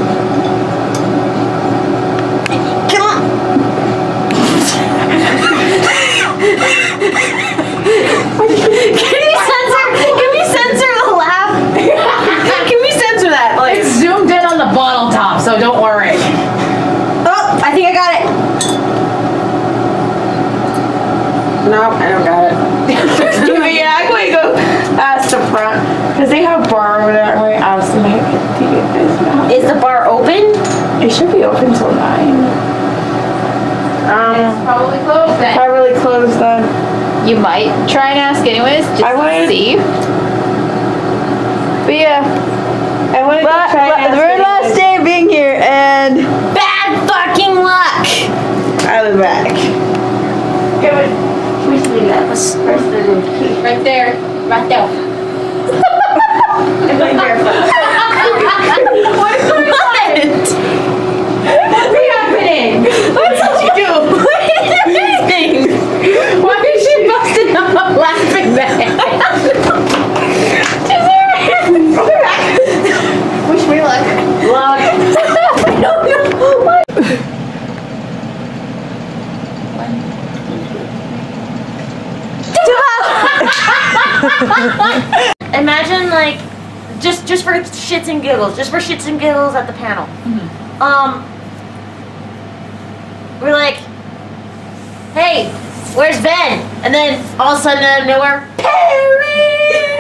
Speaker 4: Come on. Can we censor? Can we censor the laugh? Can we censor that? Like,
Speaker 5: It's zoomed in on the bottle top, so don't worry.
Speaker 4: oh, I think I got it. No, I don't got it.
Speaker 5: Yeah, I'm going to go ask the front because they have bar over there. I'm going to ask them to get this now.
Speaker 4: Is the bar open?
Speaker 5: It should be open till nine. Um,
Speaker 2: It's probably closed then.
Speaker 5: probably closed then.
Speaker 2: You might try and ask anyways, just
Speaker 5: I
Speaker 2: to
Speaker 5: would.
Speaker 2: see.
Speaker 5: But yeah, I wanted to try and ask
Speaker 2: the very last
Speaker 5: anyways.
Speaker 2: day of being here, and
Speaker 4: Bad fucking luck.
Speaker 5: I was back.
Speaker 4: Okay, wait. Which way that was? Where's the key?
Speaker 2: right there, right there.
Speaker 4: I'm going barefoot.
Speaker 5: What? What's happening? What did you do? What is happening? Why is she busting up laughing back?
Speaker 4: Wish me luck. Luck. I don't know. What? Imagine like just just for shits and giggles, just for shits and giggles at the panel.
Speaker 2: Mm-hmm.
Speaker 4: Um, we're like, hey, where's Ben? And then all of a sudden out of nowhere, Perry.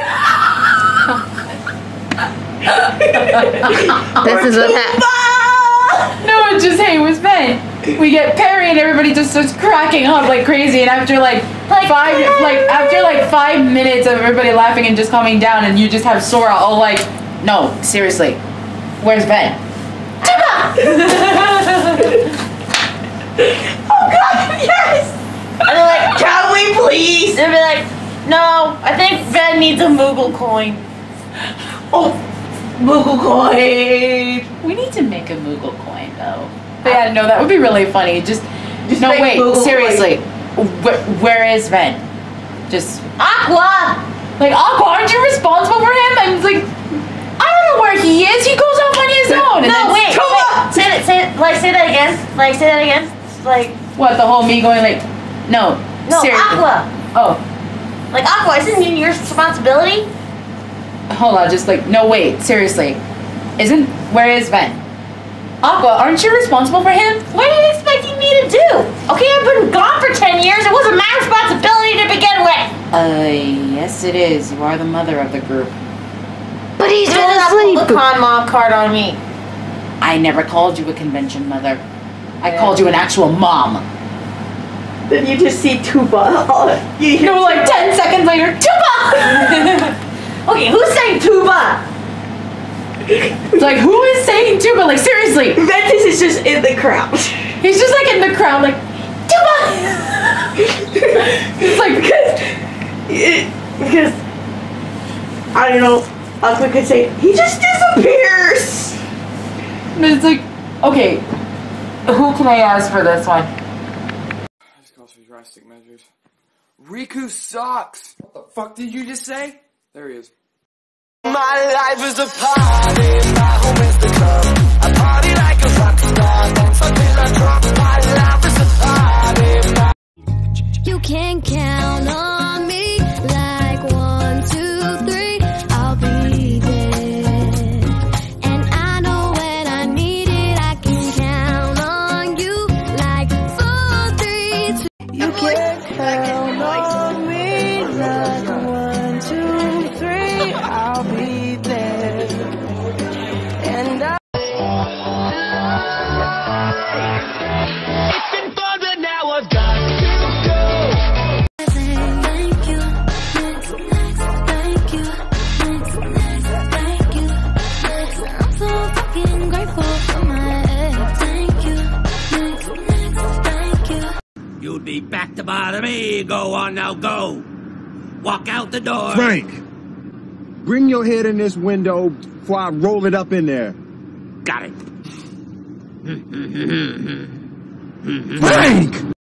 Speaker 2: This is what happened.
Speaker 5: No, it's just hey, it was Ben. We get Perry and everybody just starts cracking up like crazy, and after like
Speaker 4: Like,
Speaker 5: five like after like five minutes of everybody laughing and just calming down, and you just have Sora all like, no, seriously, where's Ben?
Speaker 4: Oh God, yes! And they're like, can we please? And they'll be like, no, I think Ben needs a Moogle coin. Oh, Moogle coin.
Speaker 5: We need to make a Moogle coin though. But yeah, no, that would be really funny. Just,
Speaker 4: Just
Speaker 5: no,
Speaker 4: make
Speaker 5: wait,
Speaker 4: Moogle
Speaker 5: seriously, where, where is Ben? Just
Speaker 4: Aqua.
Speaker 5: like Aqua, aren't you responsible for him? I'm like, I don't know where he is. He goes off on his own. And
Speaker 4: No,
Speaker 5: then
Speaker 4: wait, wait. Say that. Say it. Like, say that again. Like, say that again. Like,
Speaker 5: what? The whole me going like, no,
Speaker 4: no,
Speaker 5: seriously.
Speaker 4: Aqua.
Speaker 5: Oh,
Speaker 4: Like, Aqua, isn't it your responsibility?
Speaker 5: hold on, just like, no, wait, seriously, isn't where is Ben? Aqua, aren't you responsible for him?
Speaker 4: What are you expecting me to do? Okay, I've been gone for ten years. It wasn't my responsibility to begin with.
Speaker 5: Uh, yes, it is. You are the mother of the group.
Speaker 4: But he's been asleep. The con mom card on me.
Speaker 5: I never called you a convention mother. I called you an actual mom.
Speaker 4: Then you just see Tuba. You
Speaker 5: No, like ten seconds later, Tuba!
Speaker 4: Okay, who's saying Tuba?
Speaker 5: It's like, who is saying Tuba? Like, seriously.
Speaker 4: Ventus is just in the crowd.
Speaker 5: He's just like in the crowd, like, Tuba! It's like,
Speaker 4: because, it, because, I don't know, Aqua could say, he just disappears.
Speaker 5: but it's like, okay, who can I ask for this one?
Speaker 22: This calls for drastic measures. Riku sucks! What the fuck did you just say? There he is.
Speaker 13: My life is a party, my home is the club. I party like a rock star, dance until I drop. My life is a party. My
Speaker 23: You can count on me like one, two, three. I'll be there. And I know when I need it, I can count on you like four, three, two.
Speaker 13: You can count on me like one, two, three. I'll be there. And I it's been fun, but now I've got to go.
Speaker 23: Thank you. Next, next, thank you. Next, next, thank you. Next, I'm so fucking grateful for my ex. Thank you. Next, next, thank you.
Speaker 24: You'd be back to bother me. Go on now, go.
Speaker 6: walk out the door.
Speaker 12: Frank! Bring your head in this window before I roll it up in there.
Speaker 6: Got it.
Speaker 12: Frank!